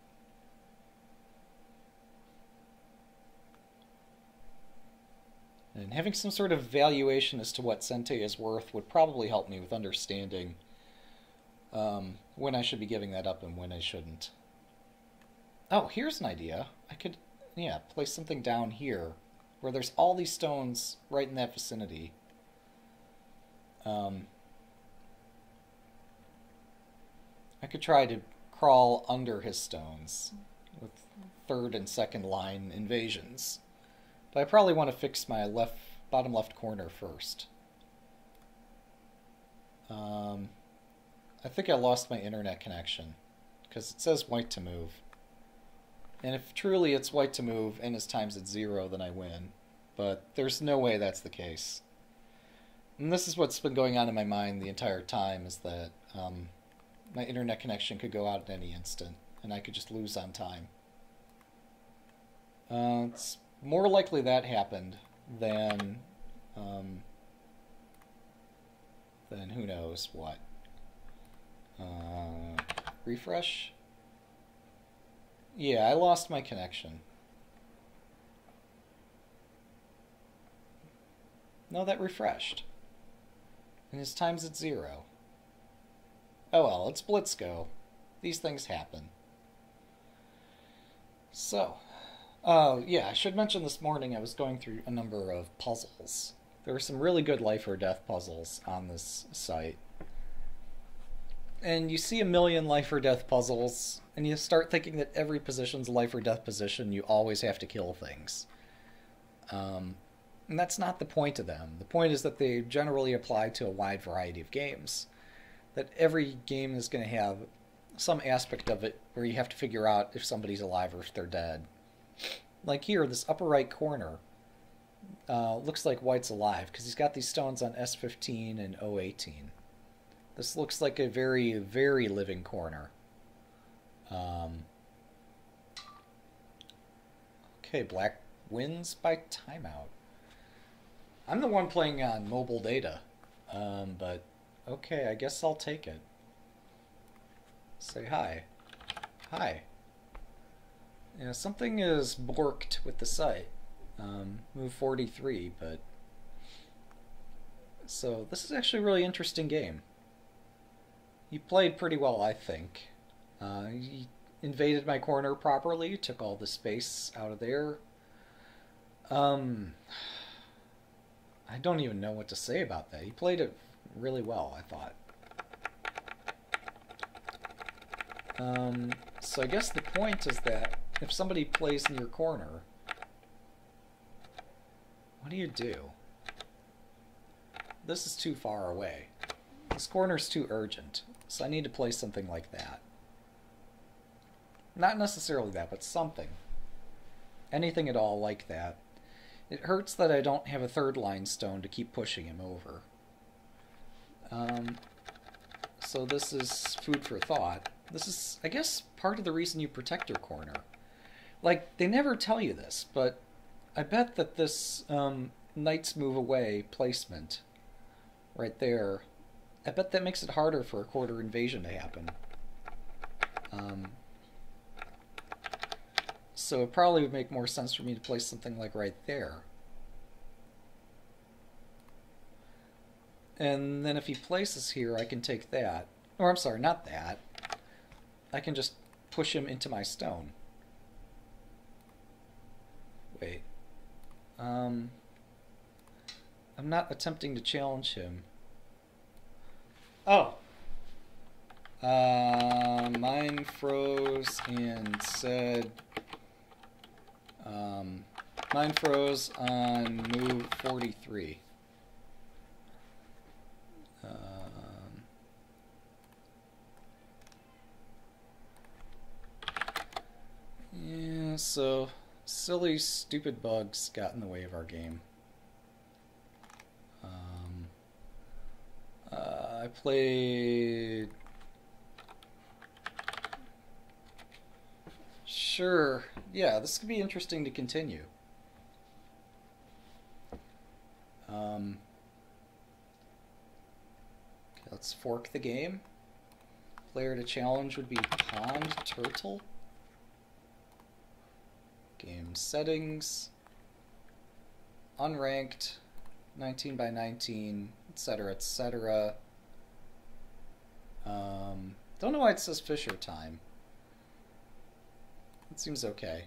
And having some sort of valuation as to what Sente is worth would probably help me with understanding when I should be giving that up and when I shouldn't. Oh, here's an idea. I could, yeah, place something down here where there's all these stones right in that vicinity. I could try to crawl under his stones with third and second line invasions. But I probably want to fix my bottom left corner first. I think I lost my internet connection because it says white to move. And if truly it's white to move and his time's at 0, then I win. But there's no way that's the case. And this is what's been going on in my mind the entire time, is that my internet connection could go out at any instant, and I could just lose on time. It's more likely that happened than who knows what. Refresh? Yeah, I lost my connection. No, that refreshed. And his time's at 0. Oh well, it's Blitzgo. These things happen. So, yeah, I should mention this morning I was going through a number of puzzles. There are some really good life or death puzzles on this site. And you see a million life or death puzzles, and you start thinking that every position's a life or death position, you always have to kill things. And that's not the point of them. The point is that they generally apply to a wide variety of games. That every game is going to have some aspect of it where you have to figure out if somebody's alive or if they're dead. Like here, this upper right corner looks like white's alive because he's got these stones on S15 and O18. This looks like a very, very living corner. Okay, black wins by timeout. I'm the one playing on mobile data, but okay, I guess I'll take it. Say hi. Hi. Yeah, something is borked with the site. Move 43, but... So, this is actually a really interesting game. He played pretty well, I think. He invaded my corner properly, took all the space out of there. I don't even know what to say about that. He played it really well, I thought. So I guess the point is that if somebody plays in your corner, what do you do? This is too far away. This corner's too urgent, so I need to play something like that. Not necessarily that, but something. Anything at all like that. It hurts that I don't have a third line stone to keep pushing him over. So this is food for thought. This is, I guess, part of the reason you protect your corner. Like, they never tell you this, but I bet that this Knights Move Away placement right there, I bet that makes it harder for a quarter invasion to happen. So it probably would make more sense for me to place something like right there. And then if he places here, I can take that. Or I'm sorry, not that. I can just push him into my stone. Wait. I'm not attempting to challenge him. Oh! Mine froze and said... mine froze on move 43. Yeah, so silly, stupid bugs got in the way of our game. I played... Sure, yeah, this could be interesting to continue. Okay, let's fork the game. Player to challenge would be Pond Turtle. Game settings. Unranked. 19 by 19, etc., etc. Don't know why it says Fisher time. It seems okay.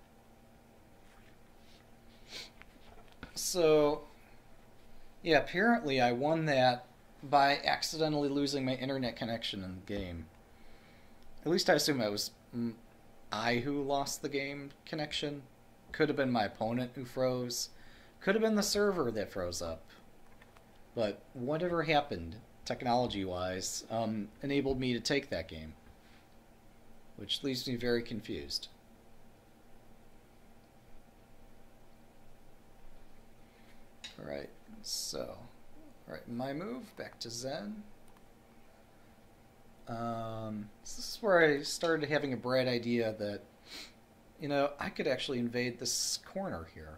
So, yeah, apparently I won that by accidentally losing my internet connection in the game. At least I assume it was I who lost the game connection. Could have been my opponent who froze. Could have been the server that froze up. But whatever happened, technology-wise, enabled me to take that game. Which leaves me very confused. Alright, so... Alright, my move, back to Zen. This is where I started having a bright idea that, you know, I could actually invade this corner here.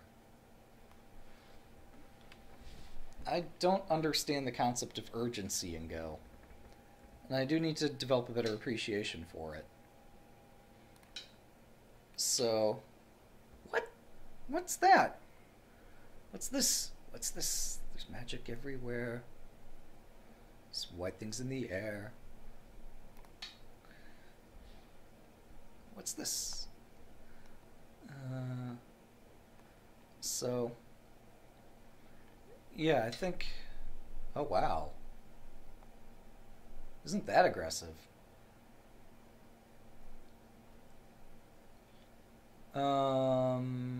I don't understand the concept of urgency in Go. And I do need to develop a better appreciation for it. So... What's that? What's this? What's this? There's magic everywhere. There's white things in the air. What's this? So... Yeah, I think... Oh, wow. Isn't that aggressive? I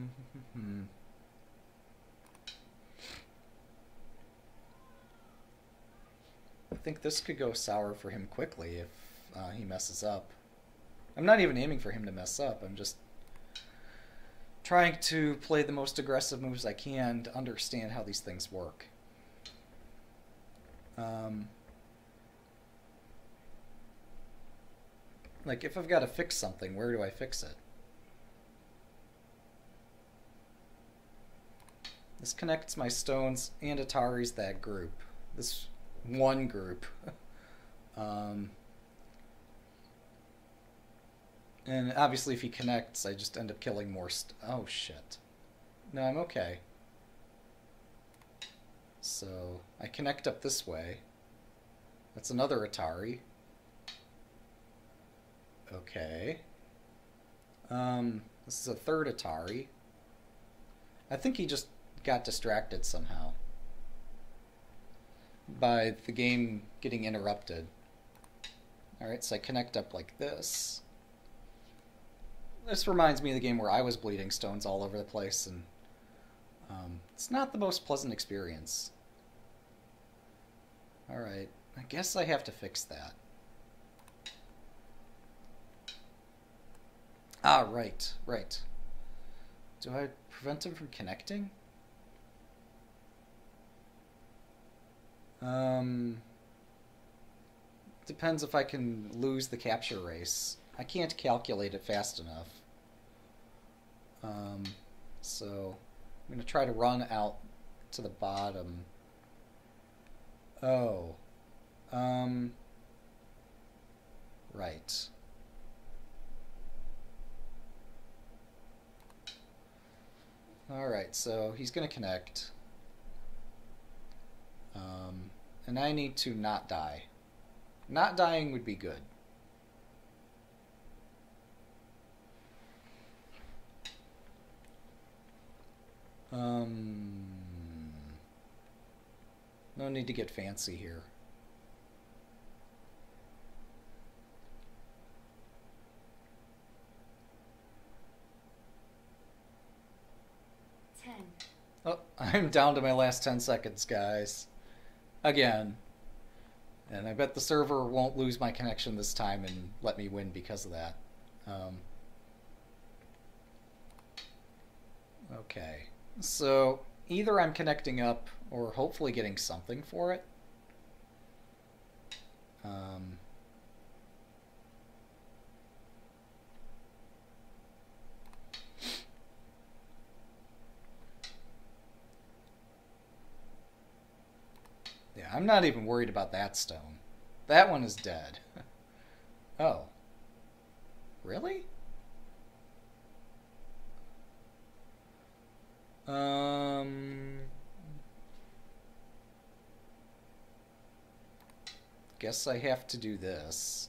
think this could go sour for him quickly if he messes up. I'm not even aiming for him to mess up. I'm just trying to play the most aggressive moves I can to understand how these things work. Like, if I've got to fix something, where do I fix it? This connects my stones and Atari's that group. This one group. And obviously if he connects, I just end up killing more oh shit. No, I'm okay. So I connect up this way. That's another Atari. Okay. This is a third Atari. I think he just got distracted somehow by the game getting interrupted. Alright, so I connect up like this. This reminds me of the game where I was bleeding stones all over the place, and it's not the most pleasant experience. Alright, I guess I have to fix that. Ah, right. Do I prevent him from connecting? Depends if I can lose the capture race. I can't calculate it fast enough. So I'm going to try to run out to the bottom. Oh. Right. Alright, so he's going to connect. And I need to not die. Not dying would be good. No need to get fancy here. Oh, I'm down to my last 10 seconds, guys. Again. And I bet the server won't lose my connection this time and let me win because of that. Okay. So, either I'm connecting up or hopefully getting something for it. Yeah, I'm not even worried about that stone. That one is dead. Oh. Really? Guess I have to do this.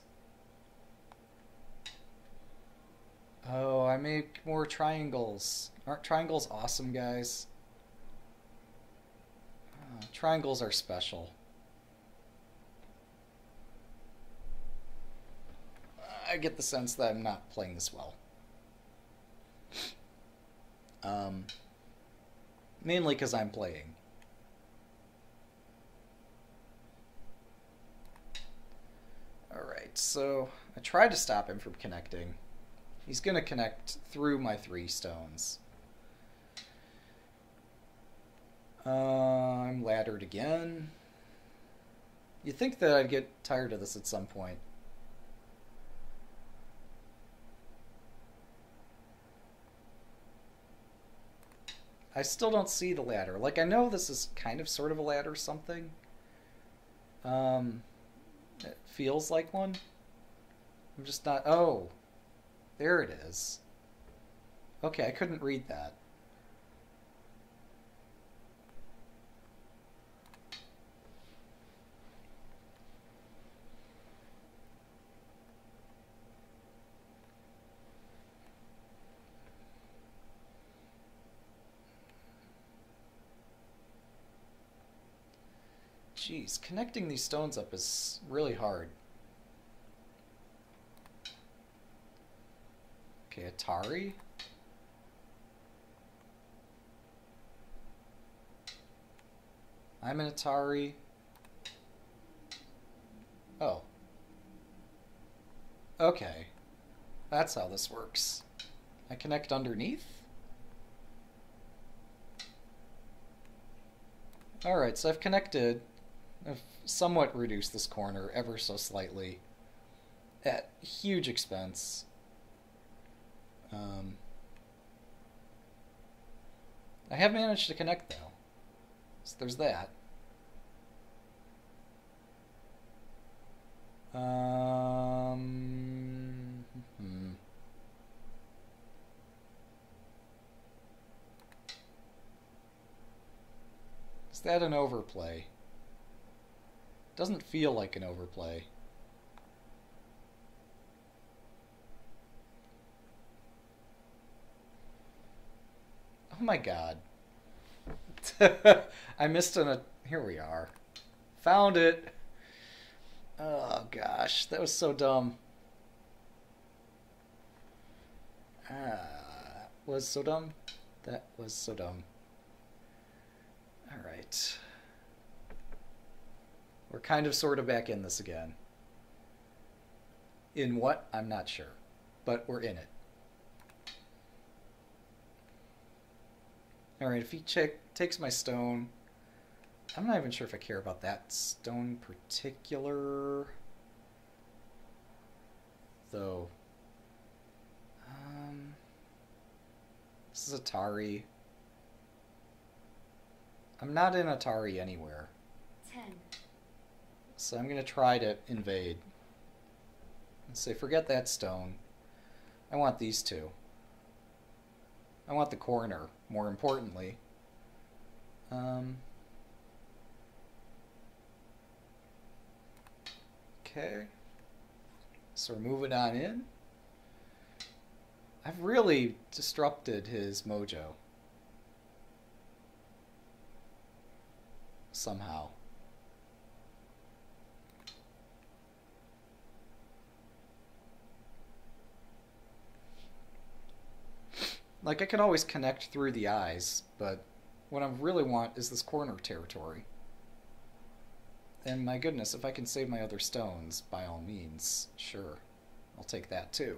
Oh, I make more triangles. Aren't triangles awesome, guys? Triangles are special. I get the sense that I'm not playing this well. Mainly because I'm playing. Alright, so I tried to stop him from connecting. He's going to connect through my 3 stones. I'm laddered again. You'd think that I'd get tired of this at some point. I still don't see the ladder. Like, I know this is kind of sort of a ladder or something. It feels like one. I'm just not... Oh. There it is. Okay, I couldn't read that. Jeez, connecting these stones up is really hard. Okay, Atari. I'm an Atari. Oh. Okay. That's how this works. I connect underneath? Alright, so I've connected. I've somewhat reduced this corner ever so slightly at huge expense. I have managed to connect though, so there's that. that an overplay? Doesn't feel like an overplay. Oh my god. I missed an... Here we are. Found it. Oh gosh, that was so dumb. Was so dumb? That was so dumb. Alright. We're kind of sort of back in this again. In what? I'm not sure. But we're in it. Alright, if he takes my stone... I'm not even sure if I care about that stone in particular. Though. This is Atari. I'm not in Atari anywhere. 10. So I'm going to try to invade. And say, forget that stone. I want these two. I want the corner, more importantly. Okay. So we're moving on in. I've really disrupted his mojo. Somehow. Like, I can always connect through the eyes, but what I really want is this corner territory. And my goodness, if I can save my other stones, by all means, sure. I'll take that too.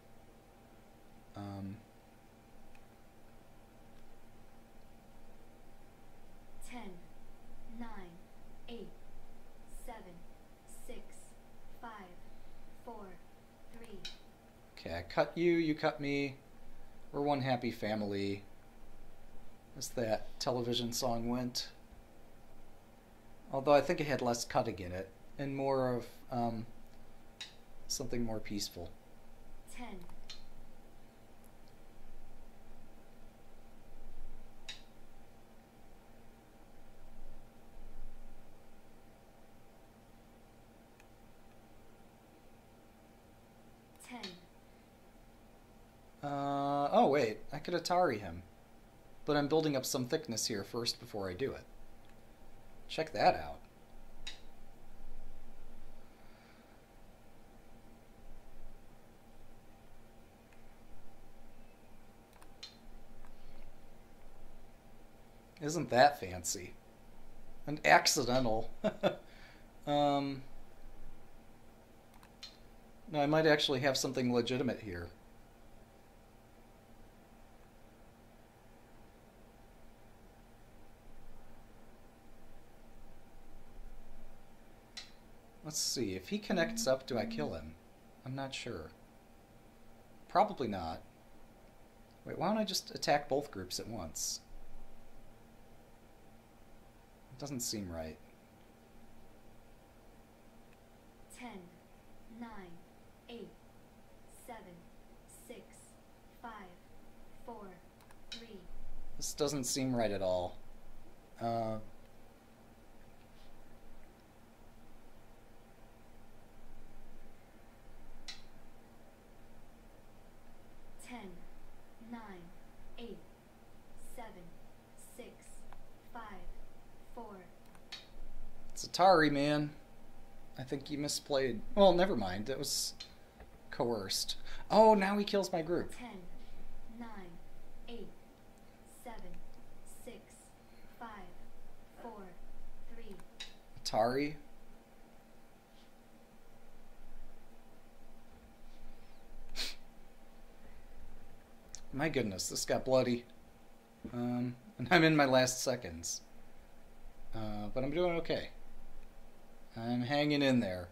10, 9, 8, 7, 6, 5, 4, 3. Okay, I cut you, you cut me. We're one happy family. As that television song went. Although I think it had less cutting in it, and more of something more peaceful. 10. 10. Oh wait, I could Atari him. But I'm building up some thickness here first before I do it. Check that out. Isn't that fancy? And accidental. No, I might actually have something legitimate here. Let's see, if he connects up, do I kill him? I'm not sure. Probably not. Wait, why don't I just attack both groups at once? It doesn't seem right. 10, 9, 8, 7, 6, 5, 4, 3. This doesn't seem right at all. 10, 9, 8, 7, 6, 5, 4. It's Atari, man. I think you misplayed. Well, never mind. It was coerced. Oh, now he kills my group. 10, 9, 8, 7, 6, 5, 4, 3. Atari. My goodness, this got bloody. And I'm in my last seconds. But I'm doing okay. I'm hanging in there.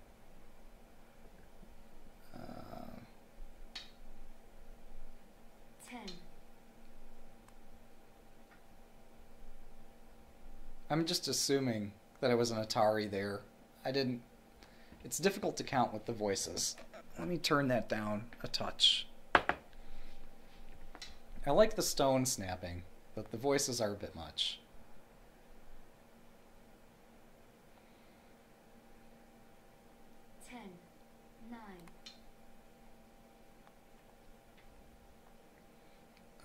10. I'm just assuming that I was an Atari there. I didn't... It's difficult to count with the voices. Let me turn that down a touch. I like the stone snapping, but the voices are a bit much.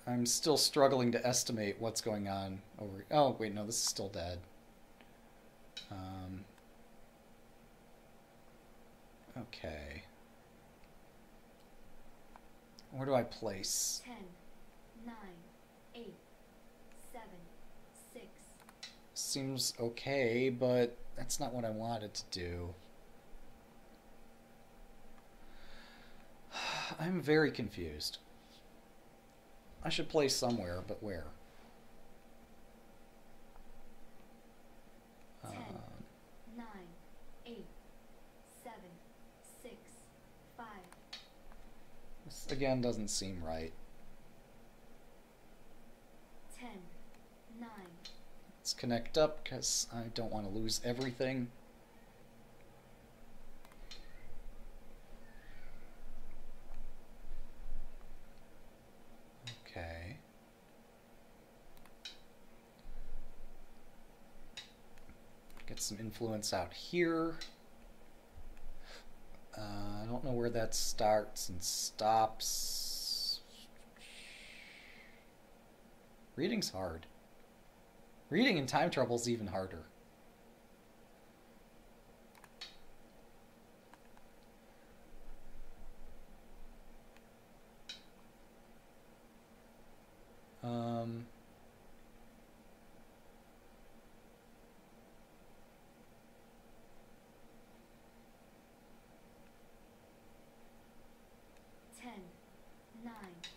I'm still struggling to estimate what's going on over... Oh, wait, no, this is still dead. Okay. Where do I place? 10, 9, 8, 7, 6. Seems okay, but that's not what I wanted to do. I'm very confused. I should place somewhere, but where? 10, 9, 8, 7, 6, 5. This again doesn't seem right. 10, 9. Let's connect up because I don't want to lose everything. Okay. Get some influence out here. I don't know where that starts and stops. Reading's hard. Reading in time trouble is even harder. Um... 10, 9.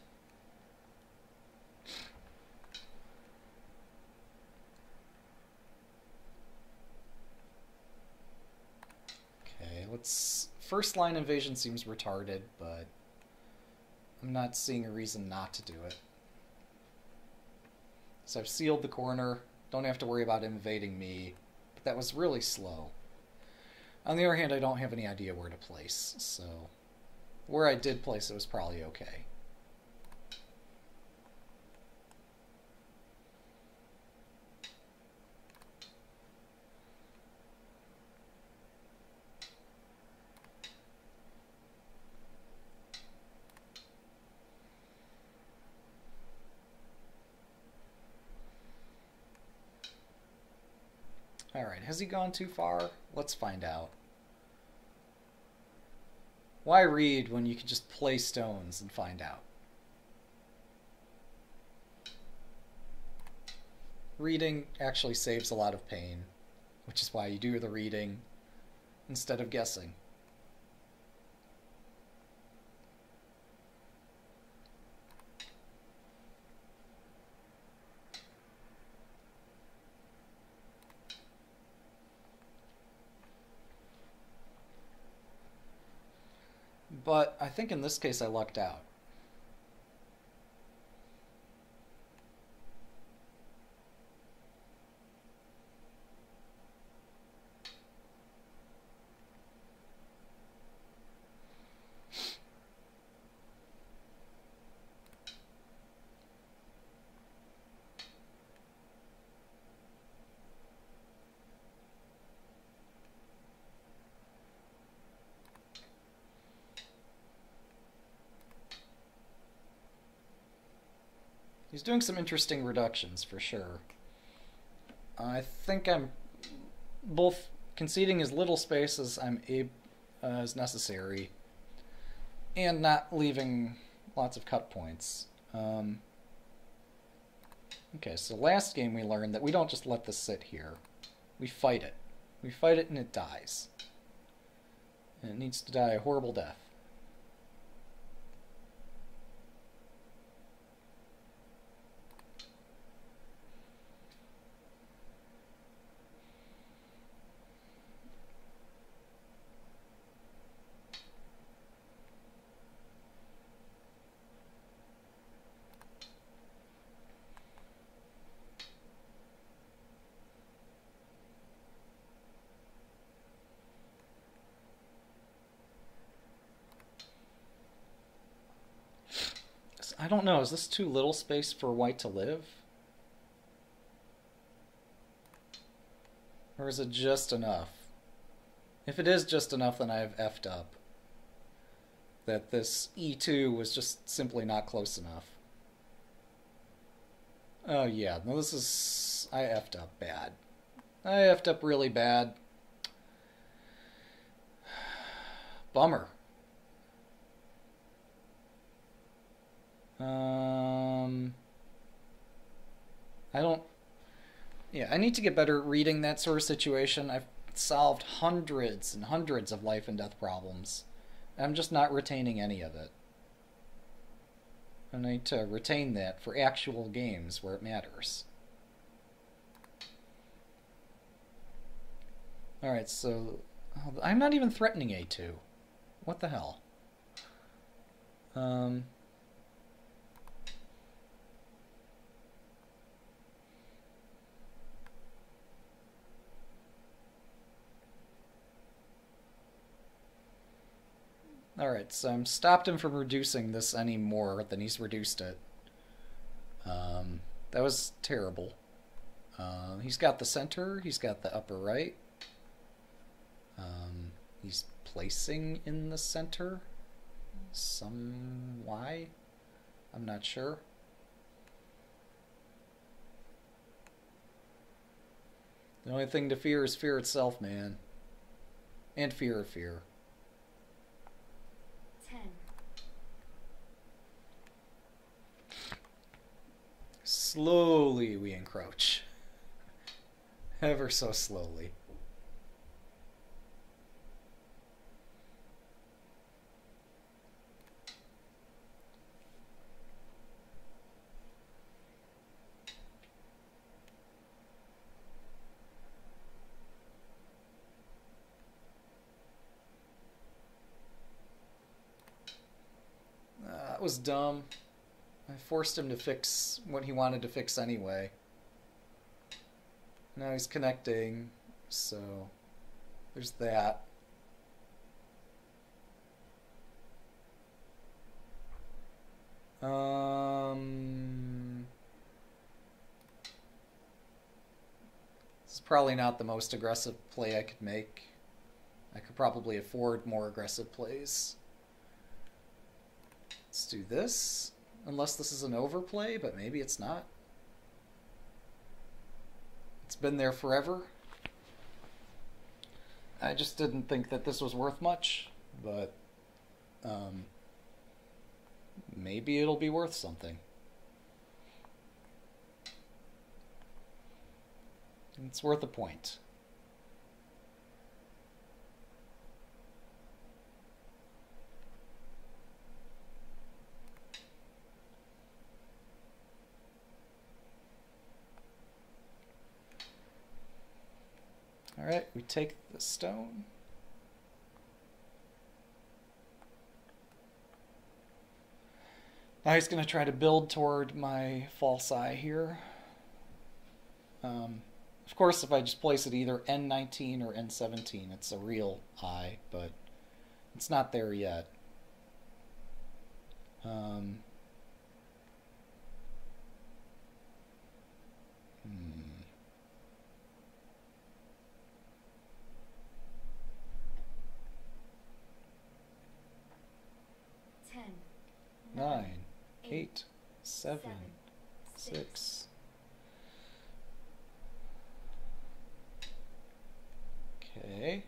Okay, let's... First line invasion seems retarded, but I'm not seeing a reason not to do it. So I've sealed the corner, don't have to worry about him invading me, but that was really slow. On the other hand, I don't have any idea where to place, so where I did place it was probably okay. Alright, has he gone too far? Let's find out. Why read when you can just play stones and find out? Reading actually saves a lot of pain, which is why you do the reading instead of guessing. But I think in this case I lucked out. He's doing some interesting reductions, for sure. I think I'm both conceding as little space as as necessary, and not leaving lots of cut points. Okay, so last game we learned that we don't just let this sit here. We fight it. We fight it and it dies. And it needs to die a horrible death. I don't know, is this too little space for white to live? Or is it just enough? If it is just enough, then I have effed up. That this E2 was just simply not close enough. Oh yeah, no, this is... I effed up bad. I effed up really bad. Bummer. Um... I don't... Yeah, I need to get better at reading that sort of situation. I've solved hundreds and hundreds of life and death problems. I'm just not retaining any of it. I need to retain that for actual games where it matters. Alright, so... I'm not even threatening A2. What the hell? Alright, so I'm stopped him from reducing this any more than he's reduced it. That was terrible. He's got the center, he's got the upper right. He's placing in the center. Some why? I'm not sure. The only thing to fear is fear itself, man. And fear of fear. 10, Slowly we encroach. Ever so slowly. That was dumb. I forced him to fix what he wanted to fix anyway. Now he's connecting, so there's that. This is probably not the most aggressive play I could make. I could probably afford more aggressive plays. Let's do this. Unless this is an overplay, but maybe it's not. It's been there forever. I just didn't think that this was worth much, but maybe it'll be worth something. It's worth a point. Alright, we take the stone. Now he's going to try to build toward my false eye here. Of course, if I just place it either N19 or N17, it's a real eye, but it's not there yet. 10, 9, 8, 7, 6. Okay.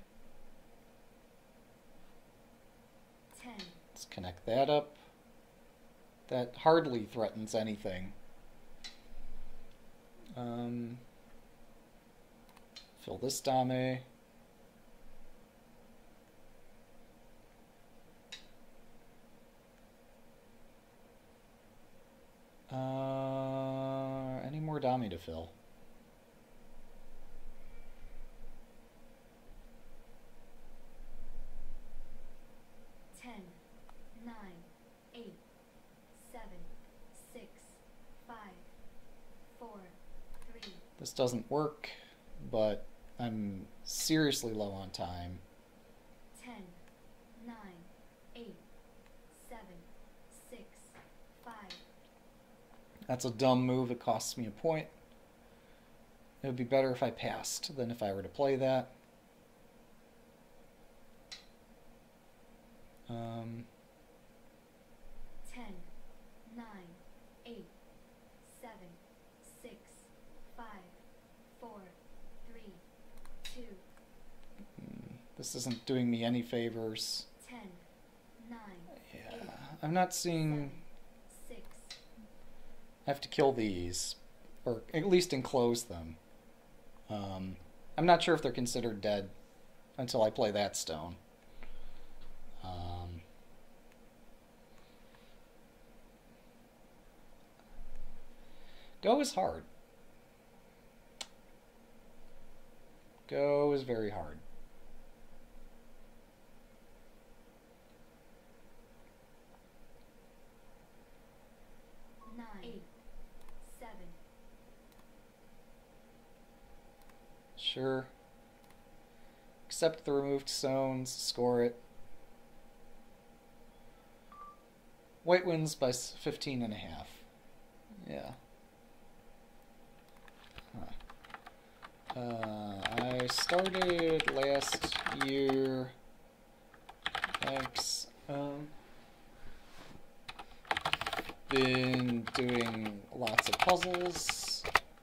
10, Let's connect that up. That hardly threatens anything. Fill this dame. Any more dame to fill? ten, 9, 8, 7, 6, 5, 4, 3, This doesn't work, but I'm seriously low on time. 10, 9, 8, 7, 6, 5, That's a dumb move. It costs me a point. It would be better if I passed than if I were to play that. 10, 9, 8, 7, This isn't doing me any favors. 10, 9, Yeah, 8, I'm not seeing... 6. I have to kill these, or at least enclose them. I'm not sure if they're considered dead until I play that stone. Go is hard. Go is very hard. Nine, 8, 7. Sure. Accept the removed stones, score it. White wins by 15 and a half. Yeah. I started last year. Thanks. Been doing lots of puzzles.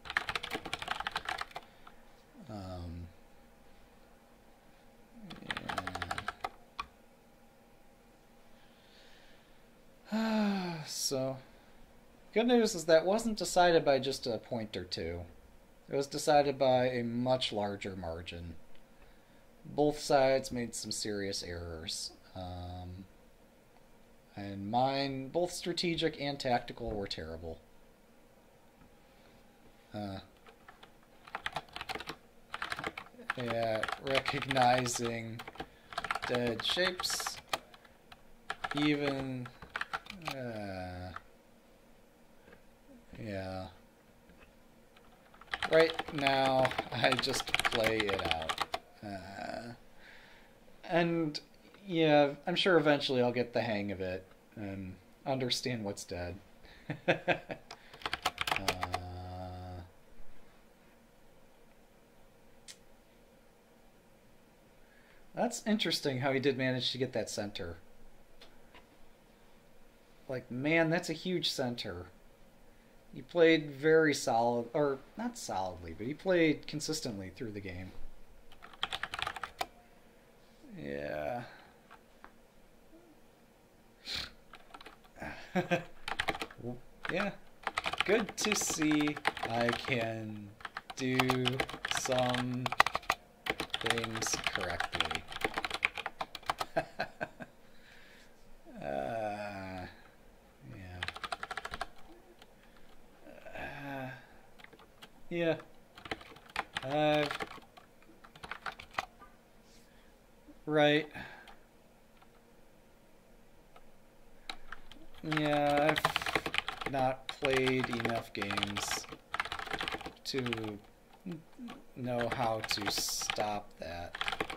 Yeah. So, good news is that wasn't decided by just a point or two. It was decided by a much larger margin. Both sides made some serious errors. And mine, both strategic and tactical, were terrible. Yeah, recognizing dead shapes. Even... yeah. Right now, I just play it out. And, yeah, I'm sure eventually I'll get the hang of it and understand what's dead. That's interesting how he did manage to get that center. Like, man, that's a huge center. He played very solid, or not solidly, but he played consistently through the game. Yeah. Yeah. Good to see I can do some things correctly. Yeah. Right. Yeah, I've not played enough games to know how to stop that.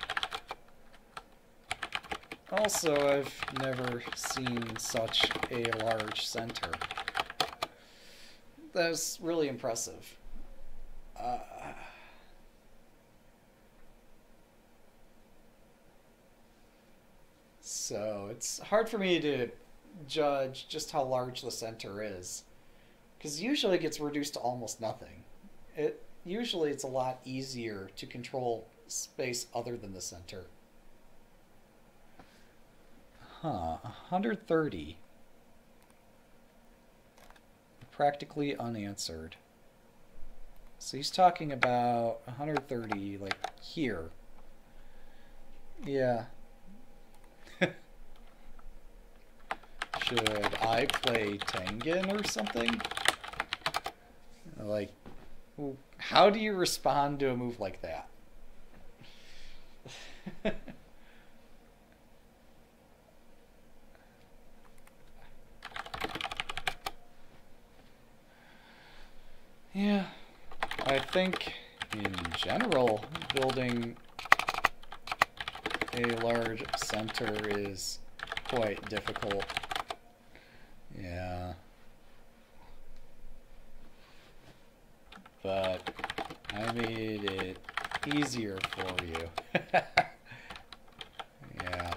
Also, I've never seen such a large center. That was really impressive. So it's hard for me to judge just how large the center is, because usually it gets reduced to almost nothing. Usually it's a lot easier to control space other than the center. 130. Practically unanswered. So he's talking about 130, like, here. Yeah. Should I play Tengen or something? Like, how do you respond to a move like that? Yeah, I think in general, building a large center is quite difficult. Yeah. But I made it easier for you. Yeah.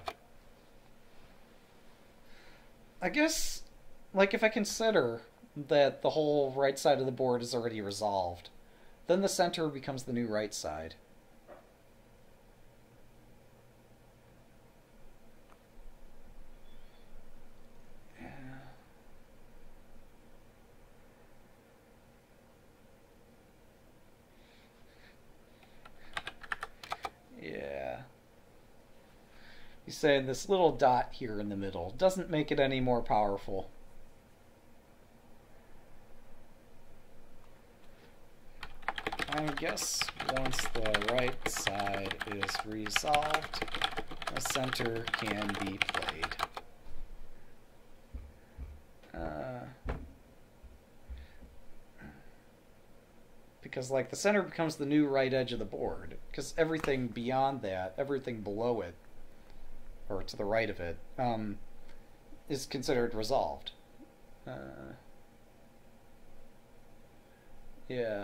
I guess, like, if I consider that the whole right side of the board is already resolved, then the center becomes the new right side. Yeah. He's saying this little dot here in the middle doesn't make it any more powerful. I guess once the right side is resolved, the center can be played. Because like the center becomes the new right edge of the board, because everything beyond that, everything below it, or to the right of it, is considered resolved. Yeah.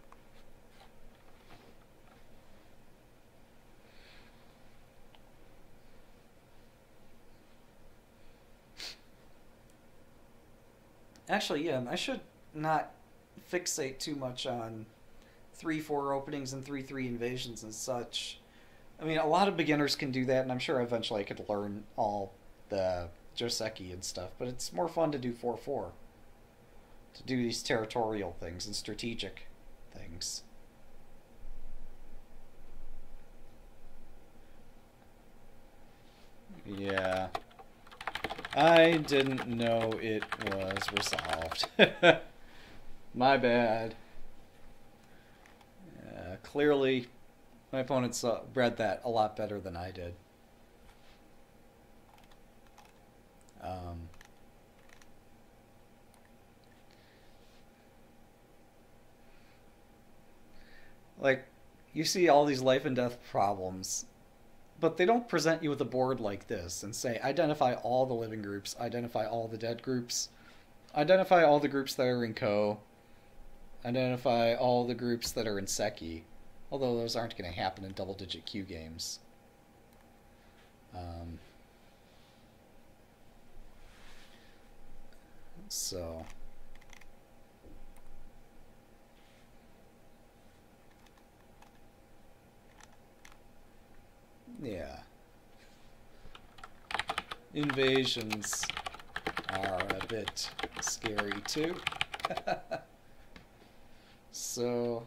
Actually, yeah, I should not fixate too much on 3-4 openings and 3-3 invasions and such. I mean, a lot of beginners can do that, and I'm sure eventually I could learn all the Joseki and stuff, but it's more fun to do 4-4. To do these territorial things and strategic things. Yeah. I didn't know it was resolved. My bad. Clearly, my opponents read that a lot better than I did. Um, like, you see all these life and death problems, but they don't present you with a board like this and say, identify all the living groups, identify all the dead groups, identify all the groups that are in Ko, identify all the groups that are in Seki. Although those aren't going to happen in double-digit Q games. So... yeah. Invasions are a bit scary too. So...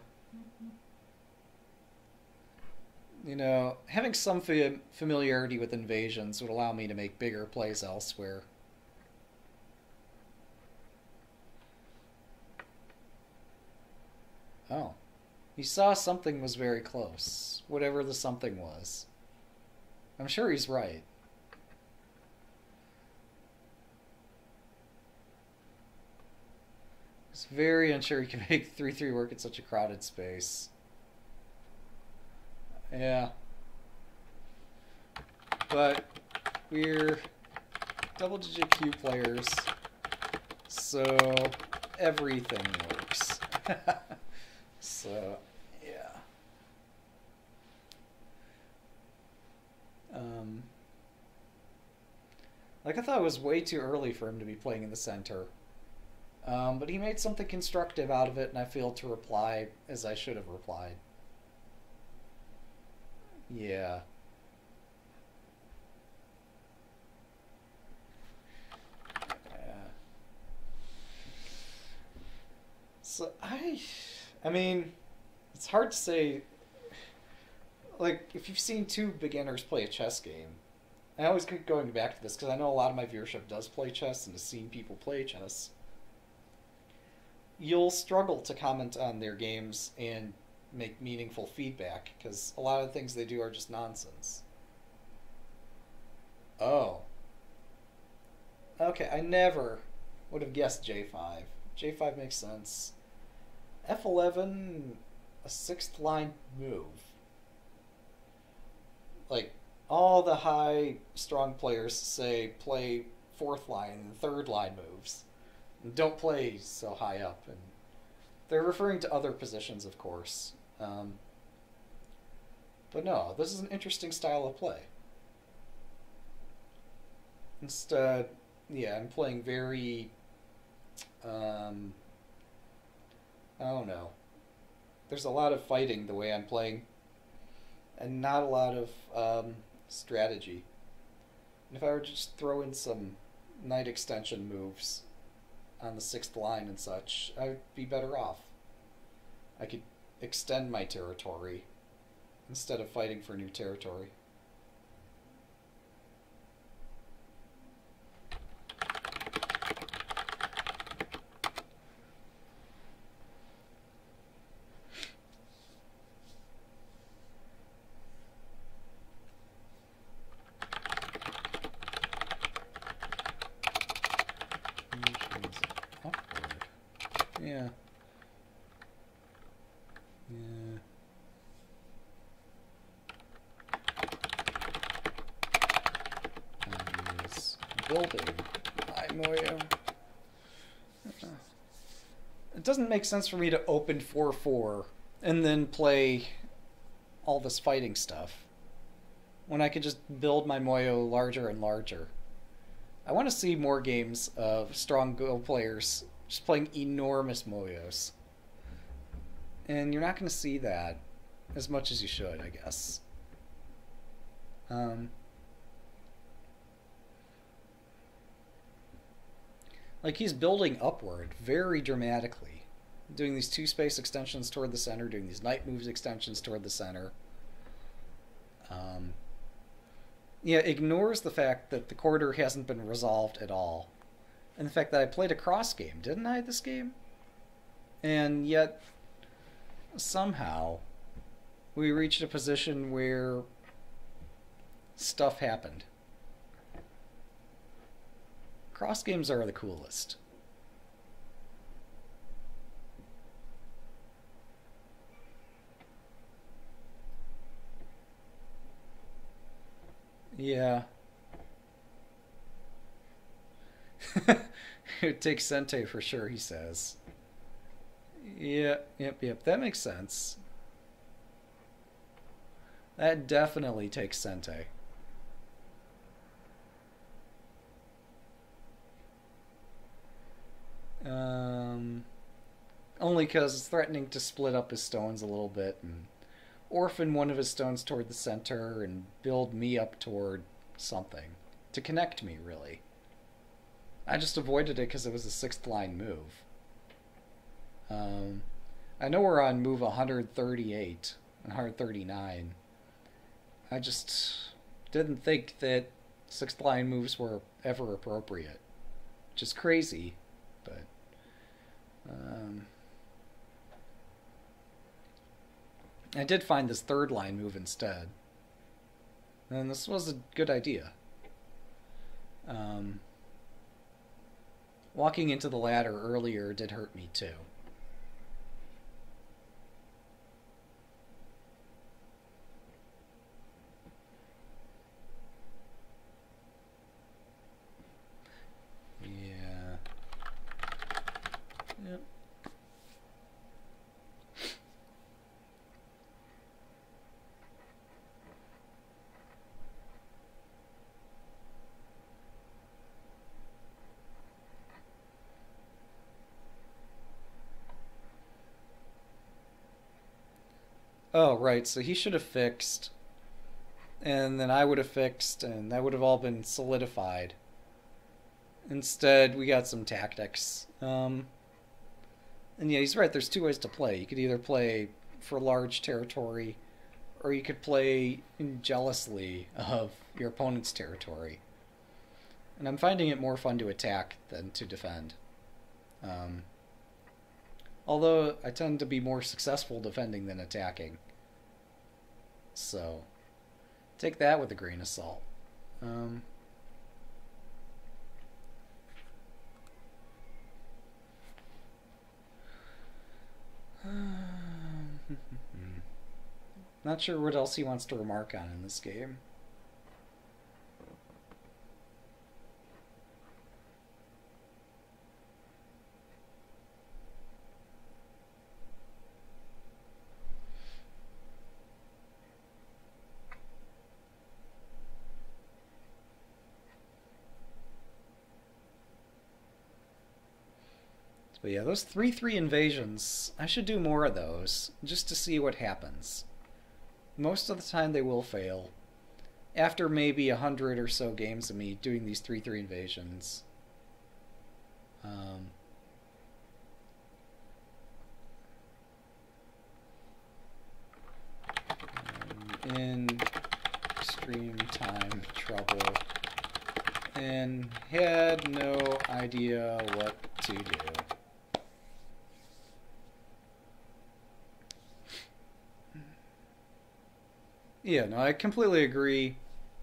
you know, having some familiarity with invasions would allow me to make bigger plays elsewhere. Oh. He saw something was very close. Whatever the something was. I'm sure he's right. He's very unsure he can make 3-3 work in such a crowded space. Yeah. But we're double-digit Q players, so everything works. So, yeah. Like, I thought it was way too early for him to be playing in the center. But he made something constructive out of it, and I failed to reply as I should have replied. Yeah. So I mean, it's hard to say. Like, if you've seen two beginners play a chess game, I always keep going back to this because I know a lot of my viewership does play chess and has seen people play chess. You'll struggle to comment on their games and make meaningful feedback because a lot of the things they do are just nonsense. Oh. Okay, I never would have guessed J5. J5 makes sense. F11, a sixth line move. Like, all the high, strong players say play fourth line and third line moves. And don't play so high up. And they're referring to other positions, of course. But no, this is an interesting style of play. Instead, yeah, I'm playing very... I don't know. There's a lot of fighting the way I'm playing, and not a lot of strategy. And if I were to just throw in some knight extension moves on the sixth line and such, I'd be better off. I could extend my territory instead of fighting for new territory. Upward. Yeah. Yeah. Is building. Hi, Moyo. It doesn't make sense for me to open 4-4 and then play all this fighting stuff when I could just build my Moyo larger and larger. I want to see more games of strong Go players just playing enormous Moyos. And you're not going to see that as much as you should, I guess. Like, he's building upward very dramatically. Doing these 2-space extensions toward the center, doing these knight moves extensions toward the center. Yeah, ignores the fact that the quarter hasn't been resolved at all. And the fact that I played a cross game, didn't I, this game? And yet, somehow, we reached a position where stuff happened. Cross games are the coolest. Yeah. It would take Sente for sure, he says. Yeah, yep. That makes sense. That definitely takes Sente. Only because it's threatening to split up his stones a little bit and orphan one of his stones toward the center and build me up toward something. To connect me, really. I just avoided it because it was a 6th line move. I know we're on move 138 and 139. I just didn't think that 6th line moves were ever appropriate. Which is crazy, but... I did find this 3rd line move instead. And this was a good idea. Walking into the ladder earlier did hurt me too. Yeah. Yep. Oh, right, so he should have fixed, and then I would have fixed, and that would have all been solidified. Instead, we got some tactics. And yeah, he's right, there's 2 ways to play. You could either play for large territory, or you could play jealously of your opponent's territory. And I'm finding it more fun to attack than to defend. Although I tend to be more successful defending than attacking. So, take that with a grain of salt. Not sure what else he wants to remark on in this game. But yeah, those 3-3 invasions, I should do more of those, just to see what happens. Most of the time they will fail. After maybe 100 or so games of me doing these 3-3 invasions. in extreme time trouble and had no idea what to do. Yeah, no, I completely agree.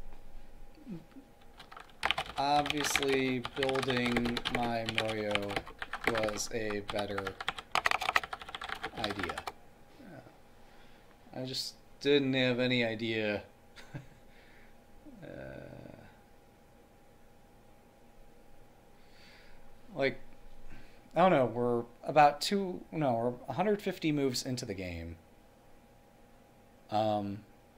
Obviously, building my Moyo was a better idea. I just didn't have any idea. Like, I don't know, we're we're 150 moves into the game. Um,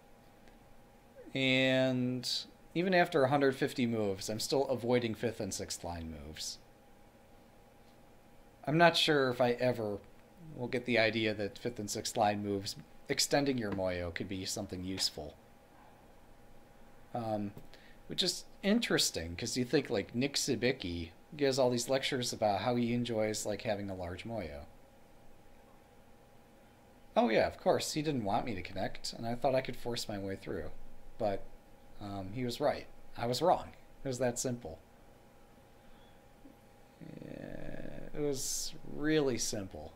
and even after 150 moves, I'm still avoiding 5th and 6th line moves. I'm not sure if I ever will get the idea that 5th and 6th line moves, extending your Moyo could be something useful. Which is interesting, because you think like Nick Sibicki gives all these lectures about how he enjoys like having a large Moyo. Oh yeah, of course, he didn't want me to connect, and I thought I could force my way through. But he was right. I was wrong. It was that simple. Yeah, it was really simple.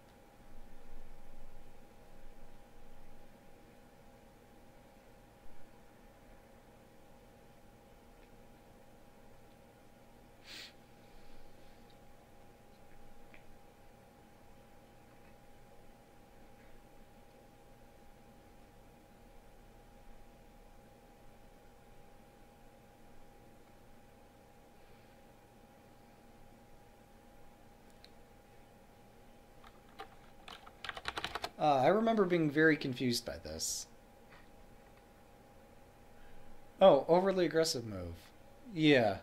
I remember being very confused by this. Oh, overly aggressive move. Yeah.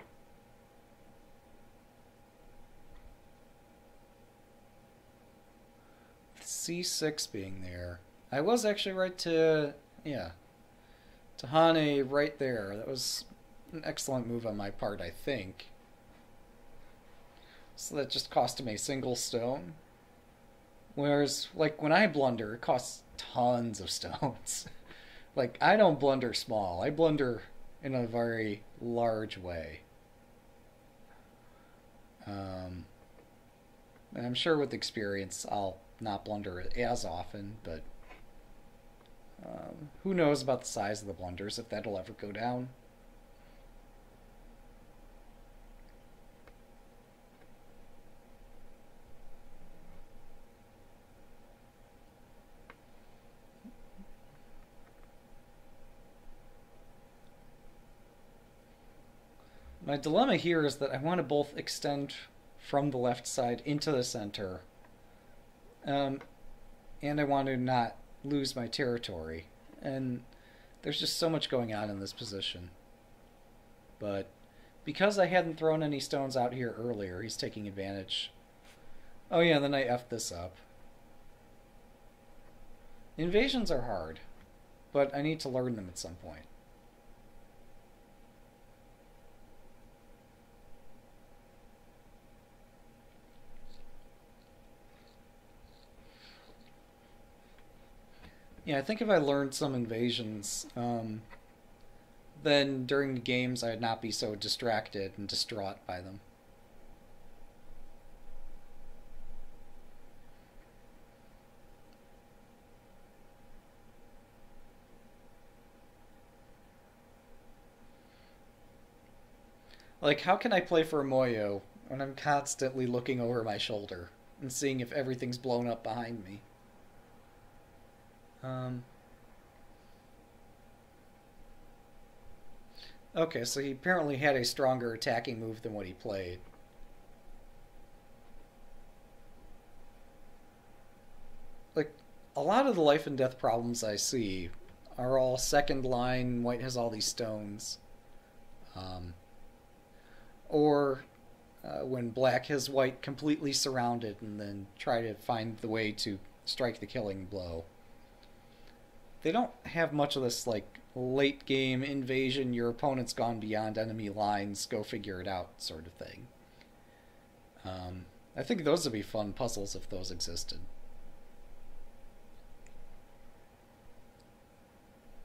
C6 being there. I was actually right to, yeah, to Hane right there. That was an excellent move on my part, I think. So that just cost him a single stone. Whereas, like, when I blunder, it costs tons of stones. Like, I don't blunder small. I blunder in a very large way. Um, and I'm sure with experience, I'll not blunder as often, but who knows about the size of the blunders, if that'll ever go down. My dilemma here is that I want to both extend from the left side into the center, um, and I want to not lose my territory. And there's just so much going on in this position. But because I hadn't thrown any stones out here earlier, he's taking advantage. Oh yeah, and then I effed this up. Invasions are hard, but I need to learn them at some point. Yeah, I think if I learned some invasions, then during the games I'd not be so distracted and distraught by them. Like, how can I play for a Moyo when I'm constantly looking over my shoulder and seeing if everything's blown up behind me? Um, okay, so he apparently had a stronger attacking move than what he played. Like, a lot of the life and death problems I see are all second line, white has all these stones. Um, or when black has white completely surrounded and then try to find the way to strike the killing blow. They don't have much of this, like, late game invasion, your opponent's gone beyond enemy lines, go figure it out sort of thing. I think those would be fun puzzles if those existed.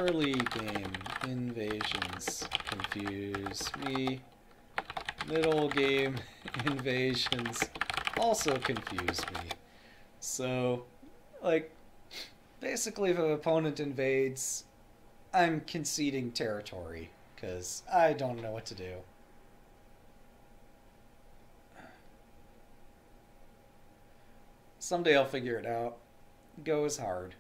Early game invasions confuse me. Middle game invasions also confuse me. So, like, basically if an opponent invades, I'm conceding territory, because I don't know what to do. Someday I'll figure it out. Go is hard.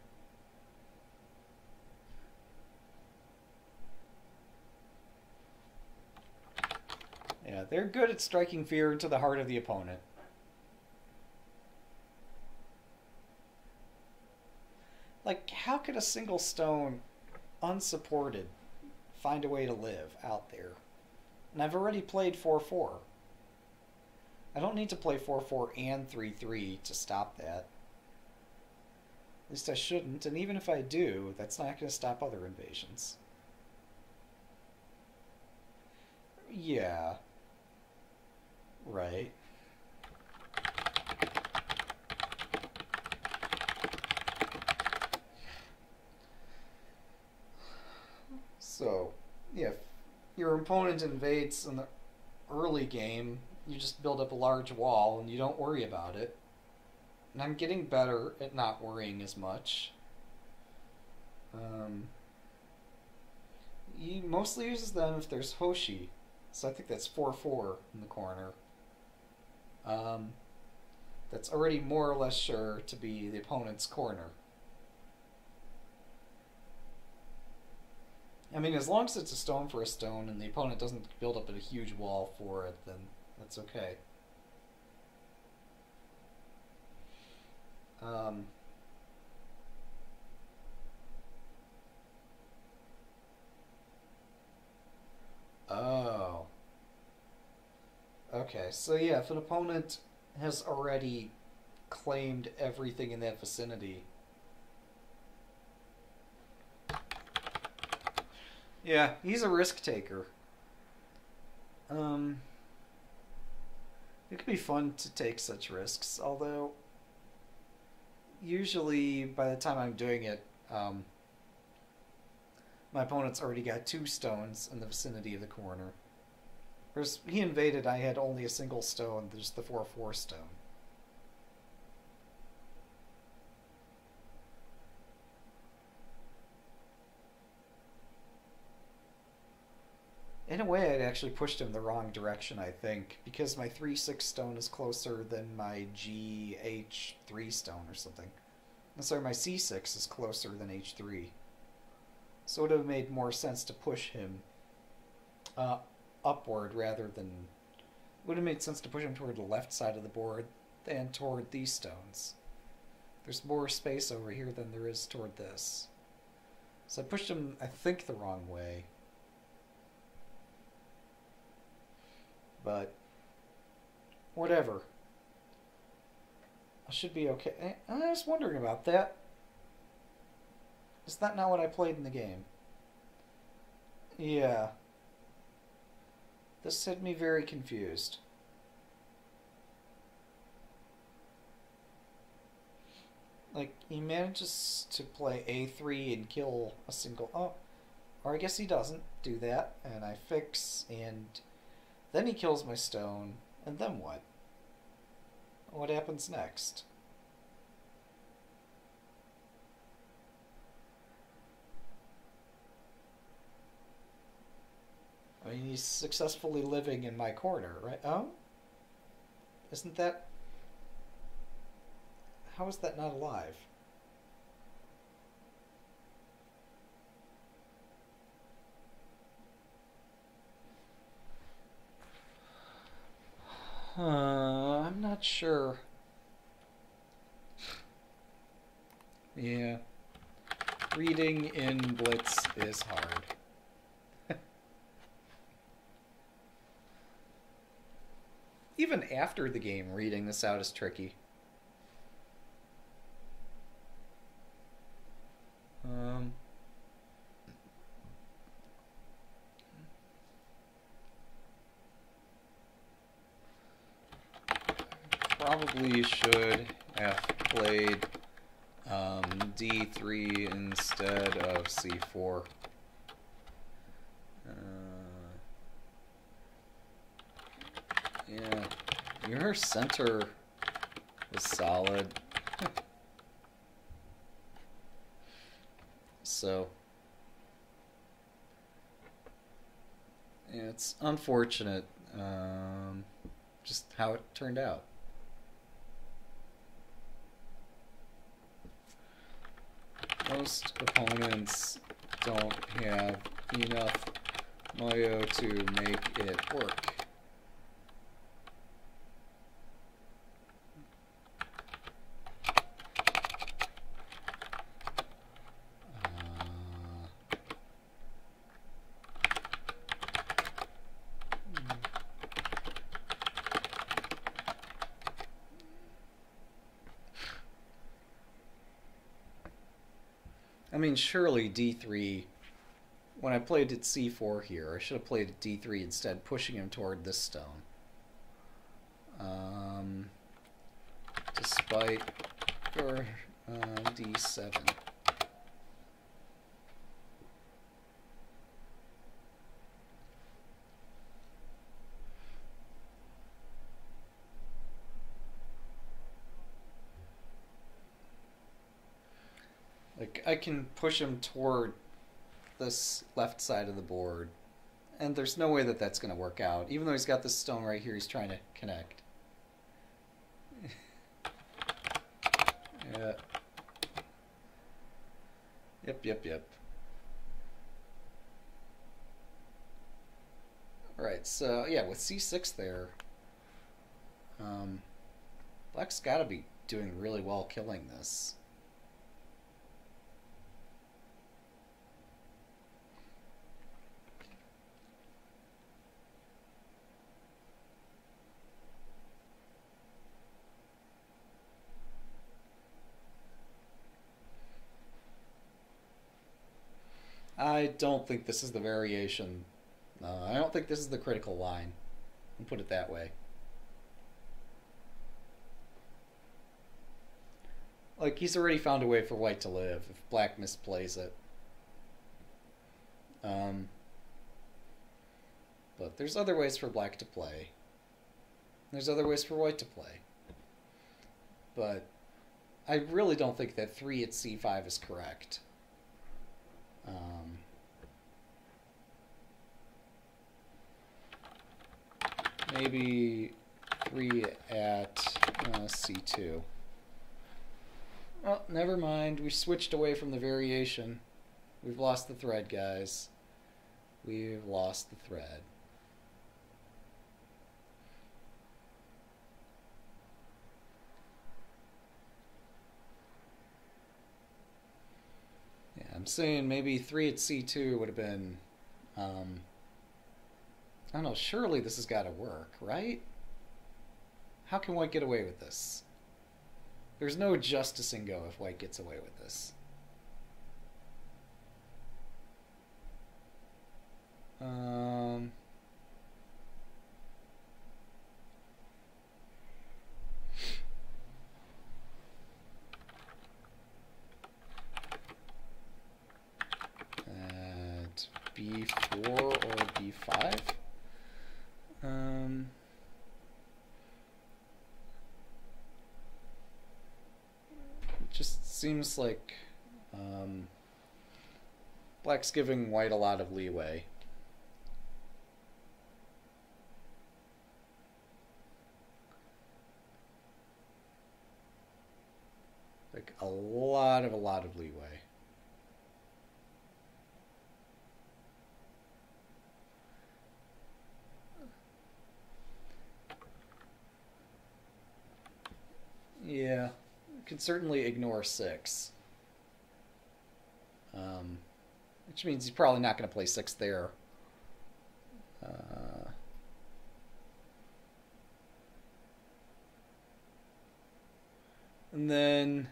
Yeah, they're good at striking fear into the heart of the opponent. Like, how could a single stone, unsupported, find a way to live out there? And I've already played 4-4. I don't need to play 4-4 and 3-3 to stop that. At least I shouldn't, and even if I do, that's not going to stop other invasions. Yeah. Right. So, yeah, if your opponent invades in the early game, you just build up a large wall and you don't worry about it. And I'm getting better at not worrying as much. He mostly uses them if there's Hoshi. So I think that's 4-4 in the corner. That's already more or less sure to be the opponent's corner. I mean, as long as it's a stone for a stone and the opponent doesn't build up a huge wall for it, then that's okay. Oh. Okay, so yeah, if an opponent has already claimed everything in that vicinity. Yeah, he's a risk taker. It could be fun to take such risks, although usually by the time I'm doing it, my opponent's already got 2 stones in the vicinity of the corner. Whereas he invaded, I had only a single stone, just the 4-4 stone. In a way, I'd actually pushed him the wrong direction, I think, because my 3-6 stone is closer than my GH3 stone or something. I'm sorry, my C6 is closer than H3. So it would have made more sense to push him upward rather than... It would have made sense to push him toward the left side of the board than toward these stones. There's more space over here than there is toward this. So I pushed him, I think, the wrong way. But whatever. I should be okay. I was wondering about that. Is that not what I played in the game? Yeah. This had me very confused. Like, he manages to play A3 and kill a single... Oh, or I guess he doesn't do that. And I fix, and then he kills my stone. And then what? What happens next? I mean, he's successfully living in my corner, right? Oh? Isn't that... How is that not alive? I'm not sure. Yeah. Reading in Blitz is hard. Even after the game, reading this out is tricky. Probably should have played D3 instead of C4. Yeah, your center was solid. So, yeah, it's unfortunate, just how it turned out. Most opponents don't have enough Mayo to make it work. I mean, surely D3, when I played at C4 here, I should have played at D3 instead, pushing him toward this stone. Despite, or D7. Like, I can push him toward this left side of the board, and there's no way that that's going to work out. Even though he's got this stone right here, he's trying to connect. Yeah. Yep. Alright, so yeah, with C6 there, Black's got to be doing really well killing this. I don't think this is the variation. I don't think this is the critical line. I'll put it that way. Like, he's already found a way for white to live if black misplays it. But there's other ways for black to play. There's other ways for white to play. But I really don't think that 3 at C5 is correct. Maybe 3 at C2. Oh, never mind. We switched away from the variation. We've lost the thread, guys. We've lost the thread. Yeah, I'm saying maybe 3 at C2 would have been... I don't know, surely this has got to work, right? How can white get away with this? There's no justicing go if white gets away with this. At B4 or B5? It just seems like black's giving white a lot of leeway. Like a lot of leeway. Yeah, you can certainly ignore 6. Which means he's probably not going to play 6 there. And then...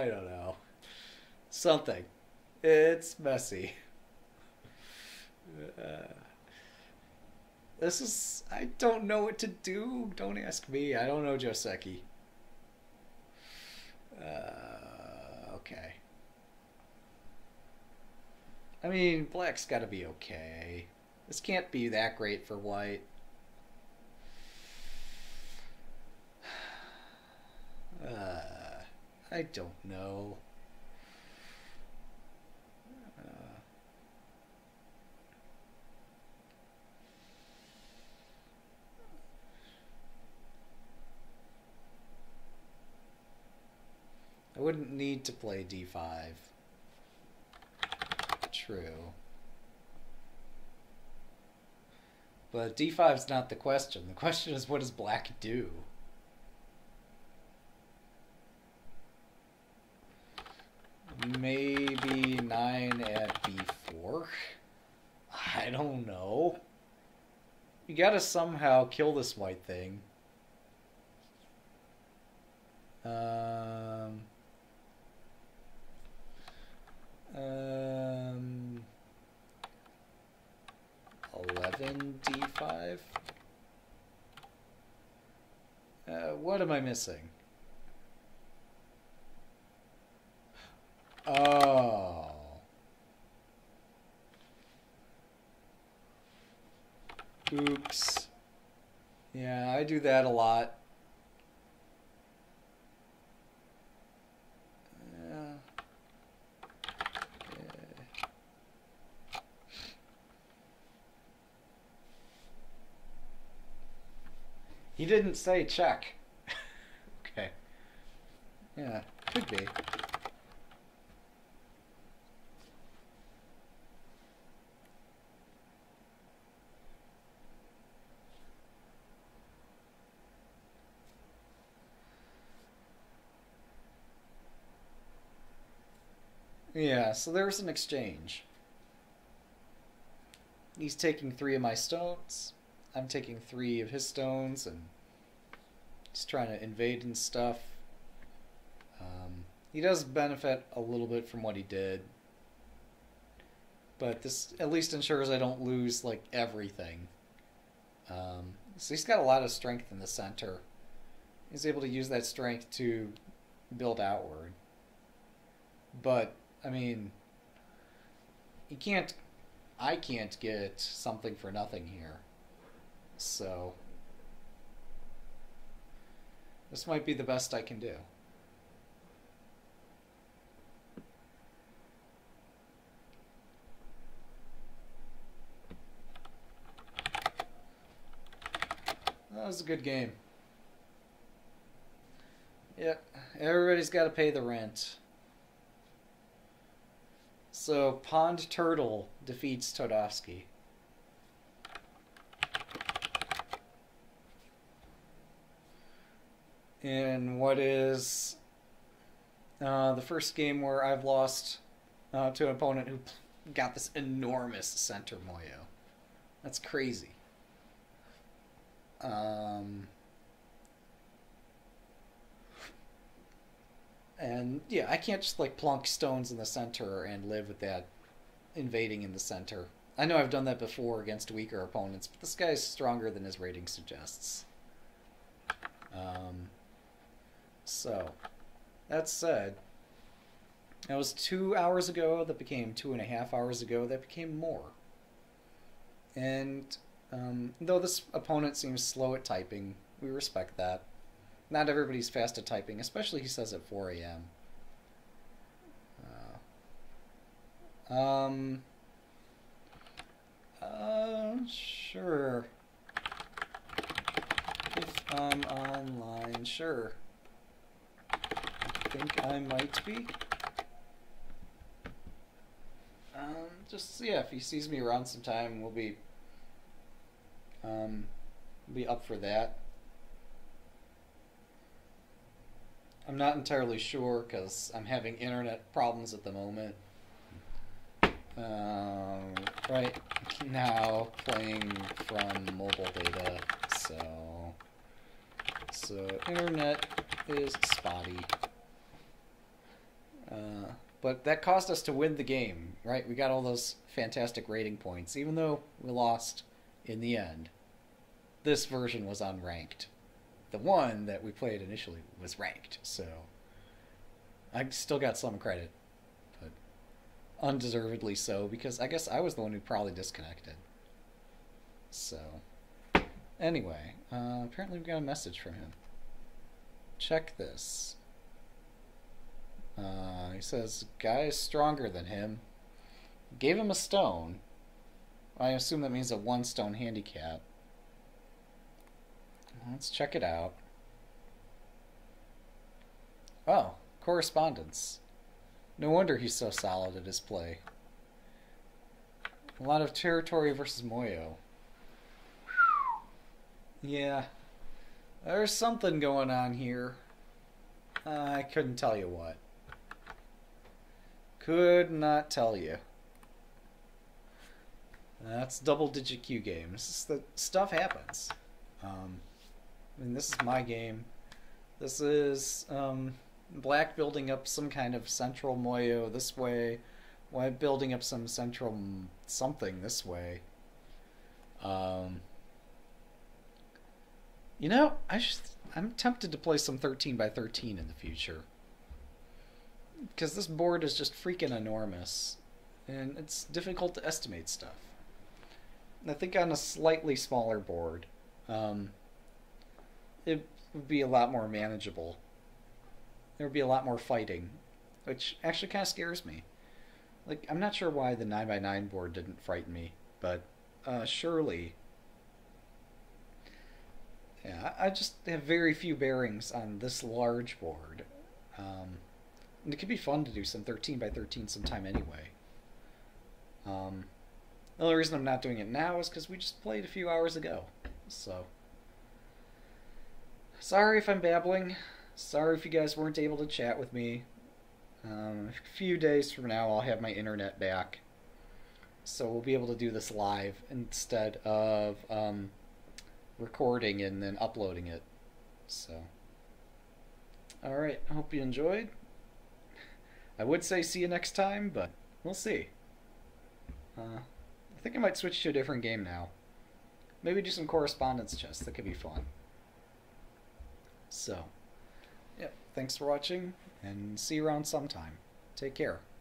I don't know. Something. It's messy. This is... I don't know what to do. Don't ask me. I don't know Joseki. Okay. I mean, black's gotta be okay. This can't be that great for white. I don't know. I wouldn't need to play d5. True. But d5 is not the question. The question is, what does black do? Maybe 9 at b4? I don't know. You gotta somehow kill this white thing. Um, 11 d5? What am I missing? Oh. Oops. Yeah, I do that a lot. He didn't say check. Okay. Yeah, could be. Yeah, so there's an exchange. He's taking 3 of my stones. I'm taking 3 of his stones, and he's trying to invade and stuff. He does benefit a little bit from what he did, but this at least ensures I don't lose like everything. So he's got a lot of strength in the center. He's able to use that strength to build outward. But I mean, I can't get something for nothing here. So this might be the best I can do. That was a good game. Yeah, everybody's got to pay the rent. So Pond Turtle defeats Todovsky. In what is the first game where I've lost to an opponent who got this enormous center moyo. That's crazy. And yeah, I can't just like plonk stones in the center and live with that invading in the center. I know I've done that before against weaker opponents, but this guy's stronger than his rating suggests. So, that said, that was 2 hours ago, that became 2.5 hours ago, that became more. And though this opponent seems slow at typing, we respect that. Not everybody's fast at typing, especially he says at 4 a.m. Sure. If I'm online, sure. I think I might be. Just, yeah, if he sees me around sometime, we'll be up for that. I'm not entirely sure because I'm having internet problems at the moment. Right now, playing from mobile data, so internet is spotty. But that caused us to win the game, right? We got all those fantastic rating points, even though we lost in the end. This version was unranked. The one that we played initially was ranked, so I still got some credit, but undeservedly so, because I guess I was the one who probably disconnected. So, anyway, apparently we got a message from him. Check this. He says, guy is stronger than him. Gave him a stone. I assume that means a 1-stone handicap. Let's check it out. Oh, correspondence. No wonder he's so solid at his play. A lot of territory versus Moyo. Yeah, there's something going on here. I couldn't tell you what. Could not tell you. That's double-digit Q games. The stuff happens. I mean, this is my game. This is Black building up some kind of central Moyo this way, White building up some central something this way. You know, I'm tempted to play some 13 by 13 in the future. Because this board is just freaking enormous. And it's difficult to estimate stuff. I think on a slightly smaller board, it would be a lot more manageable. There would be a lot more fighting, which actually kind of scares me. Like, I'm not sure why the 9x9 board didn't frighten me, but surely... Yeah, I just have very few bearings on this large board. And it could be fun to do some 13 by 13 sometime anyway. The only reason I'm not doing it now is because we just played a few hours ago. So, sorry if I'm babbling. Sorry if you guys weren't able to chat with me. A few days from now I'll have my internet back. So we'll be able to do this live instead of recording and then uploading it. So, alright, I hope you enjoyed. I would say see you next time, but we'll see. I think I might switch to a different game now. Maybe do some correspondence chess. That could be fun. So, yeah, thanks for watching, and see you around sometime. Take care.